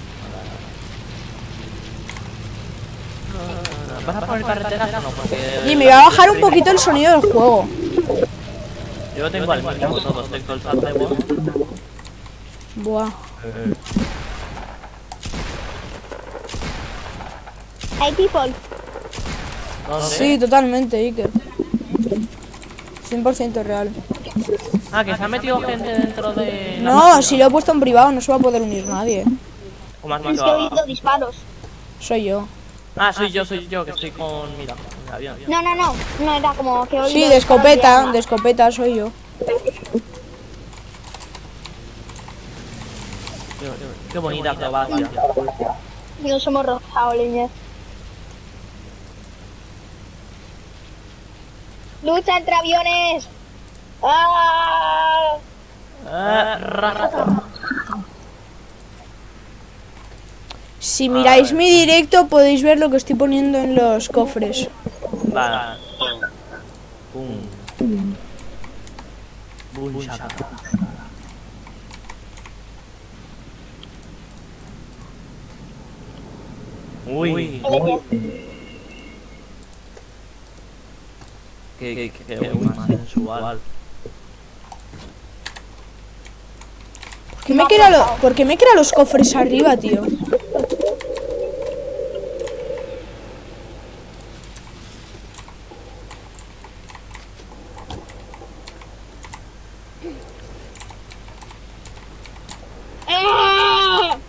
¿Vas a poner carreteras o no? Porque... Y me va a bajar un poquito el sonido del juego. Yo tengo al mínimo todos, tengo el salto de voz. Buah. Hay people. Sí, totalmente, Iker. cien por ciento real. Ah, que se ha metido gente dentro de... No, si lo he puesto en privado no se va a poder unir nadie. ¿Cómo has Es que he visto? oído disparos. Soy yo. Ah, soy yo, soy yo, que estoy con... Mira, con el avión. No, no, no. No era como que he oído Sí, de disparos escopeta, arma. de escopeta soy yo. Qué, qué bonita acrobacia. Nos hemos rozado, leñez. ¡Lucha entre aviones! ¡Ah! Eh, rata. Si miráis mi directo podéis ver lo que estoy poniendo en los cofres. Vale. Pum. Boom, shaka. Uy. Qué, qué, qué, qué más sensual. ¿Por qué me crea lo- ¿Por qué me crea los cofres arriba, tío? ¡Ah!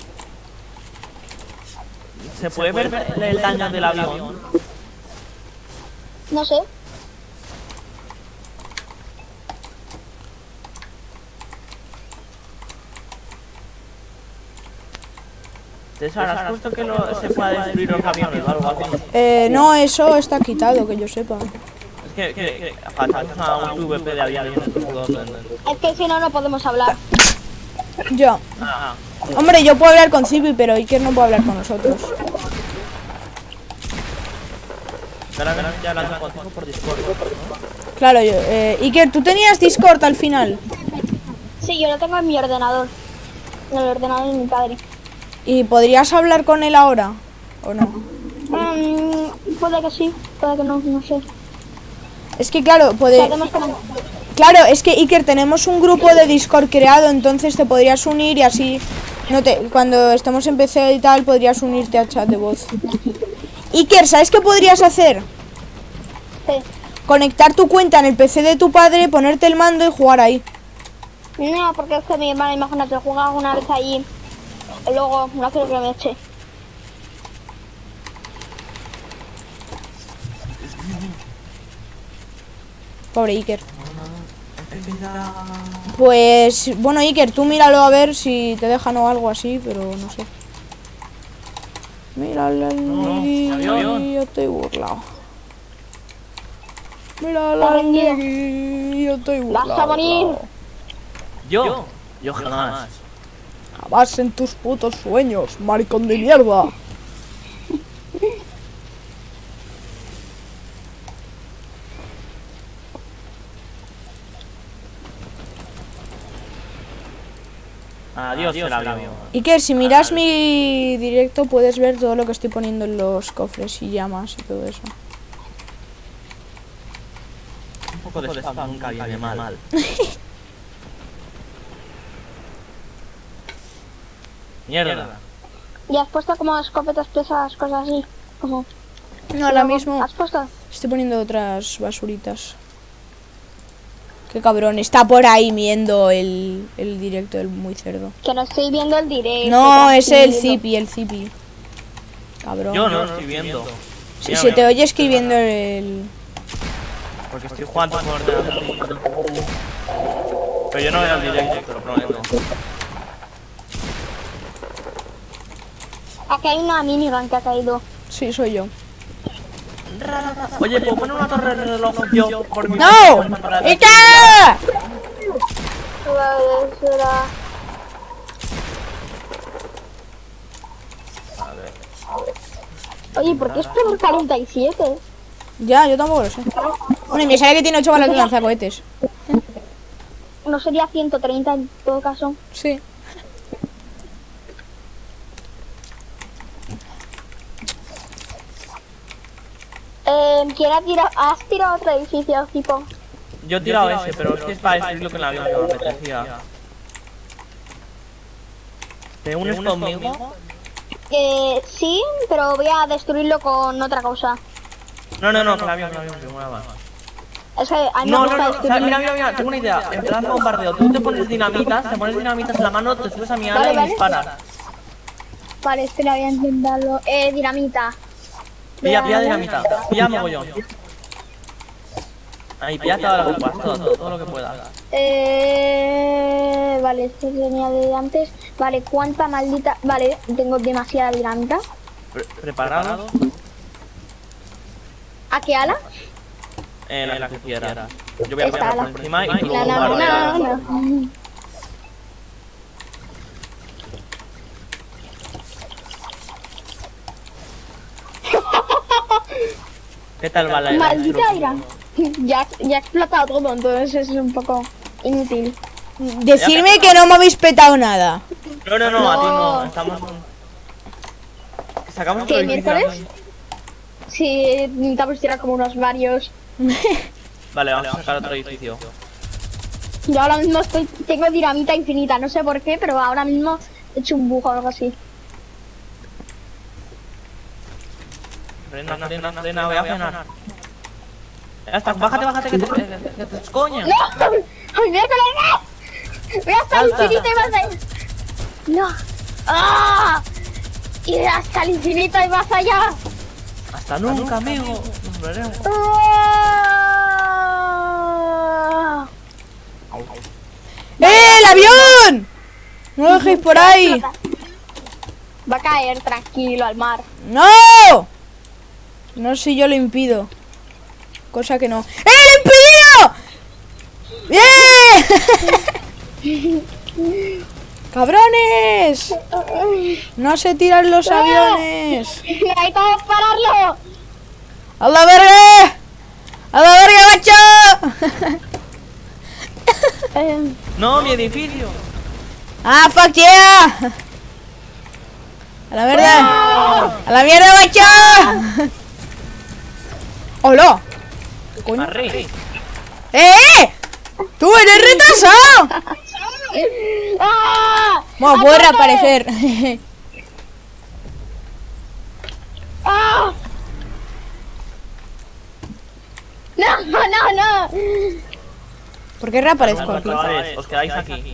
¿Se puede ver el daño del avión? No sé. César, ¿has puesto que lo, se pueda destruir los aviones o algo así? Eh, no, eso está quitado, que yo sepa. Es que, que, que faltamos a un P V P de aviones. Es que si no, no podemos hablar. Yo. Ah, Hombre, yo puedo hablar con Civi, pero Iker no puede hablar con nosotros. pero ahora ya la contigo por Discord, ¿no? Claro, yo, eh, Iker, ¿tú tenías Discord al final? Sí, yo lo tengo en mi ordenador. En el ordenador de mi padre. ¿Y podrías hablar con él ahora? ¿O no? Mm, puede que sí, puede que no, no sé. Es que claro, puede... Podemos comentar. Claro, es que Iker, tenemos un grupo de Discord creado, entonces te podrías unir y así... No te, cuando estemos en P C y tal, podrías unirte al chat de voz. Iker, ¿sabes qué podrías hacer? Sí. Conectar tu cuenta en el P C de tu padre, ponerte el mando y jugar ahí. No, porque es que mi hermana, imagínate, juega una vez ahí. Y luego no quiero que me eche. Pobre Iker. Pues, bueno, Iker, tú míralo a ver si te dejan o algo así, pero no sé. Míralo al Nigui, yo estoy burlado. Míralo al Nigui, yo estoy burlado. ¡Vas a morir! ¿Yo? Yo jamás. Vas en tus putos sueños, maricón de mierda. Adiós, el avión. Iker, si miras mi directo puedes ver todo lo que estoy poniendo en los cofres y llamas y todo eso. Un poco de spam nunca viene mal. Mierda. ¿Y has puesto como escopetas pesadas, cosas así? Como... No, ahora mismo ¿Has puesto? estoy poniendo otras basuritas. Qué cabrón, está por ahí viendo el, el directo del muy cerdo. Que no estoy viendo el directo. No, es el tranquilo. Zipi, el Zipi. Cabrón. Yo no lo estoy viendo. Si se te oye escribiendo el... Porque estoy jugando con ordenador. Pero yo no veo el directo, te lo prometo. Aquí hay una minigun que ha caído. Sí, soy yo. Oye, ¿puedo poner una torre de reloj yo por mi... ¡No! ¡Iker! Vale, será. Oye, ¿por qué es por cuarenta y siete? Ya, yo tampoco lo sé. Bueno, y me sale que tiene ocho balas de lanzacohetes. No sería ciento treinta en todo caso. Sí. Eh, ¿Quién ha tirado? ¿Has tirado otro edificio, tipo? Yo he tirado ese, pero es que es para destruirlo con la avión que me apetecía. ¿Te unes conmigo? Eh, sí, pero voy a destruirlo con otra cosa. No, no, no, con la avión, con la avión, que mola más. Es que a mí me No, no, gusta no, o sea, destruirlo. mira, mira, mira, tengo una idea. En plan bombardeo, tú te pones dinamitas, te pones dinamitas en la mano, te subes a mi ala Vale, y vale. disparas. Vale, espera, voy a intentarlo. Eh, dinamita. Pilla, pilla dinamita, pilla mogollón. Ahí, pilla todas las copas, todo, todo, todo lo que puedas. Eh, vale, esto tenía de antes. Vale, ¿cuánta maldita? Vale, tengo demasiada dinamita. Pre ¿Preparado? ¿A qué ala? Eh, la que tú quieras. Yo voy a Esta poner por ala. encima y tú La, la, bombardeas. la, la. ¿Qué tal va la Maldita ira. Ya, ya ha explotado todo, entonces es un poco inútil. Decidme que no me habéis petado nada. No, no, no, a ti no, estamos... Sacamos otro ¿Qué, edificio miércoles? aquí. Sí, necesitamos tirar como unos varios. Vale, vamos a sacar otro edificio. Yo ahora mismo estoy, tengo dinamita infinita, no sé por qué, pero ahora mismo he hecho un bug o algo así. Frena, frena, frena, voy a frenar. Ya está, bájate, bájate, que te, que te, que te coño. ¡No! ¡Ay, miércoles, no! ¡Voy hasta el Salta. infinito y más allá! ¡No! ¡Ah! ¡Y hasta el infinito y más allá! Hasta nunca, amigo. Nos veremos. ¡Ah! ¡Eh, el avión! No lo dejéis por ahí. Va a caer tranquilo al mar. ¡No! No sé si yo lo impido. Cosa que no. ¡Eh, lo he impedido! ¡Bien! ¡Cabrones! No se tiran los aviones. ¡Hay que pararlo! ¡A la verga! ¡A la verga, macho! Eh, No, mi edificio. ¡Ah, fuck yeah! ¡A la mierda! ¡A la mierda, macho! ¡Hola! ¿Qué coño? Arre. ¡Eh! ¡Tú eres retrasado! ¡Ah! Bueno, puede reaparecer. ¡Ah! ¡No, no, no! ¿Por qué reaparezco aquí? Chavales, os quedáis aquí.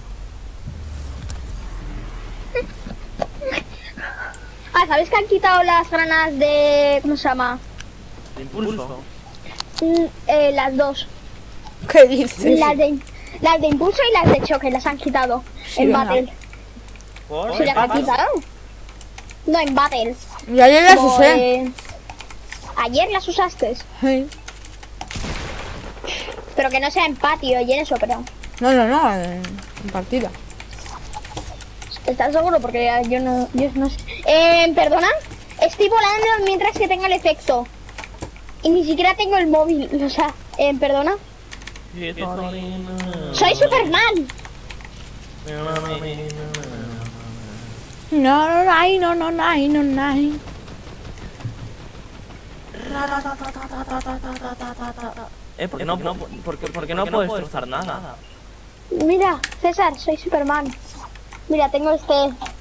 Ah, ¿sabes que han quitado las granadas de... ¿Cómo se llama? De impulso. Mm, eh, las dos. ¿Qué dices? Las de, las de impulso y las de choque las han quitado. Sí, en venga. Battle. ¿Por? ¿Sí las han quitado? No, en Battle. Ya yo las Como, usé. eh, ayer las usaste. Sí. Pero que no sea en patio y en eso, pero... No, no, no, en, en partida. ¿Estás seguro? Porque yo no, yo no sé. Eh, ¿perdona? Estoy volando mientras que tenga el efecto. Y ni siquiera tengo el móvil. O sea, eh, ¿perdona? Soy Superman. No, no, no, no, no, no, no. Eh, ¿por qué no, no, por qué, por qué no puedes destrozar nada? Mira, César, soy Superman. Mira, tengo este...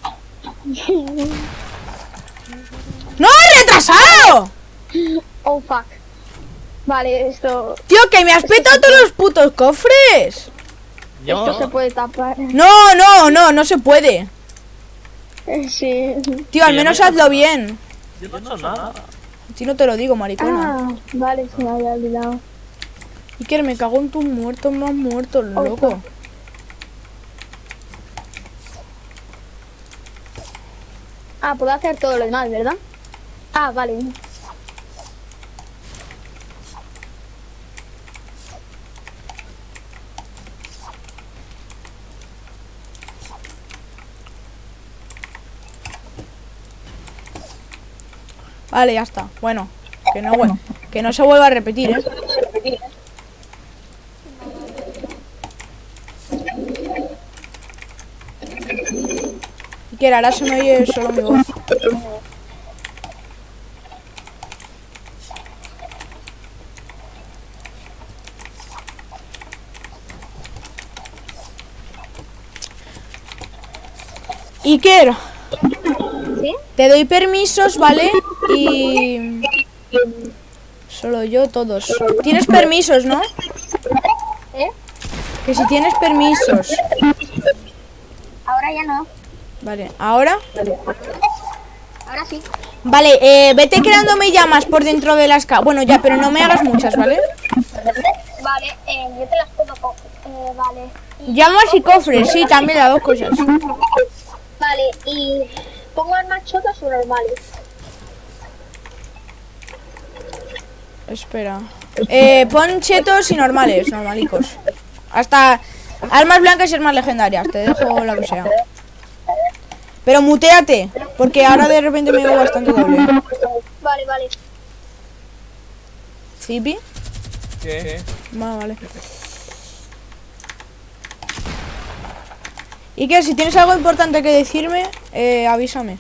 ¡No, retrasado! Oh, fuck. Vale, esto... Tío, que me has petado todos los putos cofres. Yo... Esto se puede tapar. No, no, no, no se puede. Sí. Tío, al menos hazlo bien. Yo no he hecho nada. Si no te lo digo, maricona. Ah, vale, se me había olvidado. Iker, me cago en tu muerto, me has muerto, loco. Ah, puedo hacer todo lo demás, ¿verdad? Ah, vale. Vale, ya está. Bueno, que no, bueno, que no se vuelva a repetir, ¿eh? Iker, ahora se me oye solo mi voz. Iker, ¿Sí? te doy permisos, ¿vale? Y... solo yo, todos. Tienes permisos, ¿no? ¿Eh? Que si tienes permisos. Ahora ya no. Vale, ¿ahora? Ahora sí. Vale, eh, vete creándome llamas por dentro de las ca... Bueno, ya, pero no me hagas muchas, ¿vale? Vale, eh, yo te las puedo coger. Eh, vale. Llamas y cofres, sí, también las dos cosas. Vale, y... ¿pongo armas chotas o normales? Espera. Eh, pon chetos y normales, normalicos. Hasta armas blancas y armas legendarias. Te dejo la que sea. Pero muteate, porque ahora de repente me veo bastante doble. Vale, vale. ¿Zipi? ¿Qué? Vale, vale. Y que si tienes algo importante que decirme, eh, avísame.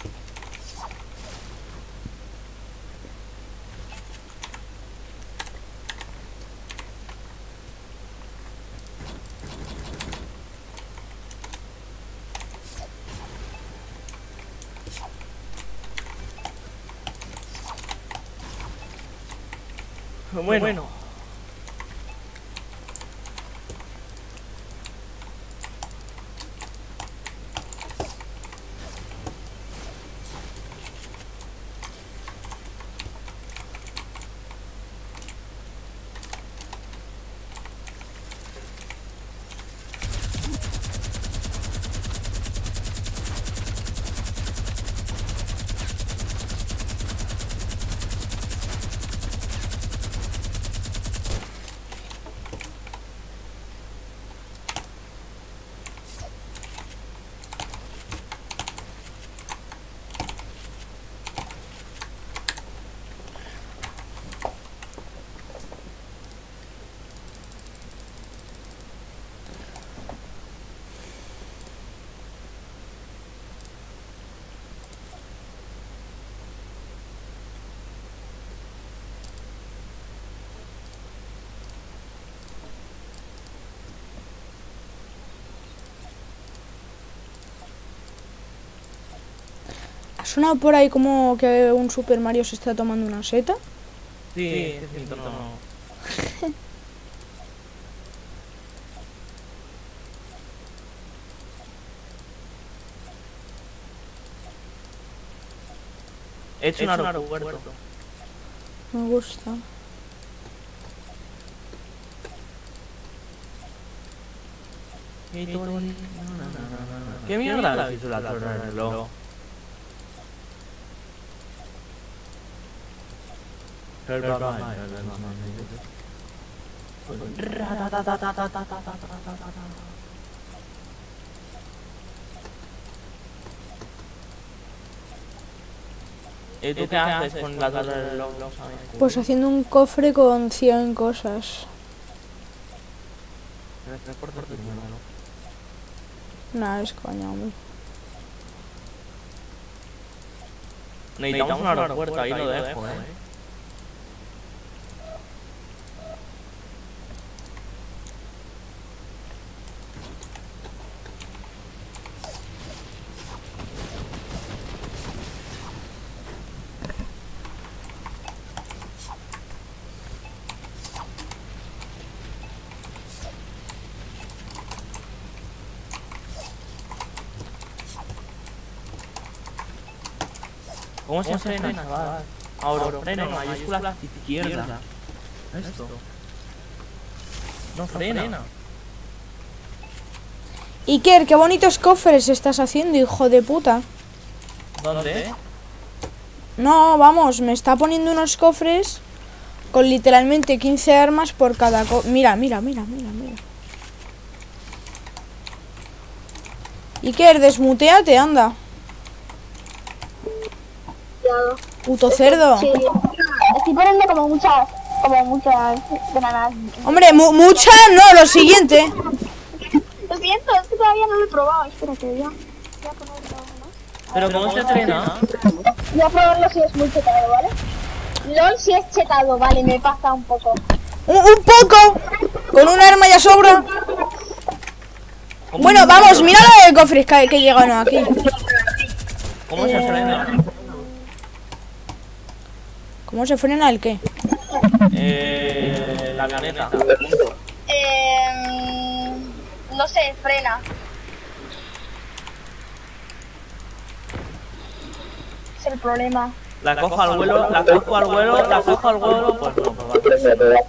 Bueno. bueno. ¿Ha sonado por ahí como que un Super Mario se está tomando una seta? Sí, sí, sí, no. He hecho un aeropuerto. Me gusta. ¿Qué mierda hizo la torre del reloj? ¿Y tú qué haces con la torre del reloj? Pues haciendo un cofre con cien cosas. Nah, es coña, hombre. Necesitamos un aeropuerto, ahí lo dejo, eh. ¿Cómo se frena, chaval? Aurofreno, mayúscula izquierda. Esto. No frena. Iker, qué bonitos cofres estás haciendo, hijo de puta. ¿Dónde? No, vamos, me está poniendo unos cofres con literalmente quince armas por cada co... Mira, mira, mira, mira, mira. Iker, desmuteate, anda. Puto cerdo. Sí. Estoy poniendo como muchas, como muchas granadas. Hombre, mu mucha no, lo siguiente. Lo siento, es que todavía no lo he probado. Espera que ya. Voy a ponerlo más. Pero ¿cómo se frena? Voy a probarlo si es muy chetado, ¿vale? LOL si es chetado, vale, me pasa un poco. Un, un poco. Con un arma ya sobra. Bueno, vamos, mira la de cofres que, que llegan aquí. ¿Cómo se frena? ¿Cómo se frena el qué? Eh, la caneta. Eh, no sé, frena. Es el problema. La cojo al vuelo, la cojo al vuelo, la cojo al vuelo, pues no, pues vale.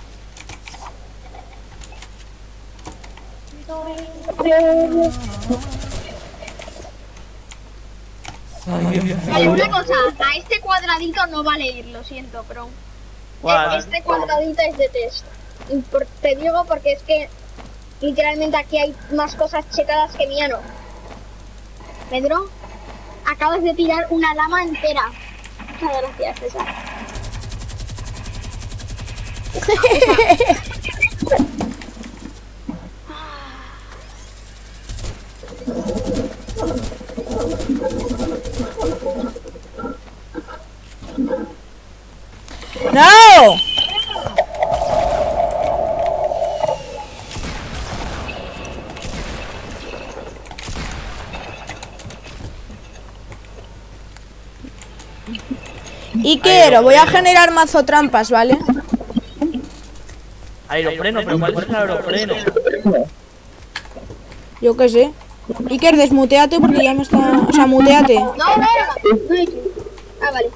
Vale, una cosa, a este cuadradito no vale ir, lo siento, pero ¿Cuál? este cuadradito es de test. Y por- te digo porque es que literalmente aquí hay más cosas chetadas que mía no. Pedro, acabas de tirar una lama entera. Muchas gracias, César. ¡No! Iker, voy a generar mazo trampas, ¿vale? Aerofreno, pero ¿cuál es el aerofreno? Yo qué sé. Iker, desmuteate porque ya me está... O sea, muteate. No, no, no, no he hecho. Ah, vale.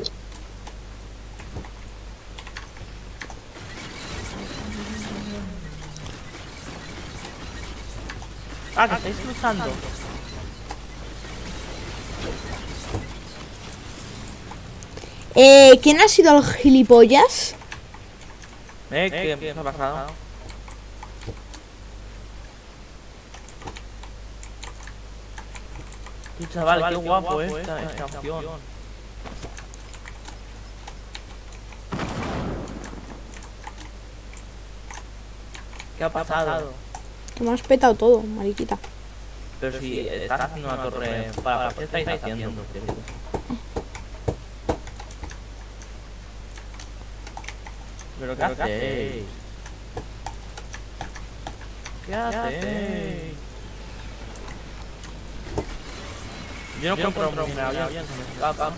Ah, que estáis cruzando. Eh, ¿quién ha sido el gilipollas? Eh, ¿qué, ¿qué ha pasado? Tú, chaval, qué guapo eh, esta, esta opción. ¿Qué ha pasado? Que me has petado todo, mariquita. Pero si estás haciendo una torre... ¿Para qué estáis haciendo? ¿Pero qué hacéis? ¿Qué hacéis? Yo no compro un avión, se me escapa.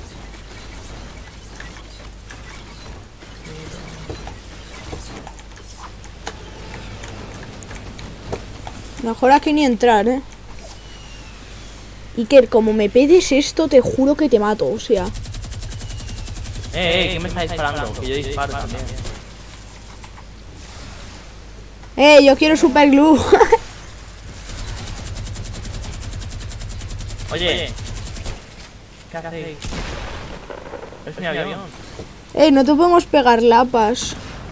Mejor aquí ni entrar, ¿eh? Iker, como me pedes esto, te juro que te mato, o sea... Eh, eh, ¿qué me está disparando? Que yo disparo también. Eh, yo quiero super glue. Oye, ¿qué hacéis? Es mi avión. Eh, no te podemos pegar lapas.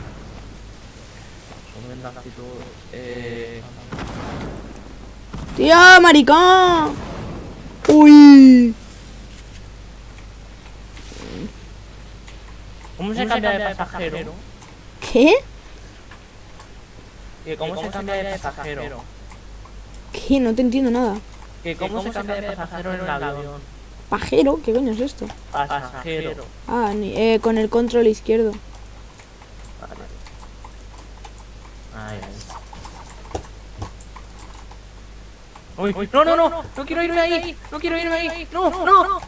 Eh... Tío, maricón. Uy. ¿Cómo se cambia de pasajero? ¿Qué? ¿Cómo se cambia de pasajero? ¿Qué? No te entiendo nada. Que cómo se cambia de pasajero en el avión. ¿Pajero? ¿Qué coño es esto? Pasajero. Ah, ni- eh, con el control izquierdo. Vale. Ay, ay. Uy, uy, no, no, no, no quiero irme ahí, no quiero irme ahí, no, no.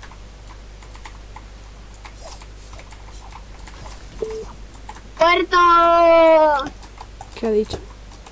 ¡Puerto! ¿Qué ha dicho?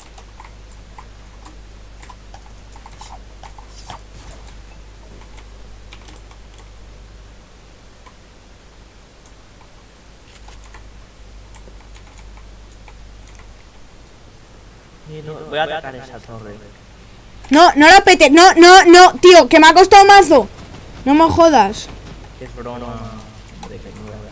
Voy a atacar esa torre. No, no lo pete. No, no, no, tío, que me ha costado mazo. No me jodas. Es broma. Hombre, que mierda.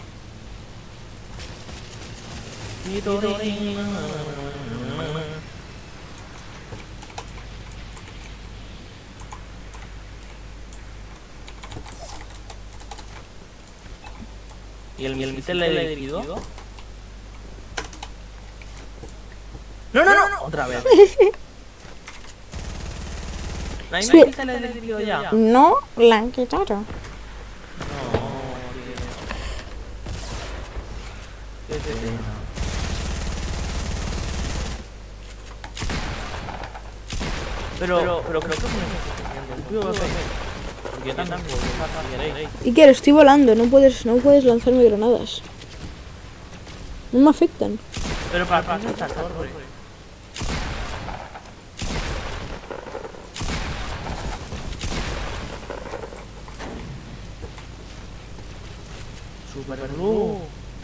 ¿Y el misil le he dirigido? No, no, no, otra vez. ¿La Sí. misma se le he dirigido ya? No, la han quitado. Qué pena. Pero, pero, pero creo que no es suficiente. Porque tantas cosas queréis. Y que estoy volando, no puedes, no puedes lanzarme granadas. No me afectan. Pero para pasar esta torre. Super blue.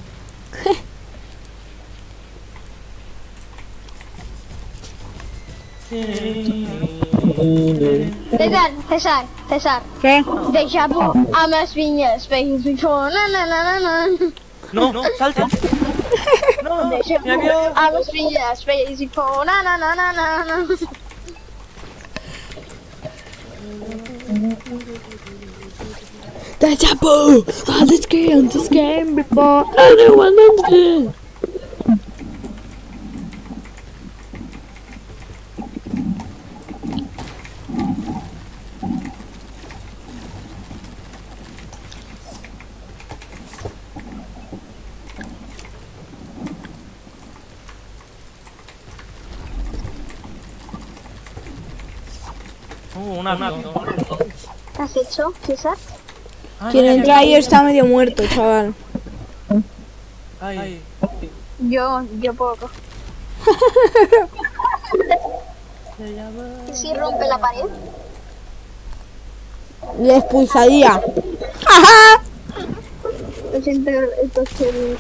César, César, César. ¿Qué? Déjà vu a más viñas, space before, na na na na na. No, no, salta. No, Déjà me vu había... a más viñas, space before, na na na na na na. Deja vu! Oh, this game, this game before anyone else. Uh, una avión. ¿Qué has hecho, César? Quien entra ahí está medio muerto, chaval. Ay, Yo, yo poco. ¿Y si rompe la pared? Le expulsaría. ¡Jaja! Lo siento, entonces...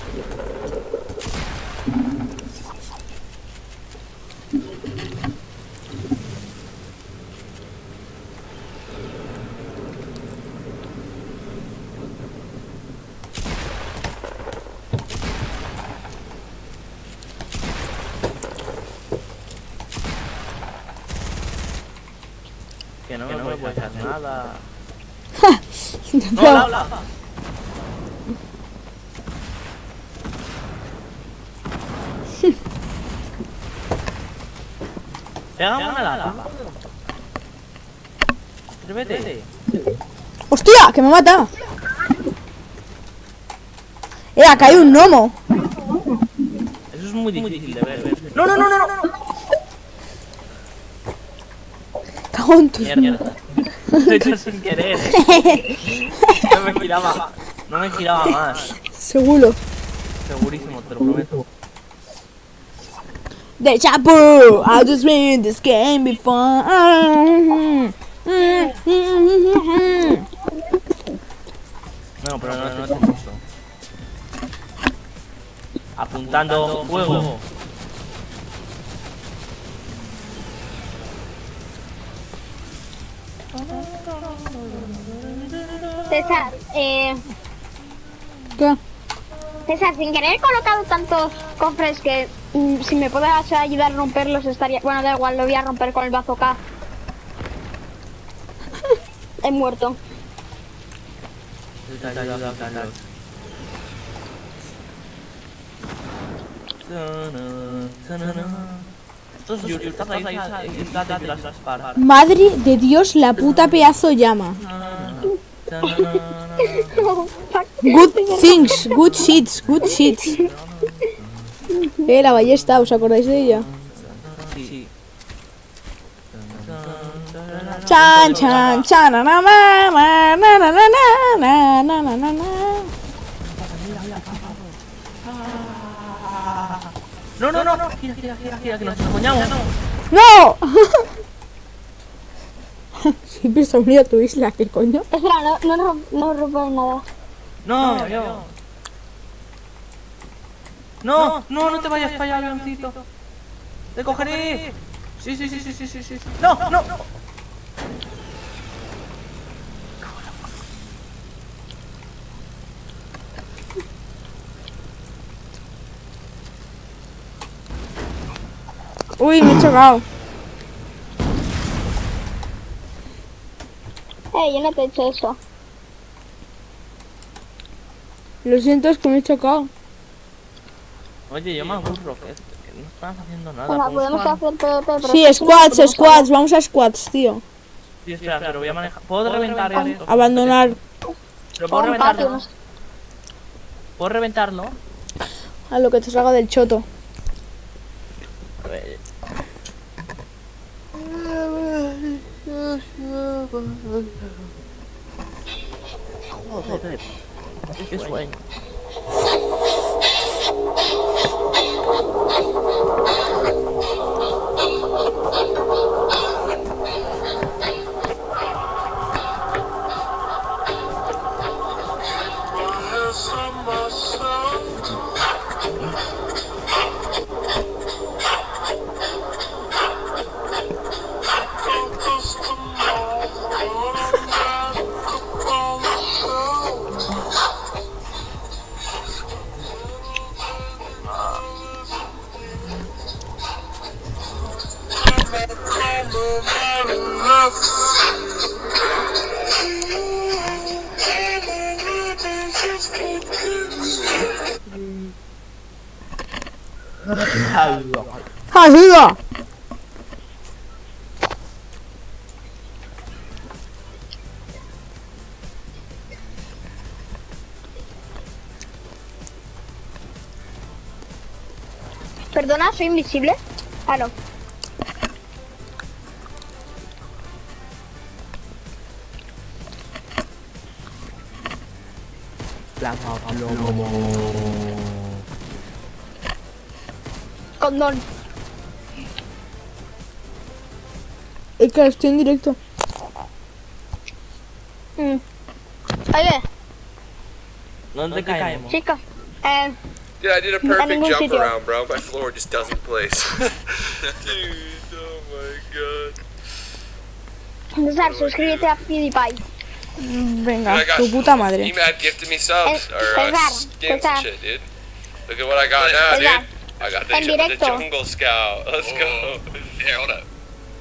que no, que no me puede hacer nada. No, No, la lava. Pégame una lava. Atrévete. ¡Hostia! ¡Que me mata! ¡Eh! Acá hay un gnomo. Eso es muy difícil de ver. No, no, no, no, no. Cago en tu... Mierda. Lo he hecho sin querer. No me giraba. No me giraba más. Seguro. Segurísimo, te lo prometo. Deja vu! I just played this game before. No, pero no, no es justo. Apuntando fuego. César, eh... ¿Qué? César, sin querer he colocado tantos cofres que mm, si me puedes ayudar a romperlos estaría... Bueno, da igual, lo voy a romper con el bazooka. He muerto. Te ayuda a ganar. Esto es Yuri, estás ahí, estás de las para. Madre de Dios, la puta pedazo llama. Good things, good shits, good shits. Eh, la ballesta, ¿os acordáis de ella? Sí. Chan, chan, chan, na, na, na, na, na, na, na, na, na, na, na. No, no, no, no, gira, gira, gira, gira, que nos engañamos. ¡No! Siempre se ha unido a tu isla, ¿qué coño? Espera, no, no, no, no rompo nada. No, yo. No, no, no te vayas para allá, avioncito. Te cogeré. Sí, sí, sí, sí, sí, sí, sí. No, no, no. Uy, me he chocado. Eh, yo no te he hecho eso. Lo siento, es que me he chocado. Oye, yo me aburro, que, que no estás haciendo nada. Venga, podemos hacer PvP, pero... Sí, es que squads, no squads, vamos a squads, tío. Sí, espera, pero voy a manejar. ¿Puedo reventar esto? Abandonar. ¿Pero puedo Con patio, reventarlo? no sé. ¿Puedo reventarlo? A lo que te salga del choto. A ver. Joder, qué sueño. ¡Ayuda! Perdona, soy invisible. Ah, no. Condón. Es que estoy en directo. Mm. Oye, ¿Dónde caemos? chicos. Eh, Yeah, I did a ningún perfect jump sitio. around, bro. My floor just doesn't place. Dude, oh my god. César, suscríbete a PewDiePie. Venga, I got tu puta madre. E-Mad gifted me subs Eh, or uh, César, skins César. and shit, dude. Look at what I got now, César, dude. I got the, en ju- the directo. Jungle Scout. Let's go. Yeah, hold up.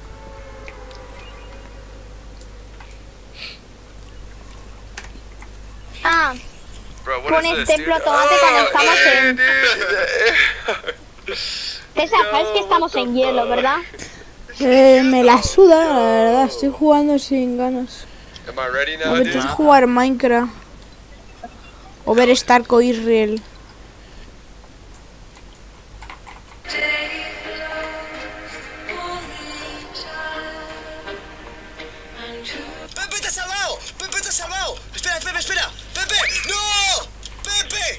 Ah, Bro, what pone is this, templo dude? tomate cuando estamos hey, en... dude. César, sabes que Yo, estamos what en the hielo, fuck? ¿verdad? Eh, me la suda, la verdad. Estoy jugando sin ganas. Am I ready Me now, dude? apetece jugar Minecraft. O ver Starco Israel. ¡Pepe, te has salvado! ¡Pepe, te has salvado! ¡Espera, Pepe, espera! ¡Pepe! ¡No! ¡Pepe!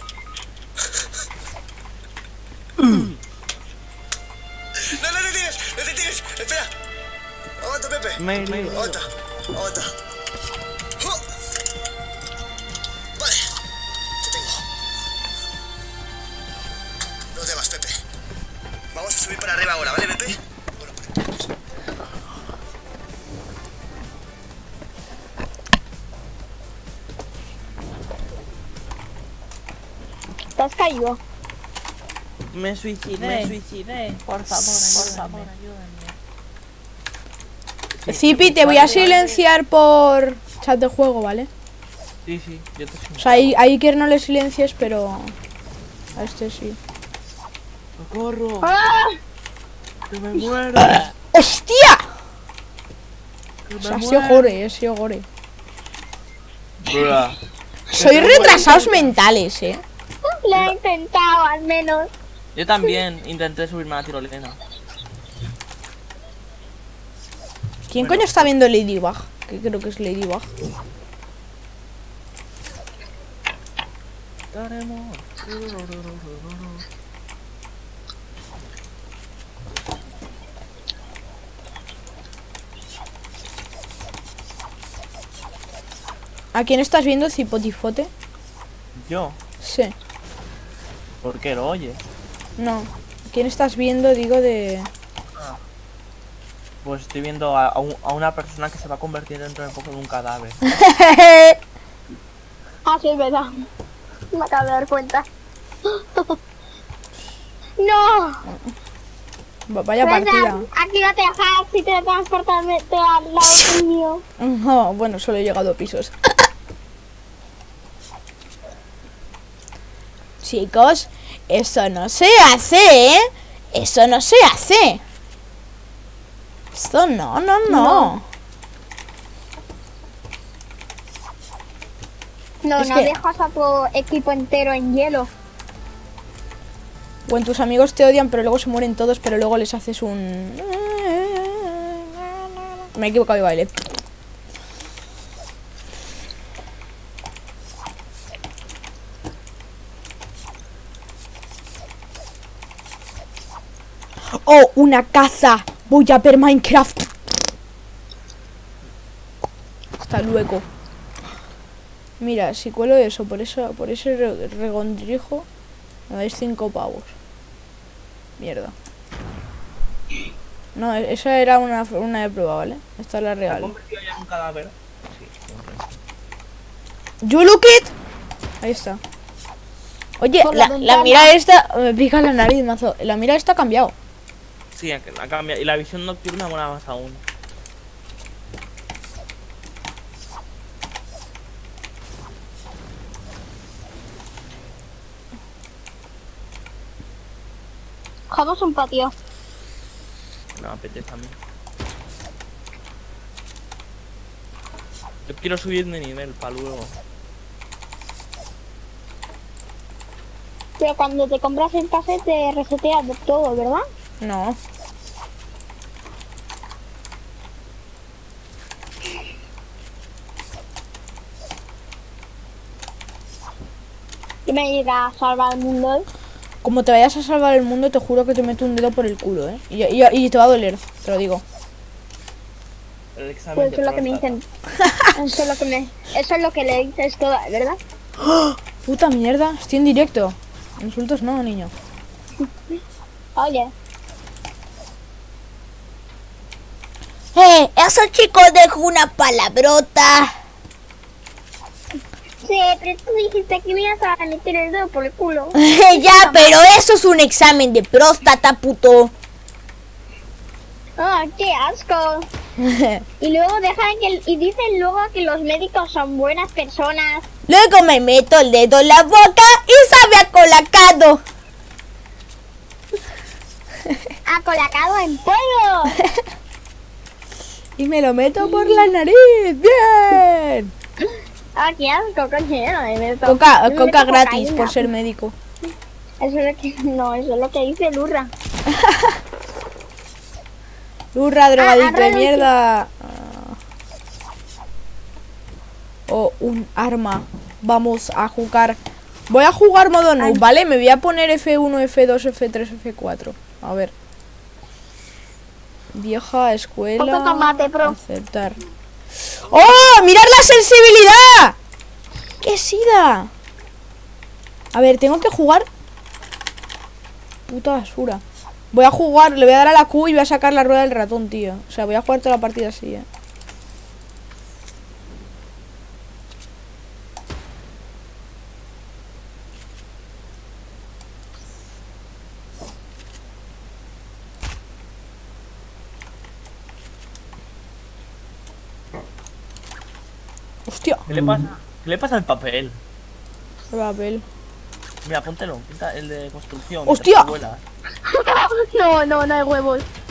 ¡No, no, no tienes! ¡No te tienes! ¡Espera! ¡Aguanta, Pepe! Me, me, ¡Aguanta! ¡Aguanta! ¡Oh! Vale. Te tengo. No te vas, Pepe. Vamos a subir para arriba ahora, ¿vale, Pepe? Bueno, pues. ¿Te has caído? me suicidé, me suicidé. Por favor, por favor, ayúdame. Zipi, te voy a silenciar por chat de juego, ¿vale? Sí, sí, yo te O sigo. sea, ahí, ahí que no le silencies, pero a este sí. ¡Socorro! ¡Ah! ¡Que me muero! ¡Hostia! ¡Que O me sea, ha sido muero! gore, ha sido gore. Bra. Soy retrasados mentales, eh. Lo he intentado, al menos. Yo también intenté subirme a la tirolina. ¿Quién coño está viendo Ladybug? Que creo que es Ladybug. ¿A quién estás viendo, Cipotifote? ¿Yo? Sí. ¿Por qué lo oye? No. ¿A quién estás viendo? Digo de... Pues estoy viendo a, a, un- a una persona que se va a convertir dentro de poco en un cadáver. Ah, sí, es verdad. Me acabo de dar cuenta. ¡No! Va- Vaya partida. Actívate, hack, si te transportas vete al lado mío. No, bueno, solo he llegado a pisos. Chicos, eso no se hace, ¿eh? Eso no se hace. Esto no, no, no. No, Es no que- dejas a tu equipo entero en hielo. Bueno, tus amigos te odian, pero luego se mueren todos, pero luego les haces un... Me he equivocado de baile. ¡Oh, una caza! Voy a ver Minecraft. Hasta luego. Mira, si cuelo eso, por eso, por ese re- regondrijo, me dais cinco pavos. Mierda. No, e- esa era una, una de prueba, ¿vale? Esta es la ¿Se ha real. convertido ya en un cadáver? Sí, You look it. Ahí está. Oye, Por la la, la ventana. mira esta, me pica la nariz, mazo. La mira esta ha cambiado. sí, ha, ha cambiado. Y la visión nocturna mola más aún. Hagamos un patio. No me apetece a mí. Yo quiero subir de nivel para luego. Pero cuando te compras el pase te reseteas de todo, ¿verdad? No. Y me irá a salvar el mundo. Como te vayas a salvar el mundo, te juro que te meto un dedo por el culo, ¿eh? Y, y- y te va a doler, te lo digo. El examen Pues de eso es lo que me próstata. dicen. Eso es lo que me. Eso es lo que le dices toda, ¿verdad? Puta mierda, estoy en directo. Insultos no, niño. Oye. ¡Eh! Eso chicos, dejo una palabrota. Sí, pero tú dijiste que me ibas a meter el dedo por el culo. Ya, pero eso es un examen de próstata, puto. Ah, qué asco. Y luego dejan que y dicen luego que los médicos son buenas personas. Luego me meto el dedo en la boca y sabe a colacado. A colacado en polvo. Y me lo meto por la nariz. ¡Bien! Ah, qué asco, coño. No me meto. Coca, Yo me coca meto gratis cocaína. por ser médico. Eso es lo que. No, eso es lo que dice Lurra. Lurra, drogadicto de arreglo- mierda. Ah. O un arma. Vamos a jugar. Voy a jugar modo noob, ¿vale? Me voy a poner F uno, F dos, F tres, F cuatro. A ver. Vieja escuela. Otro tomate, pro. Aceptar. ¡Oh! ¡Mirad la sensibilidad! ¡Qué sida! A ver, tengo que jugar. Puta basura. Voy a jugar, le voy a dar a la Q y voy a sacar la rueda del ratón, tío. O sea, voy a jugar toda la partida así, eh. Hostia. ¿Qué le pasa? ¿Qué le pasa al papel? El papel. Mira, póntelo, pinta el de construcción. ¡Hostia! mientras que vuelas. No, no, no hay huevos.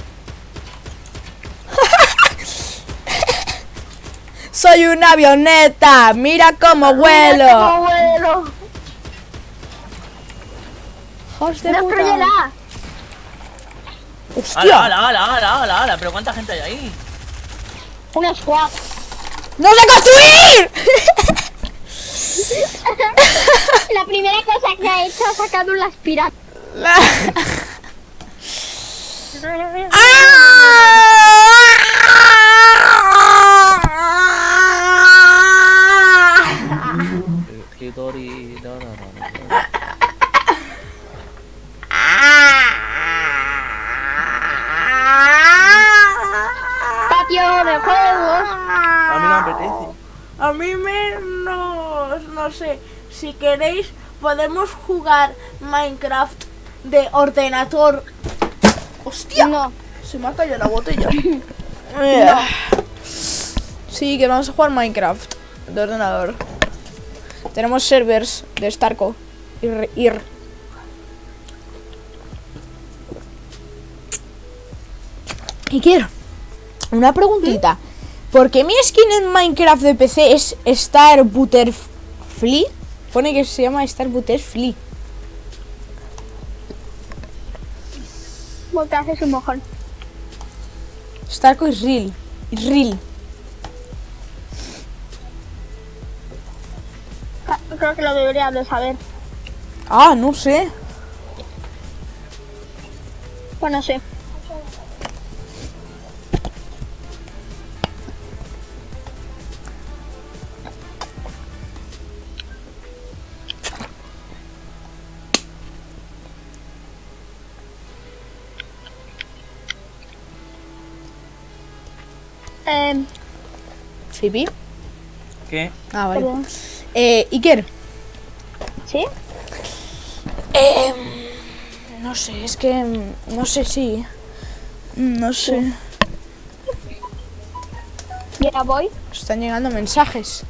Soy una avioneta, mira cómo vuelo. ¡Cómo vuelo! Hijos de puta. ¡Destruyela! Hostia. ¡Hala, hala, hala, hala, hala! ¿Pero cuánta gente hay ahí? Un squad. ¡No sé construir! La primera cosa que ha hecho ha sacado las piratas. Hitori, no, no, no, no. Patio de juegos. A mí no me apetece. A mí menos, no sé. Si queréis, podemos jugar Minecraft de ordenador. ¡Hostia! No. Se me ha caído la botella. No. Sí, que vamos a jugar Minecraft de ordenador. Tenemos servers de Starco. Ir, ir. Y quiero una preguntita. ¿Por qué mi skin en Minecraft de P C es Star Butterfly? Pone que se llama Star Butterfly. Porque haces un mojón. Starco es real. Es real. Creo que lo deberías de saber. Ah, no sé. Pues no sé. Eh, ¿Flippy? ¿Qué? Ah, vale. perdón. Eh, Iker. ¿Sí? Eh, no sé, es que... mm, No sé si... No sé. Ya voy. Están llegando mensajes.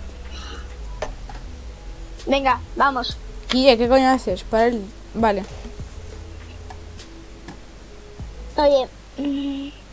Venga, vamos. Guille, ¿qué coño haces? Para el... Vale. Oye. mm,